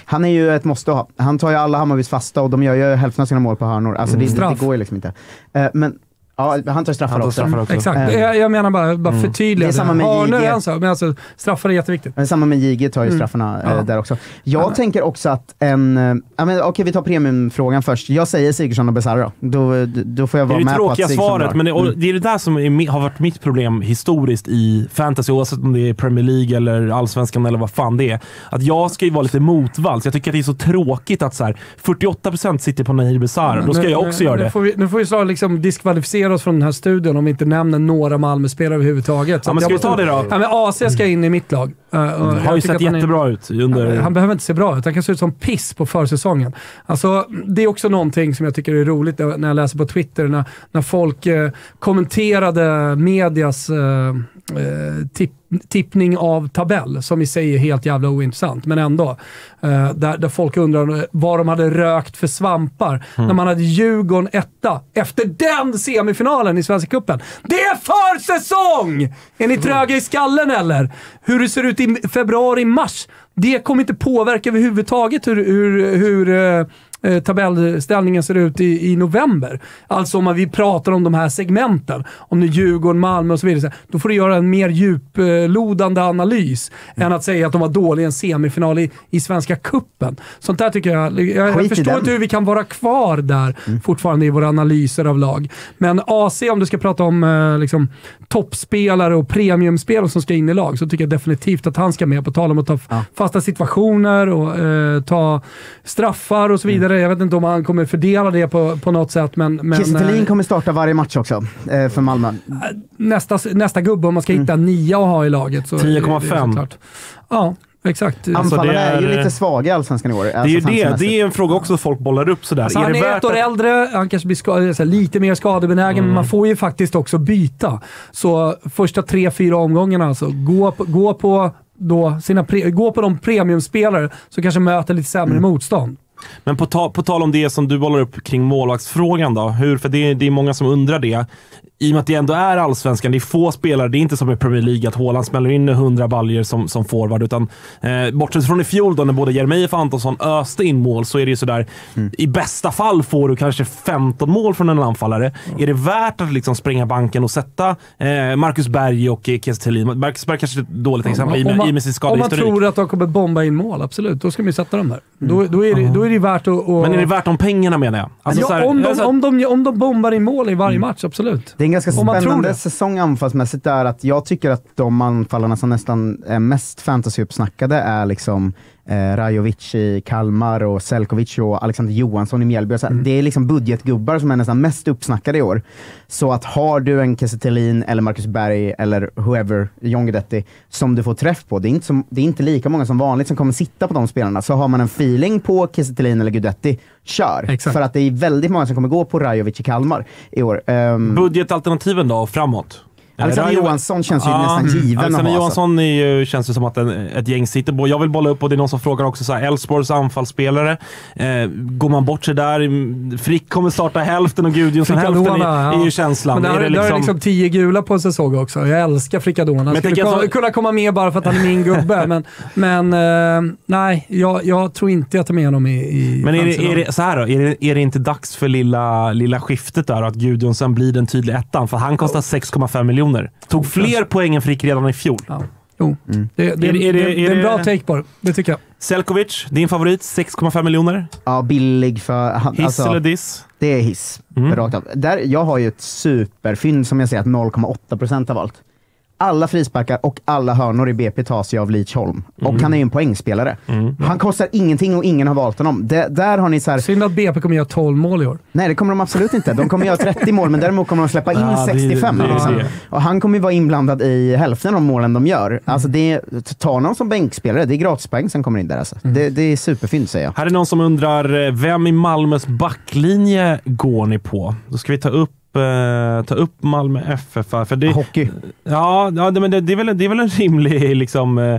Han är ju ett måste ha. Han tar ju alla Hammarbys fasta och de gör ju hälften av sina mål på hörnor. Alltså Mm. det, det, Straff. det går ju liksom inte. Uh, men ja, han tar straffar Han tar också. straffar också. Exakt, Mm. jag, jag menar bara, bara förtydliga Det är samma med Hörnor J G. är en sak, men alltså straffar är jätteviktigt. Men samma med J G tar ju straffarna Ja. eh, där också. Jag Ja. tänker också att en... eh, Ja, men, okej, vi tar premiumfrågan först. Jag säger Sigurdsson och Besara då. Då, då får jag Det vara är det med på att tråkiga Sigurdsson svaret, drar. men det, och Mm. det är det där som är, mi- har varit mitt problem historiskt i fantasy, oavsett om det är Premier League eller Allsvenskan eller vad fan det är. Att jag ska ju vara lite motvalls. Jag tycker att det är så tråkigt att så här, fyrtioåtta procent sitter på Nahir Besara. Då ska Nu- jag också nu, göra nu det. Får vi, nu får vi snart liksom diskvalificera oss från den här studion om vi inte nämner några Malmö-spelare överhuvudtaget. Så Ja, men att ska jag vi ta måste- det då? Ja, men A C ska in i mitt lag. Uh, Det har ju sett jättebra ut under... Han behöver inte se bra ut. Han kan se ut som piss på försäsongen. Alltså, det är också någonting som jag tycker är roligt när jag läser på Twitter. När, när folk eh, kommenterade medias eh, eh, tipp, tippning av tabell, som i sig är helt jävla ointressant. Men ändå. Eh, där, där folk undrar vad de hade rökt för svampar. Mm. När man hade Djurgården etta efter den semifinalen i Svenska cupen. Det är försäsong! Är ni tröga i skallen eller? Hur det ser ut i februari, mars. Det kommer inte påverka överhuvudtaget hur, hur, hur eh, tabellställningen ser ut i, i november. Alltså om man, vi pratar om de här segmenten, om det är Djurgården, Malmö och så vidare, då får du göra en mer djuplodande analys mm. än att säga att de var dåliga i en semifinal i, i Svenska cupen. Sånt där tycker jag, jag, jag förstår inte hur vi kan vara kvar där mm. fortfarande i våra analyser av lag. Men A C, om du ska prata om eh, liksom, toppspelare och premiumspelare som ska in i lag, så tycker jag definitivt att han ska med, på tal om att ta ja. fasta situationer och eh, ta straffar och så vidare. Jag vet inte om han kommer fördela det på, på något sätt. Men, men, Kiese Thelin kommer starta varje match också eh, för Malmö. Nästa, nästa gubbe, om man ska hitta mm. nio att ha i laget. tio komma fem. Ja, exakt. Anfallarna alltså, är, är ju lite svaga i Allsvenskan i år. Det är ju det. Det är en fråga också folk bollar upp sådär. Alltså, är han det är ett år att... äldre, han kanske blir ska, så här, lite mer skadebenägen, mm. men man får ju faktiskt också byta. Så första tre, fyra omgångarna, alltså, gå på, gå på, då, sina pre, gå på de premiumspelare som kanske möter lite sämre mm. motstånd. Men på, ta, på tal om det som du bollar upp kring målvaktsfrågan då, hur, för det, det är många som undrar det. I och med att det ändå är Allsvenskan, det är få spelare, det är inte som i Premier League att Haaland smäller in hundra baljer som, som forward, utan eh, bortsett från i fjol då när både Jeremejeff och Antonsson öste in mål, så är det ju sådär, mm. i bästa fall får du kanske femton mål från en anfallare. Mm. Är det värt att liksom spränga banken och sätta eh, Marcus Berg och Kiese Thelin? Marcus Berg kanske är ett dåligt exempel om man, i med sin skadehistorik. Om man tror att de kommer bomba in mål, absolut, då ska man ju sätta dem där. Mm. Då, då, är det, då är det värt att... Och... Men är det värt de pengarna, menar jag? Alltså, ja, så här, om, de, alltså, om, de, om de bombar in mål i varje mm. match, absolut. Det är en ganska spännande säsong anfallsmässigt där, att jag tycker att de anfallarna som nästan är mest fantasy-uppsnackade är liksom eh, Rajovic i Kalmar och Selkovic och Alexander Johansson i Mjällby. Mm. Det är liksom budgetgubbar som är nästan mest uppsnackade i år. Så att har du en Kiese Thelin eller Marcus Berg eller whoever, John Guidetti, som du får träff på, det är, inte som, det är inte lika många som vanligt som kommer sitta på de spelarna. Så har man en feeling på Kiese Thelin eller Guidetti, kör. Exakt. För att det är väldigt många som kommer gå på Rajovic i Kalmar i år. Um, Budgetalternativen då, framåt? Alexander Johansson känns ju ja, nästan given Alexander att ha. Johansson är ju, känns ju som att en, ett gäng sitter på. Jag vill bolla upp, och det är någon som frågar också så här, Elfsborgs anfallsspelare. Eh, går man bort sig där? Frick kommer starta hälften och Gudjonsson hälften är, ja. är ju känslan. Men där är, är det liksom... är liksom tio gula på en säsong också. Jag älskar Frickadona. Han skulle kunna, så... kunna komma med bara för att han är min gubbe. men men eh, nej, jag, jag tror inte jag tar med honom i, i Men är det, är det så här då? Är det, är det inte dags för lilla, lilla skiftet där, att Gudjonsson blir den tydliga ettan? För han kostar sex komma fem miljoner. Tog fler poäng än Frick redan i fjol. Ja. Jo. Mm. Det, det, är, är, det, det, det är en bra take på det. Det tycker jag. Selkovic, din favorit, sex komma fem miljoner. Ja, billig för... Hiss alltså, eller diss? Det är hiss. Mm. Rakt av. Där, jag har ju ett superfynd som jag säger att noll komma åtta procent har valt. Alla frisparkar och alla hörnor i B P tas ju av Lidsholm. Mm. Och han är ju en poängspelare. Mm. Han kostar ingenting och ingen har valt honom. Det, där har ni så här... Synd att B P kommer göra tolv mål i år. Nej, det kommer de absolut inte. De kommer göra trettio mål, men däremot kommer de släppa in ah, sextiofem. Det, det, liksom. det. Och han kommer ju vara inblandad i hälften av målen de gör. Mm. Alltså det, ta någon som bänkspelare, det är gratispoäng som kommer in där. Alltså. Mm. Det, det är superfint, säger jag. Här är någon som undrar, vem i Malmös backlinje går ni på? Då ska vi ta upp Uh, ta upp Malmö F F för det, hockey. Ja, ja det, men det, det, är väl, det är väl en rimlig liksom, uh,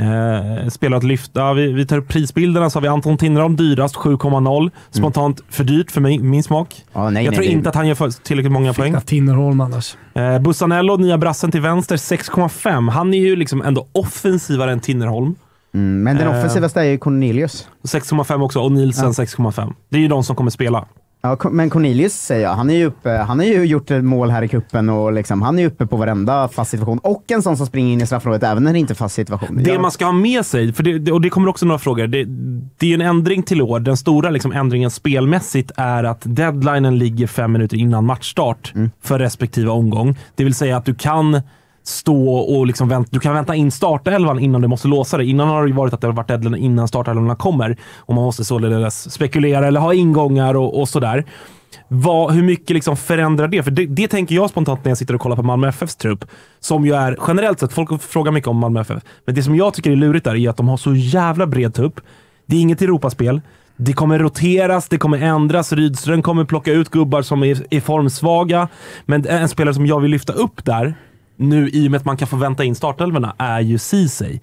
uh, spelare att lyfta. Ja, vi, vi tar upp prisbilderna, så har vi Anton Tinnerholm dyrast sju komma noll. Spontant mm. för dyrt för mig, min smak. Ja, nej, jag nej, tror nej. inte att han gör tillräckligt många Fick poäng. Tinnerholm annars. Uh, Bussanello, nya brassen till vänster, sex komma fem. Han är ju liksom ändå offensivare än Tinnerholm. Mm, men den offensivaste är ju Cornelius. sex komma fem också, och Nielsen ja. sex komma fem. Det är ju de som kommer spela. Ja, men Cornelius säger jag, han är ju uppe, han har ju gjort ett mål här i kuppen och liksom, han är ju uppe på varenda fast situation. Och en sån som springer in i straffområdet även när det inte är fast situation. Det ja. man ska ha med sig, för det, och det kommer också några frågor, det, det är en ändring till år. Den stora liksom, ändringen spelmässigt är att deadlinen ligger fem minuter innan matchstart mm. för respektive omgång. Det vill säga att du kan stå och liksom vänta, du kan vänta in startelvan innan du måste låsa det. Innan har det ju varit att det har varit deadline innan startelvarna kommer och man måste således spekulera eller ha ingångar och, och sådär. Vad, hur mycket liksom förändrar det? För det, det tänker jag spontant när jag sitter och kollar på Malmö F F:s trupp, som ju är generellt sett, folk frågar mycket om Malmö F F, men det som jag tycker är lurigt där är att de har så jävla bred trupp. Det är inget Europaspel. Det kommer roteras, det kommer ändras. Rydström kommer plocka ut gubbar som är, är formsvaga, men en spelare som jag vill lyfta upp där nu i och med att man kan få vänta in startelverna är ju Ceesay.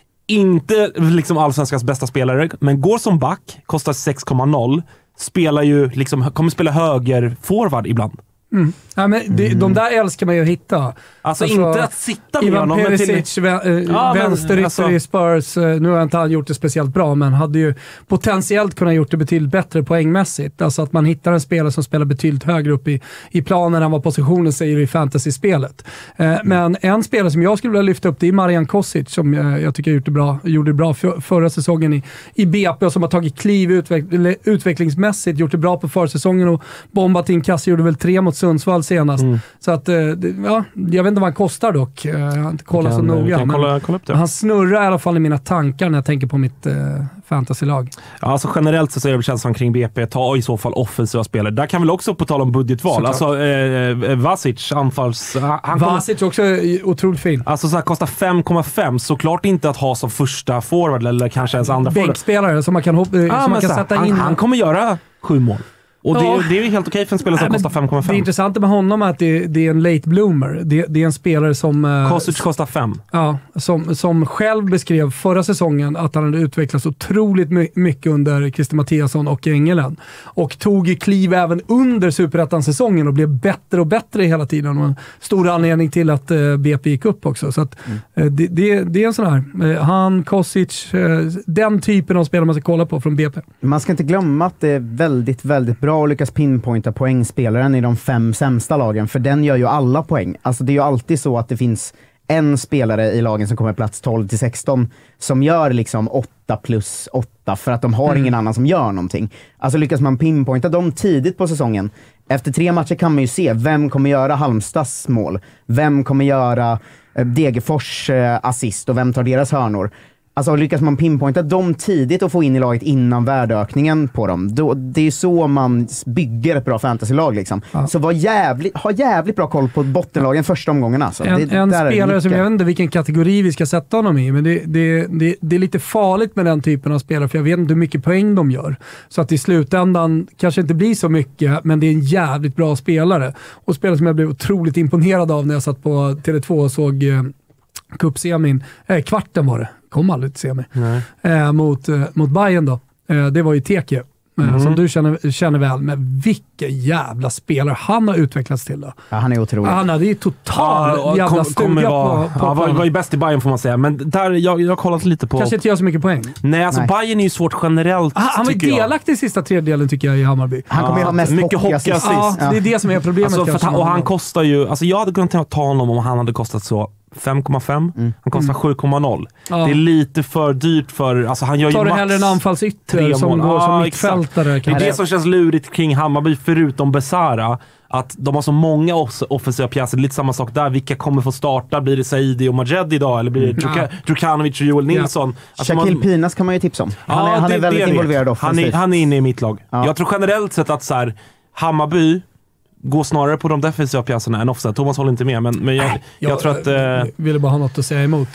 Inte liksom allsvenskans bästa spelare, men går som back, kostar sex komma noll, spelar ju liksom, kommer spela höger forward ibland. Mm. Ja, men det, mm. de där älskar man ju att hitta. Alltså, alltså inte att sitta med Ivan honom. Perisic, till... vä- ja, vänsterytter alltså... i Spurs. Nu har inte han gjort det speciellt bra, men hade ju potentiellt kunnat gjort det betydligt bättre poängmässigt. Alltså att man hittar en spelare som spelar betydligt högre upp i, i planen än vad positionen säger i fantasy-spelet. Eh, mm. Men en spelare som jag skulle vilja lyfta upp, det är Marian Kosic, som eh, jag tycker gjort det bra, gjorde det bra för, förra säsongen i, i B P och som har tagit kliv utveck- utvecklingsmässigt, gjort det bra på försäsongen och bombat in kass, gjorde väl tre mot Sundsvall senast. Mm. Så att, ja, jag vet inte vad han kostar dock. Jag har inte kollat kan, så noga. Kan kolla, kolla upp det. Han snurrar i alla fall i mina tankar när jag tänker på mitt uh, fantasylag. Ja, alltså generellt så är det känslan kring B P, ta i så fall offensiva spelare. Där kan väl också på tal om budgetval. Så alltså eh, Vasic, anfalls... Han Vasic kom, också otroligt fin. Alltså så här, kostar fem komma fem. Såklart inte att ha som första forward eller kanske ens andra forward. Bänkspelare som man kan, hoppa, ah, som man kan sätta han, in. Han kommer göra sju mål. Och det, ja. det är ju helt okej för en spelare som Nej, kostar fem komma fem. Det intressanta med honom är att det, det är en late bloomer. Det, det är en spelare som... Kostic kostar fem. Ja, som, som själv beskrev förra säsongen att han hade utvecklats otroligt my- mycket under Christer Mattiasson och Engelen. Och tog i kliv även under Superettan-säsongen och blev bättre och bättre hela tiden. Och en stor anledning till att uh, B P gick upp också. Så att, mm. uh, det, det, det är en sån här... Uh, han, Kostic, uh, den typen av spelare man ska kolla på från B P. Man ska inte glömma att det är väldigt, väldigt bra och lyckas pinpointa poängspelaren i de fem sämsta lagen, för den gör ju alla poäng. Alltså det är ju alltid så att det finns en spelare i lagen som kommer plats tolv till sexton som gör liksom åtta plus åtta för att de har mm. ingen annan som gör någonting. Alltså lyckas man pinpointa dem tidigt på säsongen. Efter tre matcher kan man ju se vem kommer göra Halmstads mål, vem kommer göra eh, Degerfors eh, assist och vem tar deras hörnor. Alltså lyckas man pinpointa dem tidigt och få in i laget innan värdeökningen på dem. Då, det är ju så man bygger ett bra fantasylag liksom. Ja. Så var jävligt, ha jävligt bra koll på bottenlagen första omgången. Alltså. En, det, en spelare som jag vet inte vilken kategori vi ska sätta honom i, men det, det, det, det är lite farligt med den typen av spelare, för jag vet inte hur mycket poäng de gör. Så att i slutändan kanske inte blir så mycket, men det är en jävligt bra spelare. Och spelare som jag blev otroligt imponerad av när jag satt på Tele två och såg eh, cupsemin, eh, kvarten var det. Kom aldrig till semi. Eh, mot, eh, mot Bayern då. Eh, det var ju Teke. Eh, mm. Som du känner, känner väl. Men vilken jävla spelare han har utvecklats till då. Ja, han är otrolig. Han hade ju total ja, jävla kom, stuga vara, på, på ja, var, var ju bäst i Bayern får man säga. Men där, jag, jag har kollat lite på... Kanske inte gör så mycket poäng. Nej, alltså Nej. Bayern är ju svårt generellt. Ah, han var ju delaktig i sista tredjedelen tycker jag i Hammarby. Han kommer ju ja, ha mest mycket hockey-assist. Ja, ja, det är det som är problemet. Alltså, han, och han kostar ju... Alltså jag hade kunnat ta honom om han hade kostat så fem komma fem. Mm. Han kostar mm. sju komma noll. Ja. Det är lite för dyrt för... Alltså han gör tar ju du max hellre en anfallsytter som går ja, som mittfältare? Det är det som känns lurigt kring Hammarby förutom Besara. Att de har så många off- offensiva pjäser. Lite samma sak där. Vilka kommer få starta? Blir det Saidi och Majed idag? Eller blir det Djuka- Djukanovic och Joel Nilsson? Ja. Alltså Shaquille man... Pinas kan man ju tipsa om. Han ja, är, han det, är väldigt det är involverad offensivt. Han är, han är inne i mitt lag. Ja. Jag tror generellt sett att så här, Hammarby går snarare på de defensiva pjäserna än offside. Thomas håller inte med, men, men jag, jag, jag tror att... Jag eh... ville bara ha något att säga emot.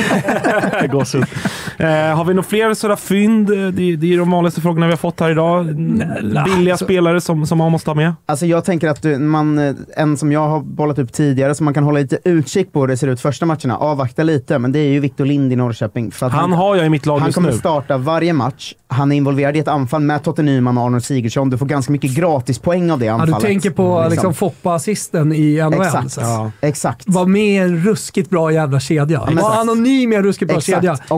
Gåsut. eh, har vi några fler sådana fynd? Det, det är de vanligaste frågorna vi har fått här idag. Nej, billiga så... spelare som, som man måste ha med. Alltså jag tänker att man, en som jag har bollat upp tidigare som man kan hålla lite utkik på hur det ser ut första matcherna. Avvakta lite, men det är ju Victor Lind i Norrköping. För att han, han har jag i mitt lag Han just kommer nu. starta varje match. Han är involverad i ett anfall med Totte Nyman och Arnold Sigurdsson. Du får ganska mycket gratis poäng av det anfallet. Ja, du tänker på liksom, liksom Foppa-assisten i N H L. Exakt. Ja. Exakt. Var med en ruskigt bra jävla kedja. Ja, var anonym i en ruskigt bra Exakt. kedja. Och kostar lite.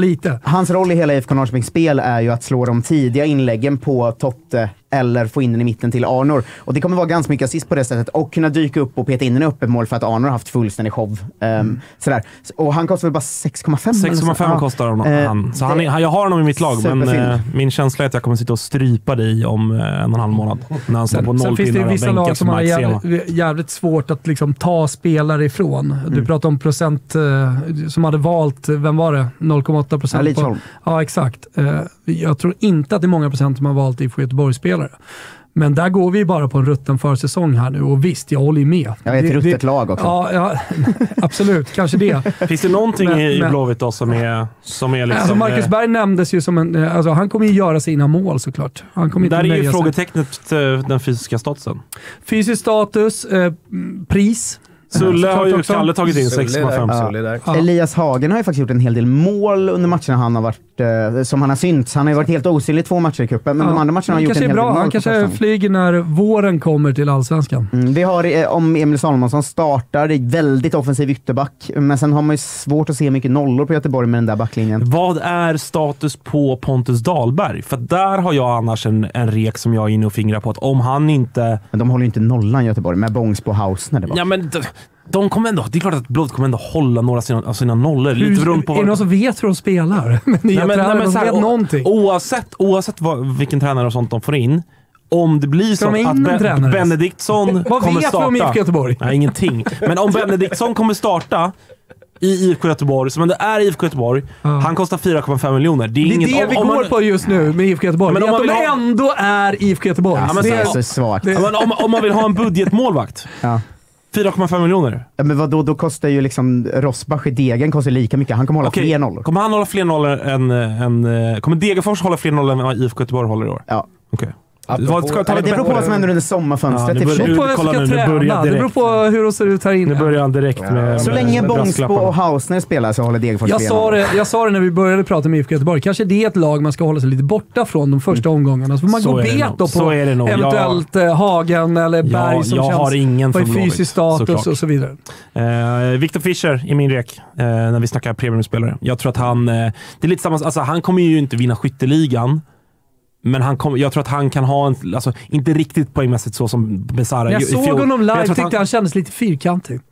lite. Hans roll i hela I F K Norrköpings spel är ju att slå de tidiga inläggen på Totte eller få in den i mitten till Arnor. Och det kommer vara ganska mycket assist på det sättet. Och kunna dyka upp och peta in den i öppet mål för att Arnor har haft fullständig show. Um, mm. sådär. Och han kostar väl bara sex komma fem. sex komma fem kostar han. Uh, så han, är, jag har honom i mitt lag, men uh, min känsla är att jag kommer sitta och strypa dig om uh, en och en halv månad. När han står på noll. Sen finns det vissa lag som har jävligt, jävligt svårt att liksom ta spelare ifrån. Du mm. pratar om procent uh, som hade valt, vem var det? noll komma åtta procent. Ja, på, ja, exakt. Uh, jag tror inte att det är många procent som har valt I F K Göteborg-spelare. Men där går vi bara på en rutten försäsong här nu, och visst, jag håller ju med. Jag är ett ruttet lag också. Ja, ja absolut, kanske det. Finns det någonting men, i men, Blåvitt då som är, som är liksom... Alltså Marcus Berg nämndes ju som en... Alltså han kommer ju göra sina mål såklart. Han kommer där inte är ju frågetecknet den fysiska statusen. Fysisk status, eh, pris... Sulle har ju Kalle tagit in sex komma fem. Ja. Ja. Elias Hagen har ju faktiskt gjort en hel del mål under matcherna han har varit, eh, som han har synts. Han har ju varit helt osynlig två matcher i cupen, men ja. de andra matcherna har gjort en hel bra. del mål. Han kanske flyger när våren kommer till Allsvenskan. Mm, vi har, eh, om Emil Salomonsson startar, det är väldigt offensiv ytterback, men sen har man ju svårt att se mycket nollor på Göteborg med den där backlinjen. Vad är status på Pontus Dahlberg? För där har jag annars en, en rek som jag är inne och fingrar på, att om han inte... Men de håller ju inte nollan Göteborg med Bångs på Hausner. Ja, men... De kommer ändå, det är klart att Blåvitt kommer ändå hålla några av sina, av sina nollor. Hur, lite runt på är det någon som vet hur de spelar? Men nej, men, nej, men, så här, vet någonting. Oavsett, oavsett vad, vilken tränare och sånt de får in, om det blir så att Be- Benediktsson kommer starta... Vad vet vi om I F K Göteborg? Nej, ingenting. Men om Benediktsson kommer starta i I F K Göteborg, som det är I F K Göteborg, ja. Han kostar fyra komma fem miljoner. Det är, det, är inget, det om, vi om går man, på just nu med I F K Göteborg. Men om man vill de ha, ändå är I F K Göteborg. Ja, men det är så svagt. Det, men om, om man vill ha en budgetmålvakt... Ja. fyra komma fem miljoner. Ja, men vad då, då kostar ju liksom Rosbach i Degen kostar lika mycket. Han kommer hålla Okej. fler nollor. Kommer han hålla fler nollor än... än kommer Degerfors hålla fler nollor än vad I F K Göteborg håller i år? Ja. Okej. Vad ska ta det beror på vad som händer under sommarfönstret. Ja, det beror på vem som ska träna. Det beror på hur de ser ut här inne. Nu börjar han direkt ja. med... Så med, länge med Bångsbo och Hausner spelar så håller Degerfors jag sa det, Jag sa det när vi började prata med I F K Göteborg. Kanske det är ett lag man ska hålla sig lite borta från de första omgångarna. Så får man så gå bet då på eventuellt jag, Hagen eller Berg ja, som jag känns har ingen på fysisk status såklart. Och så vidare. Uh, Victor Fischer i min rek uh, när vi snackar premiumspelare. Jag tror att han... Uh, det är lite samma... Alltså, han kommer ju inte vinna skytteligan. Men han kom, jag tror att han kan ha en... Alltså, inte riktigt poängmässigt så som Besara. Jag såg honom live, tyckte han... han kändes lite fyrkantig.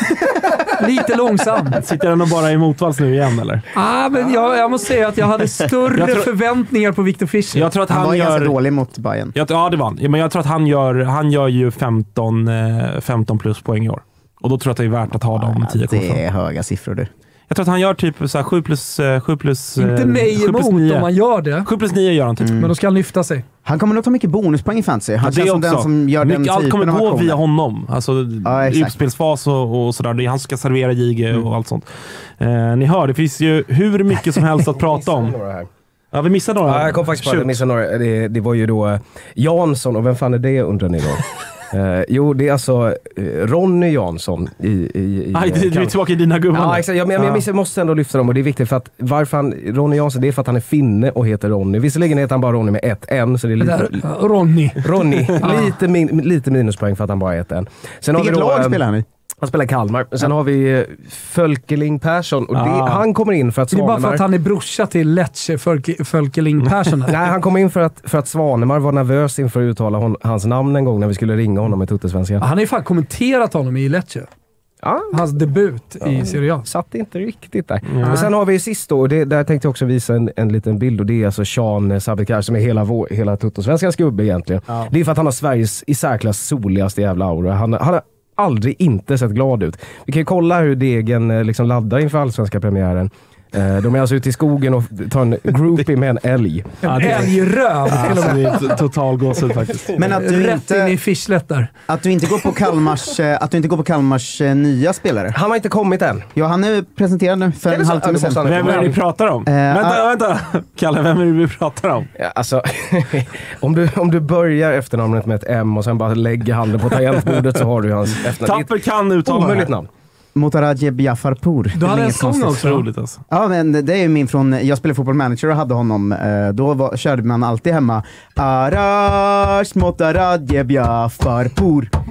Lite långsam. Sitter han bara i motvalls nu igen, eller? Ah, men jag, jag måste säga att jag hade större jag tror, förväntningar på Victor Fischer. Jag tror att han, han var gör, ganska dålig mot Bayern. Jag, ja, det var han. Men jag tror att han gör, han gör ju femton, femton plus poäng i år. Och då tror jag att det är värt att ha ja, dem tio komma fem. Det är höga siffror, du. Jag tror att han gör typ så här sju plus sju plus inte mig emot om han gör det. sju plus nio gör han typ. Mm. Men då ska han lyfta sig. Han kommer nog ta mycket bonuspoäng i fantasy. Han ja, känns som den som gör mycket, den allt typen kommer av gå via honom. Alltså ja, utspelsfas och, och sådär. Det är han som ska servera Jige mm. och allt sånt. Eh, ni hör, det finns ju hur mycket som helst att prata om. Ja, vi missade några. Ja, jag kom faktiskt på att jag missade några. Det, det var ju då Jansson, och vem fan är det undrar ni då? Uh, jo, det är alltså uh, Ronny Jansson i... i, i Aj, du, du är tillbaka i dina gubbar. Ja, exakt. Ja, men, ja. men jag måste ändå lyfta dem, och det är viktigt för att varför han, Ronny Jansson, det är för att han är finne och heter Ronny. Visserligen heter han bara Ronny med ett N, så det är lite... Där, Ronny. Ronny. lite, min, lite minuspoäng för att han bara är ett N. Sen Vilket har vi då, lag spelar han i? Han spelar Kalmar. Sen ja. har vi uh, Fölkeling Persson. Och det, ah. han kommer in för att Svanemar... Det är bara för Svanemar... att han är brorsa till Lecce, Fölke, Fölkeling Persson. Nej, han kom in för att, för att Svanemar var nervös inför att uttala hon, hans namn en gång när vi skulle ringa honom i Tuttosvenskan. Han har ju fan kommenterat honom i Lecce. Ja. Hans debut ja. i Serie A. Satt inte riktigt där. Mm. Men sen har vi sist då, och det, där tänkte jag också visa en, en liten bild, och det är alltså Sean Sabikar som är hela, vår, hela Tuttosvenskans gubbe egentligen. Ja. Det är för att han har Sveriges i särklass soligaste jävla aura. Han, han har aldrig inte sett glad ut. Vi kan ju kolla hur Degen liksom laddar inför allsvenska premiären. De är alltså ute i skogen och tar en groupie med en älg. En ja, älgröv! Alltså, det är total gåshud faktiskt. Men att du rätt inte, in i fischlet där. Att du inte går på Kalmars, att du inte går på Kalmars nya spelare. Han har inte kommit än. Ja, han är presenterad nu för en halvtimme sedan. Vem är det vi pratar om? Uh, vänta, uh, vänta. Kalle, vem är det vi pratar om? Ja, alltså, om, du, om du börjar efternamnet med ett M och sen bara lägger handen på tangentbordet så har du hans efternamn. Tapper kan uttala omöjligt namn. Motaradje Biafarpour. Du hade en sång också. Roligt alltså. Ja, men det är ju min från... Jag spelade Football Manager och hade honom. Då var, körde man alltid hemma. Arash Motaradje Biafarpour.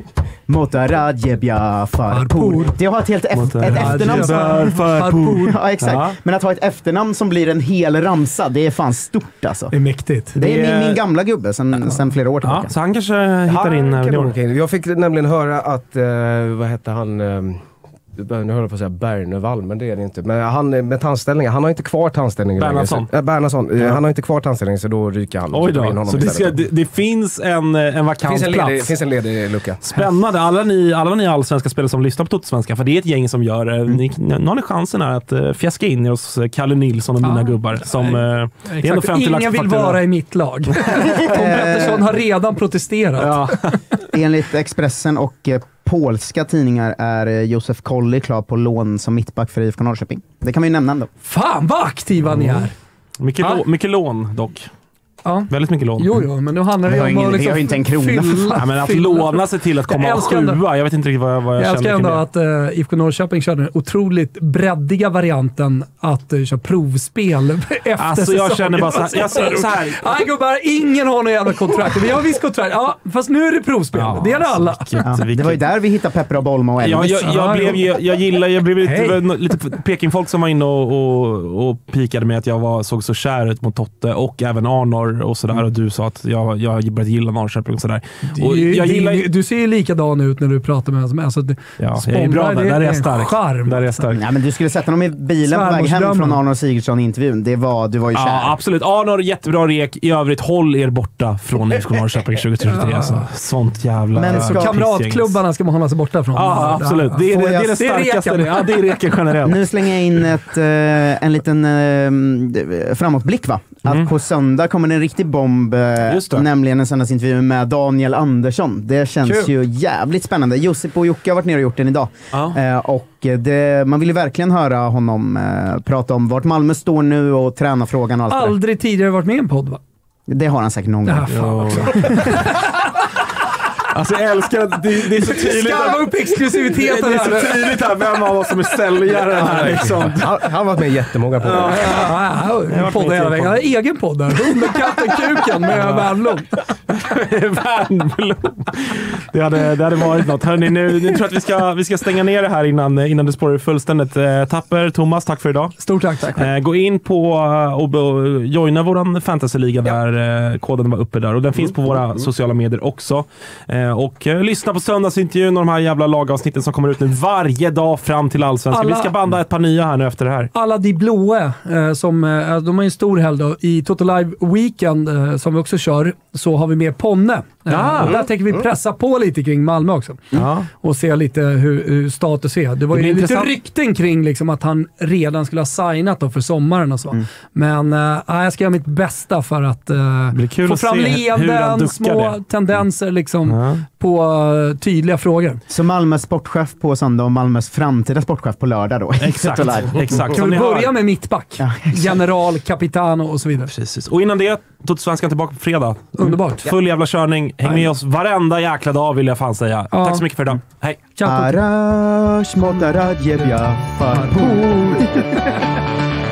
Motaradje Bjafarpour. Det har ett helt ef- ett efternamn som... Ja, exakt. Ja. Men att ha ett efternamn som blir en hel ramsa, det är fan stort alltså. Det är mäktigt. Det är min, min gamla gubbe sen, ja. sen flera år tillbaka. Ja, så han kanske hittar in... Han, jag fick nämligen höra att, uh, vad hette han... Uh, nu höll jag på att säga Bernevall, men det är det inte. Men han med tandställningar, han har inte kvar tandställningen. Bernhardsson. Äh, Bernhardsson. Ja. Han har inte kvar tandställningen, så då ryker han. Oj då, så det, ska, det, det finns en, en vakant finns en plats. Det finns en ledig lucka. Spännande. Alla ni, alla ni allsvenska spelare som lyssnar på Totosvenska, för det är ett gäng som gör, mm. ni, nu har ni chansen här att uh, fjäska in er hos Kalle Nilsson och mina ah, gubbar. Som, uh, ingen vill vara i mitt lag. Tom Pettersson har redan protesterat. Ja. Enligt Expressen och uh, polska tidningar är Josef Kolli klar på lån som mittback för I F K Norrköping. Det kan man ju nämna ändå. Fan vad aktiva ni är! Mm. Mycket, ah. lå- mycket lån dock. Ja. Väldigt mycket lån. Jo, jo, men nu handlar det om ingen, att liksom vi har ju inte en krona. Fylla, ja, men att fylla. låna sig till att komma och sjua. Jag vet inte riktigt vad jag, vad jag, jag känner. Jag älskar ändå att uh, I F K Norrköping körde den otroligt breddiga varianten att uh, köra provspel efter alltså, säsongen. Jag känner bara så här. Jag säger så här. Nej gubbar, ingen har någon jävla kontrakt. Vi har visst kontrakt. Ja, fast nu är det provspel. Ja, det är det alla. Ja, det var ju där vi hittade Pepper och Bolma och Elvis. Ja, jag, jag, blev, jag, jag gillar, jag blev lite, hey. lite Pekingfolk som var inne och, och, och pikade med att jag var, såg så kär ut mot Totte och även Arnor och sådär. Mm. Och du sa att jag, jag började gilla Norrköping och sådär. Och jag gillar, du, du ser ju likadan ut när du pratar med honom. Alltså, ja, jag är bra där. Där är jag stark. Charm. Där är jag stark. Ja, men du skulle sätta dem i bilen på väg hem från Arnor Sigurdsson i intervjun. Det var, du var ju kär. Ja, absolut. Arnor, jättebra rek. I övrigt, håll er borta från I F K Norrköping tjugohundratrettiotre. Alltså, sånt jävla... Men så kamratklubbarna ska man hålla sig borta från. Ja, absolut. Det är det, det, är det starkaste. Det är ja, det är reken generellt. Nu slänger jag in ett, uh, en liten uh, framåtblick, va? Mm. Att på söndag kommer en riktig bomb, uh, nämligen en söndagsintervju med Daniel Andersson. Det känns Kul. ju jävligt spännande. Josip och Jocke har varit nere och gjort den idag. Ja. Uh, och det, man vill ju verkligen höra honom uh, prata om vart Malmö står nu och tränarfrågan och allt. Aldrig det tidigare varit med i en podd, va? Det har han säkert någon gång. Ja, alltså jag älskar att det, det är så tydligt. Skarva upp exklusiviteten. Det är så tydligt här vem av oss som är säljaren här. Liksom. Han, han har varit med jättemånga poddar. Ja, ja, ja, poddar hela vägen. Jag har egen podd där. Hundenkatten Kuken med Värnblom. Värnblom. Det hade, det hade varit något. Hörrni, nu, nu tror jag att vi ska, vi ska stänga ner det här innan, innan det spårar fullständigt. Eh, Tapper, Thomas, tack för idag. Stort tack. tack. Eh, gå in på och, och joina våran fantasyliga där. Ja. Eh, koden var uppe där. Och den finns på våra mm. sociala medier också. Eh, och eh, lyssna på söndagsintervjun och de här jävla lagavsnitten som kommer ut nu varje dag fram till Allsvenskan. Alla, vi ska banda ett par nya här nu efter det här. Alla de blåa, eh, som, eh, de har en stor helg då. I Total Live Weekend, eh, som vi också kör, så har vi med Ponne. Eh, ja. Och där tänker vi pressa på lite kring Malmö också. Ja. Och se lite hur, hur status är. Det var det ju lite intressant. Rykten kring liksom, att han redan skulle ha signat då för sommaren och så. Mm. Men eh, jag ska göra mitt bästa för att eh, få fram leenden, små det. tendenser liksom. Ja. På uh, tydliga frågor. Så Malmös sportchef på söndag och Malmös framtida sportchef på lördag då. Exakt. Exakt. Kan vi börja har... med mittback? Ja, general, kapitano och så vidare. Precis. Och innan det, Totosvenskan tillbaka på fredag. Underbart. Full jävla körning. Häng med oss varenda jäkla dag vill jag fan säga. Ja. Tack så mycket för idag. Hej. Arash motaradje bjafarpour.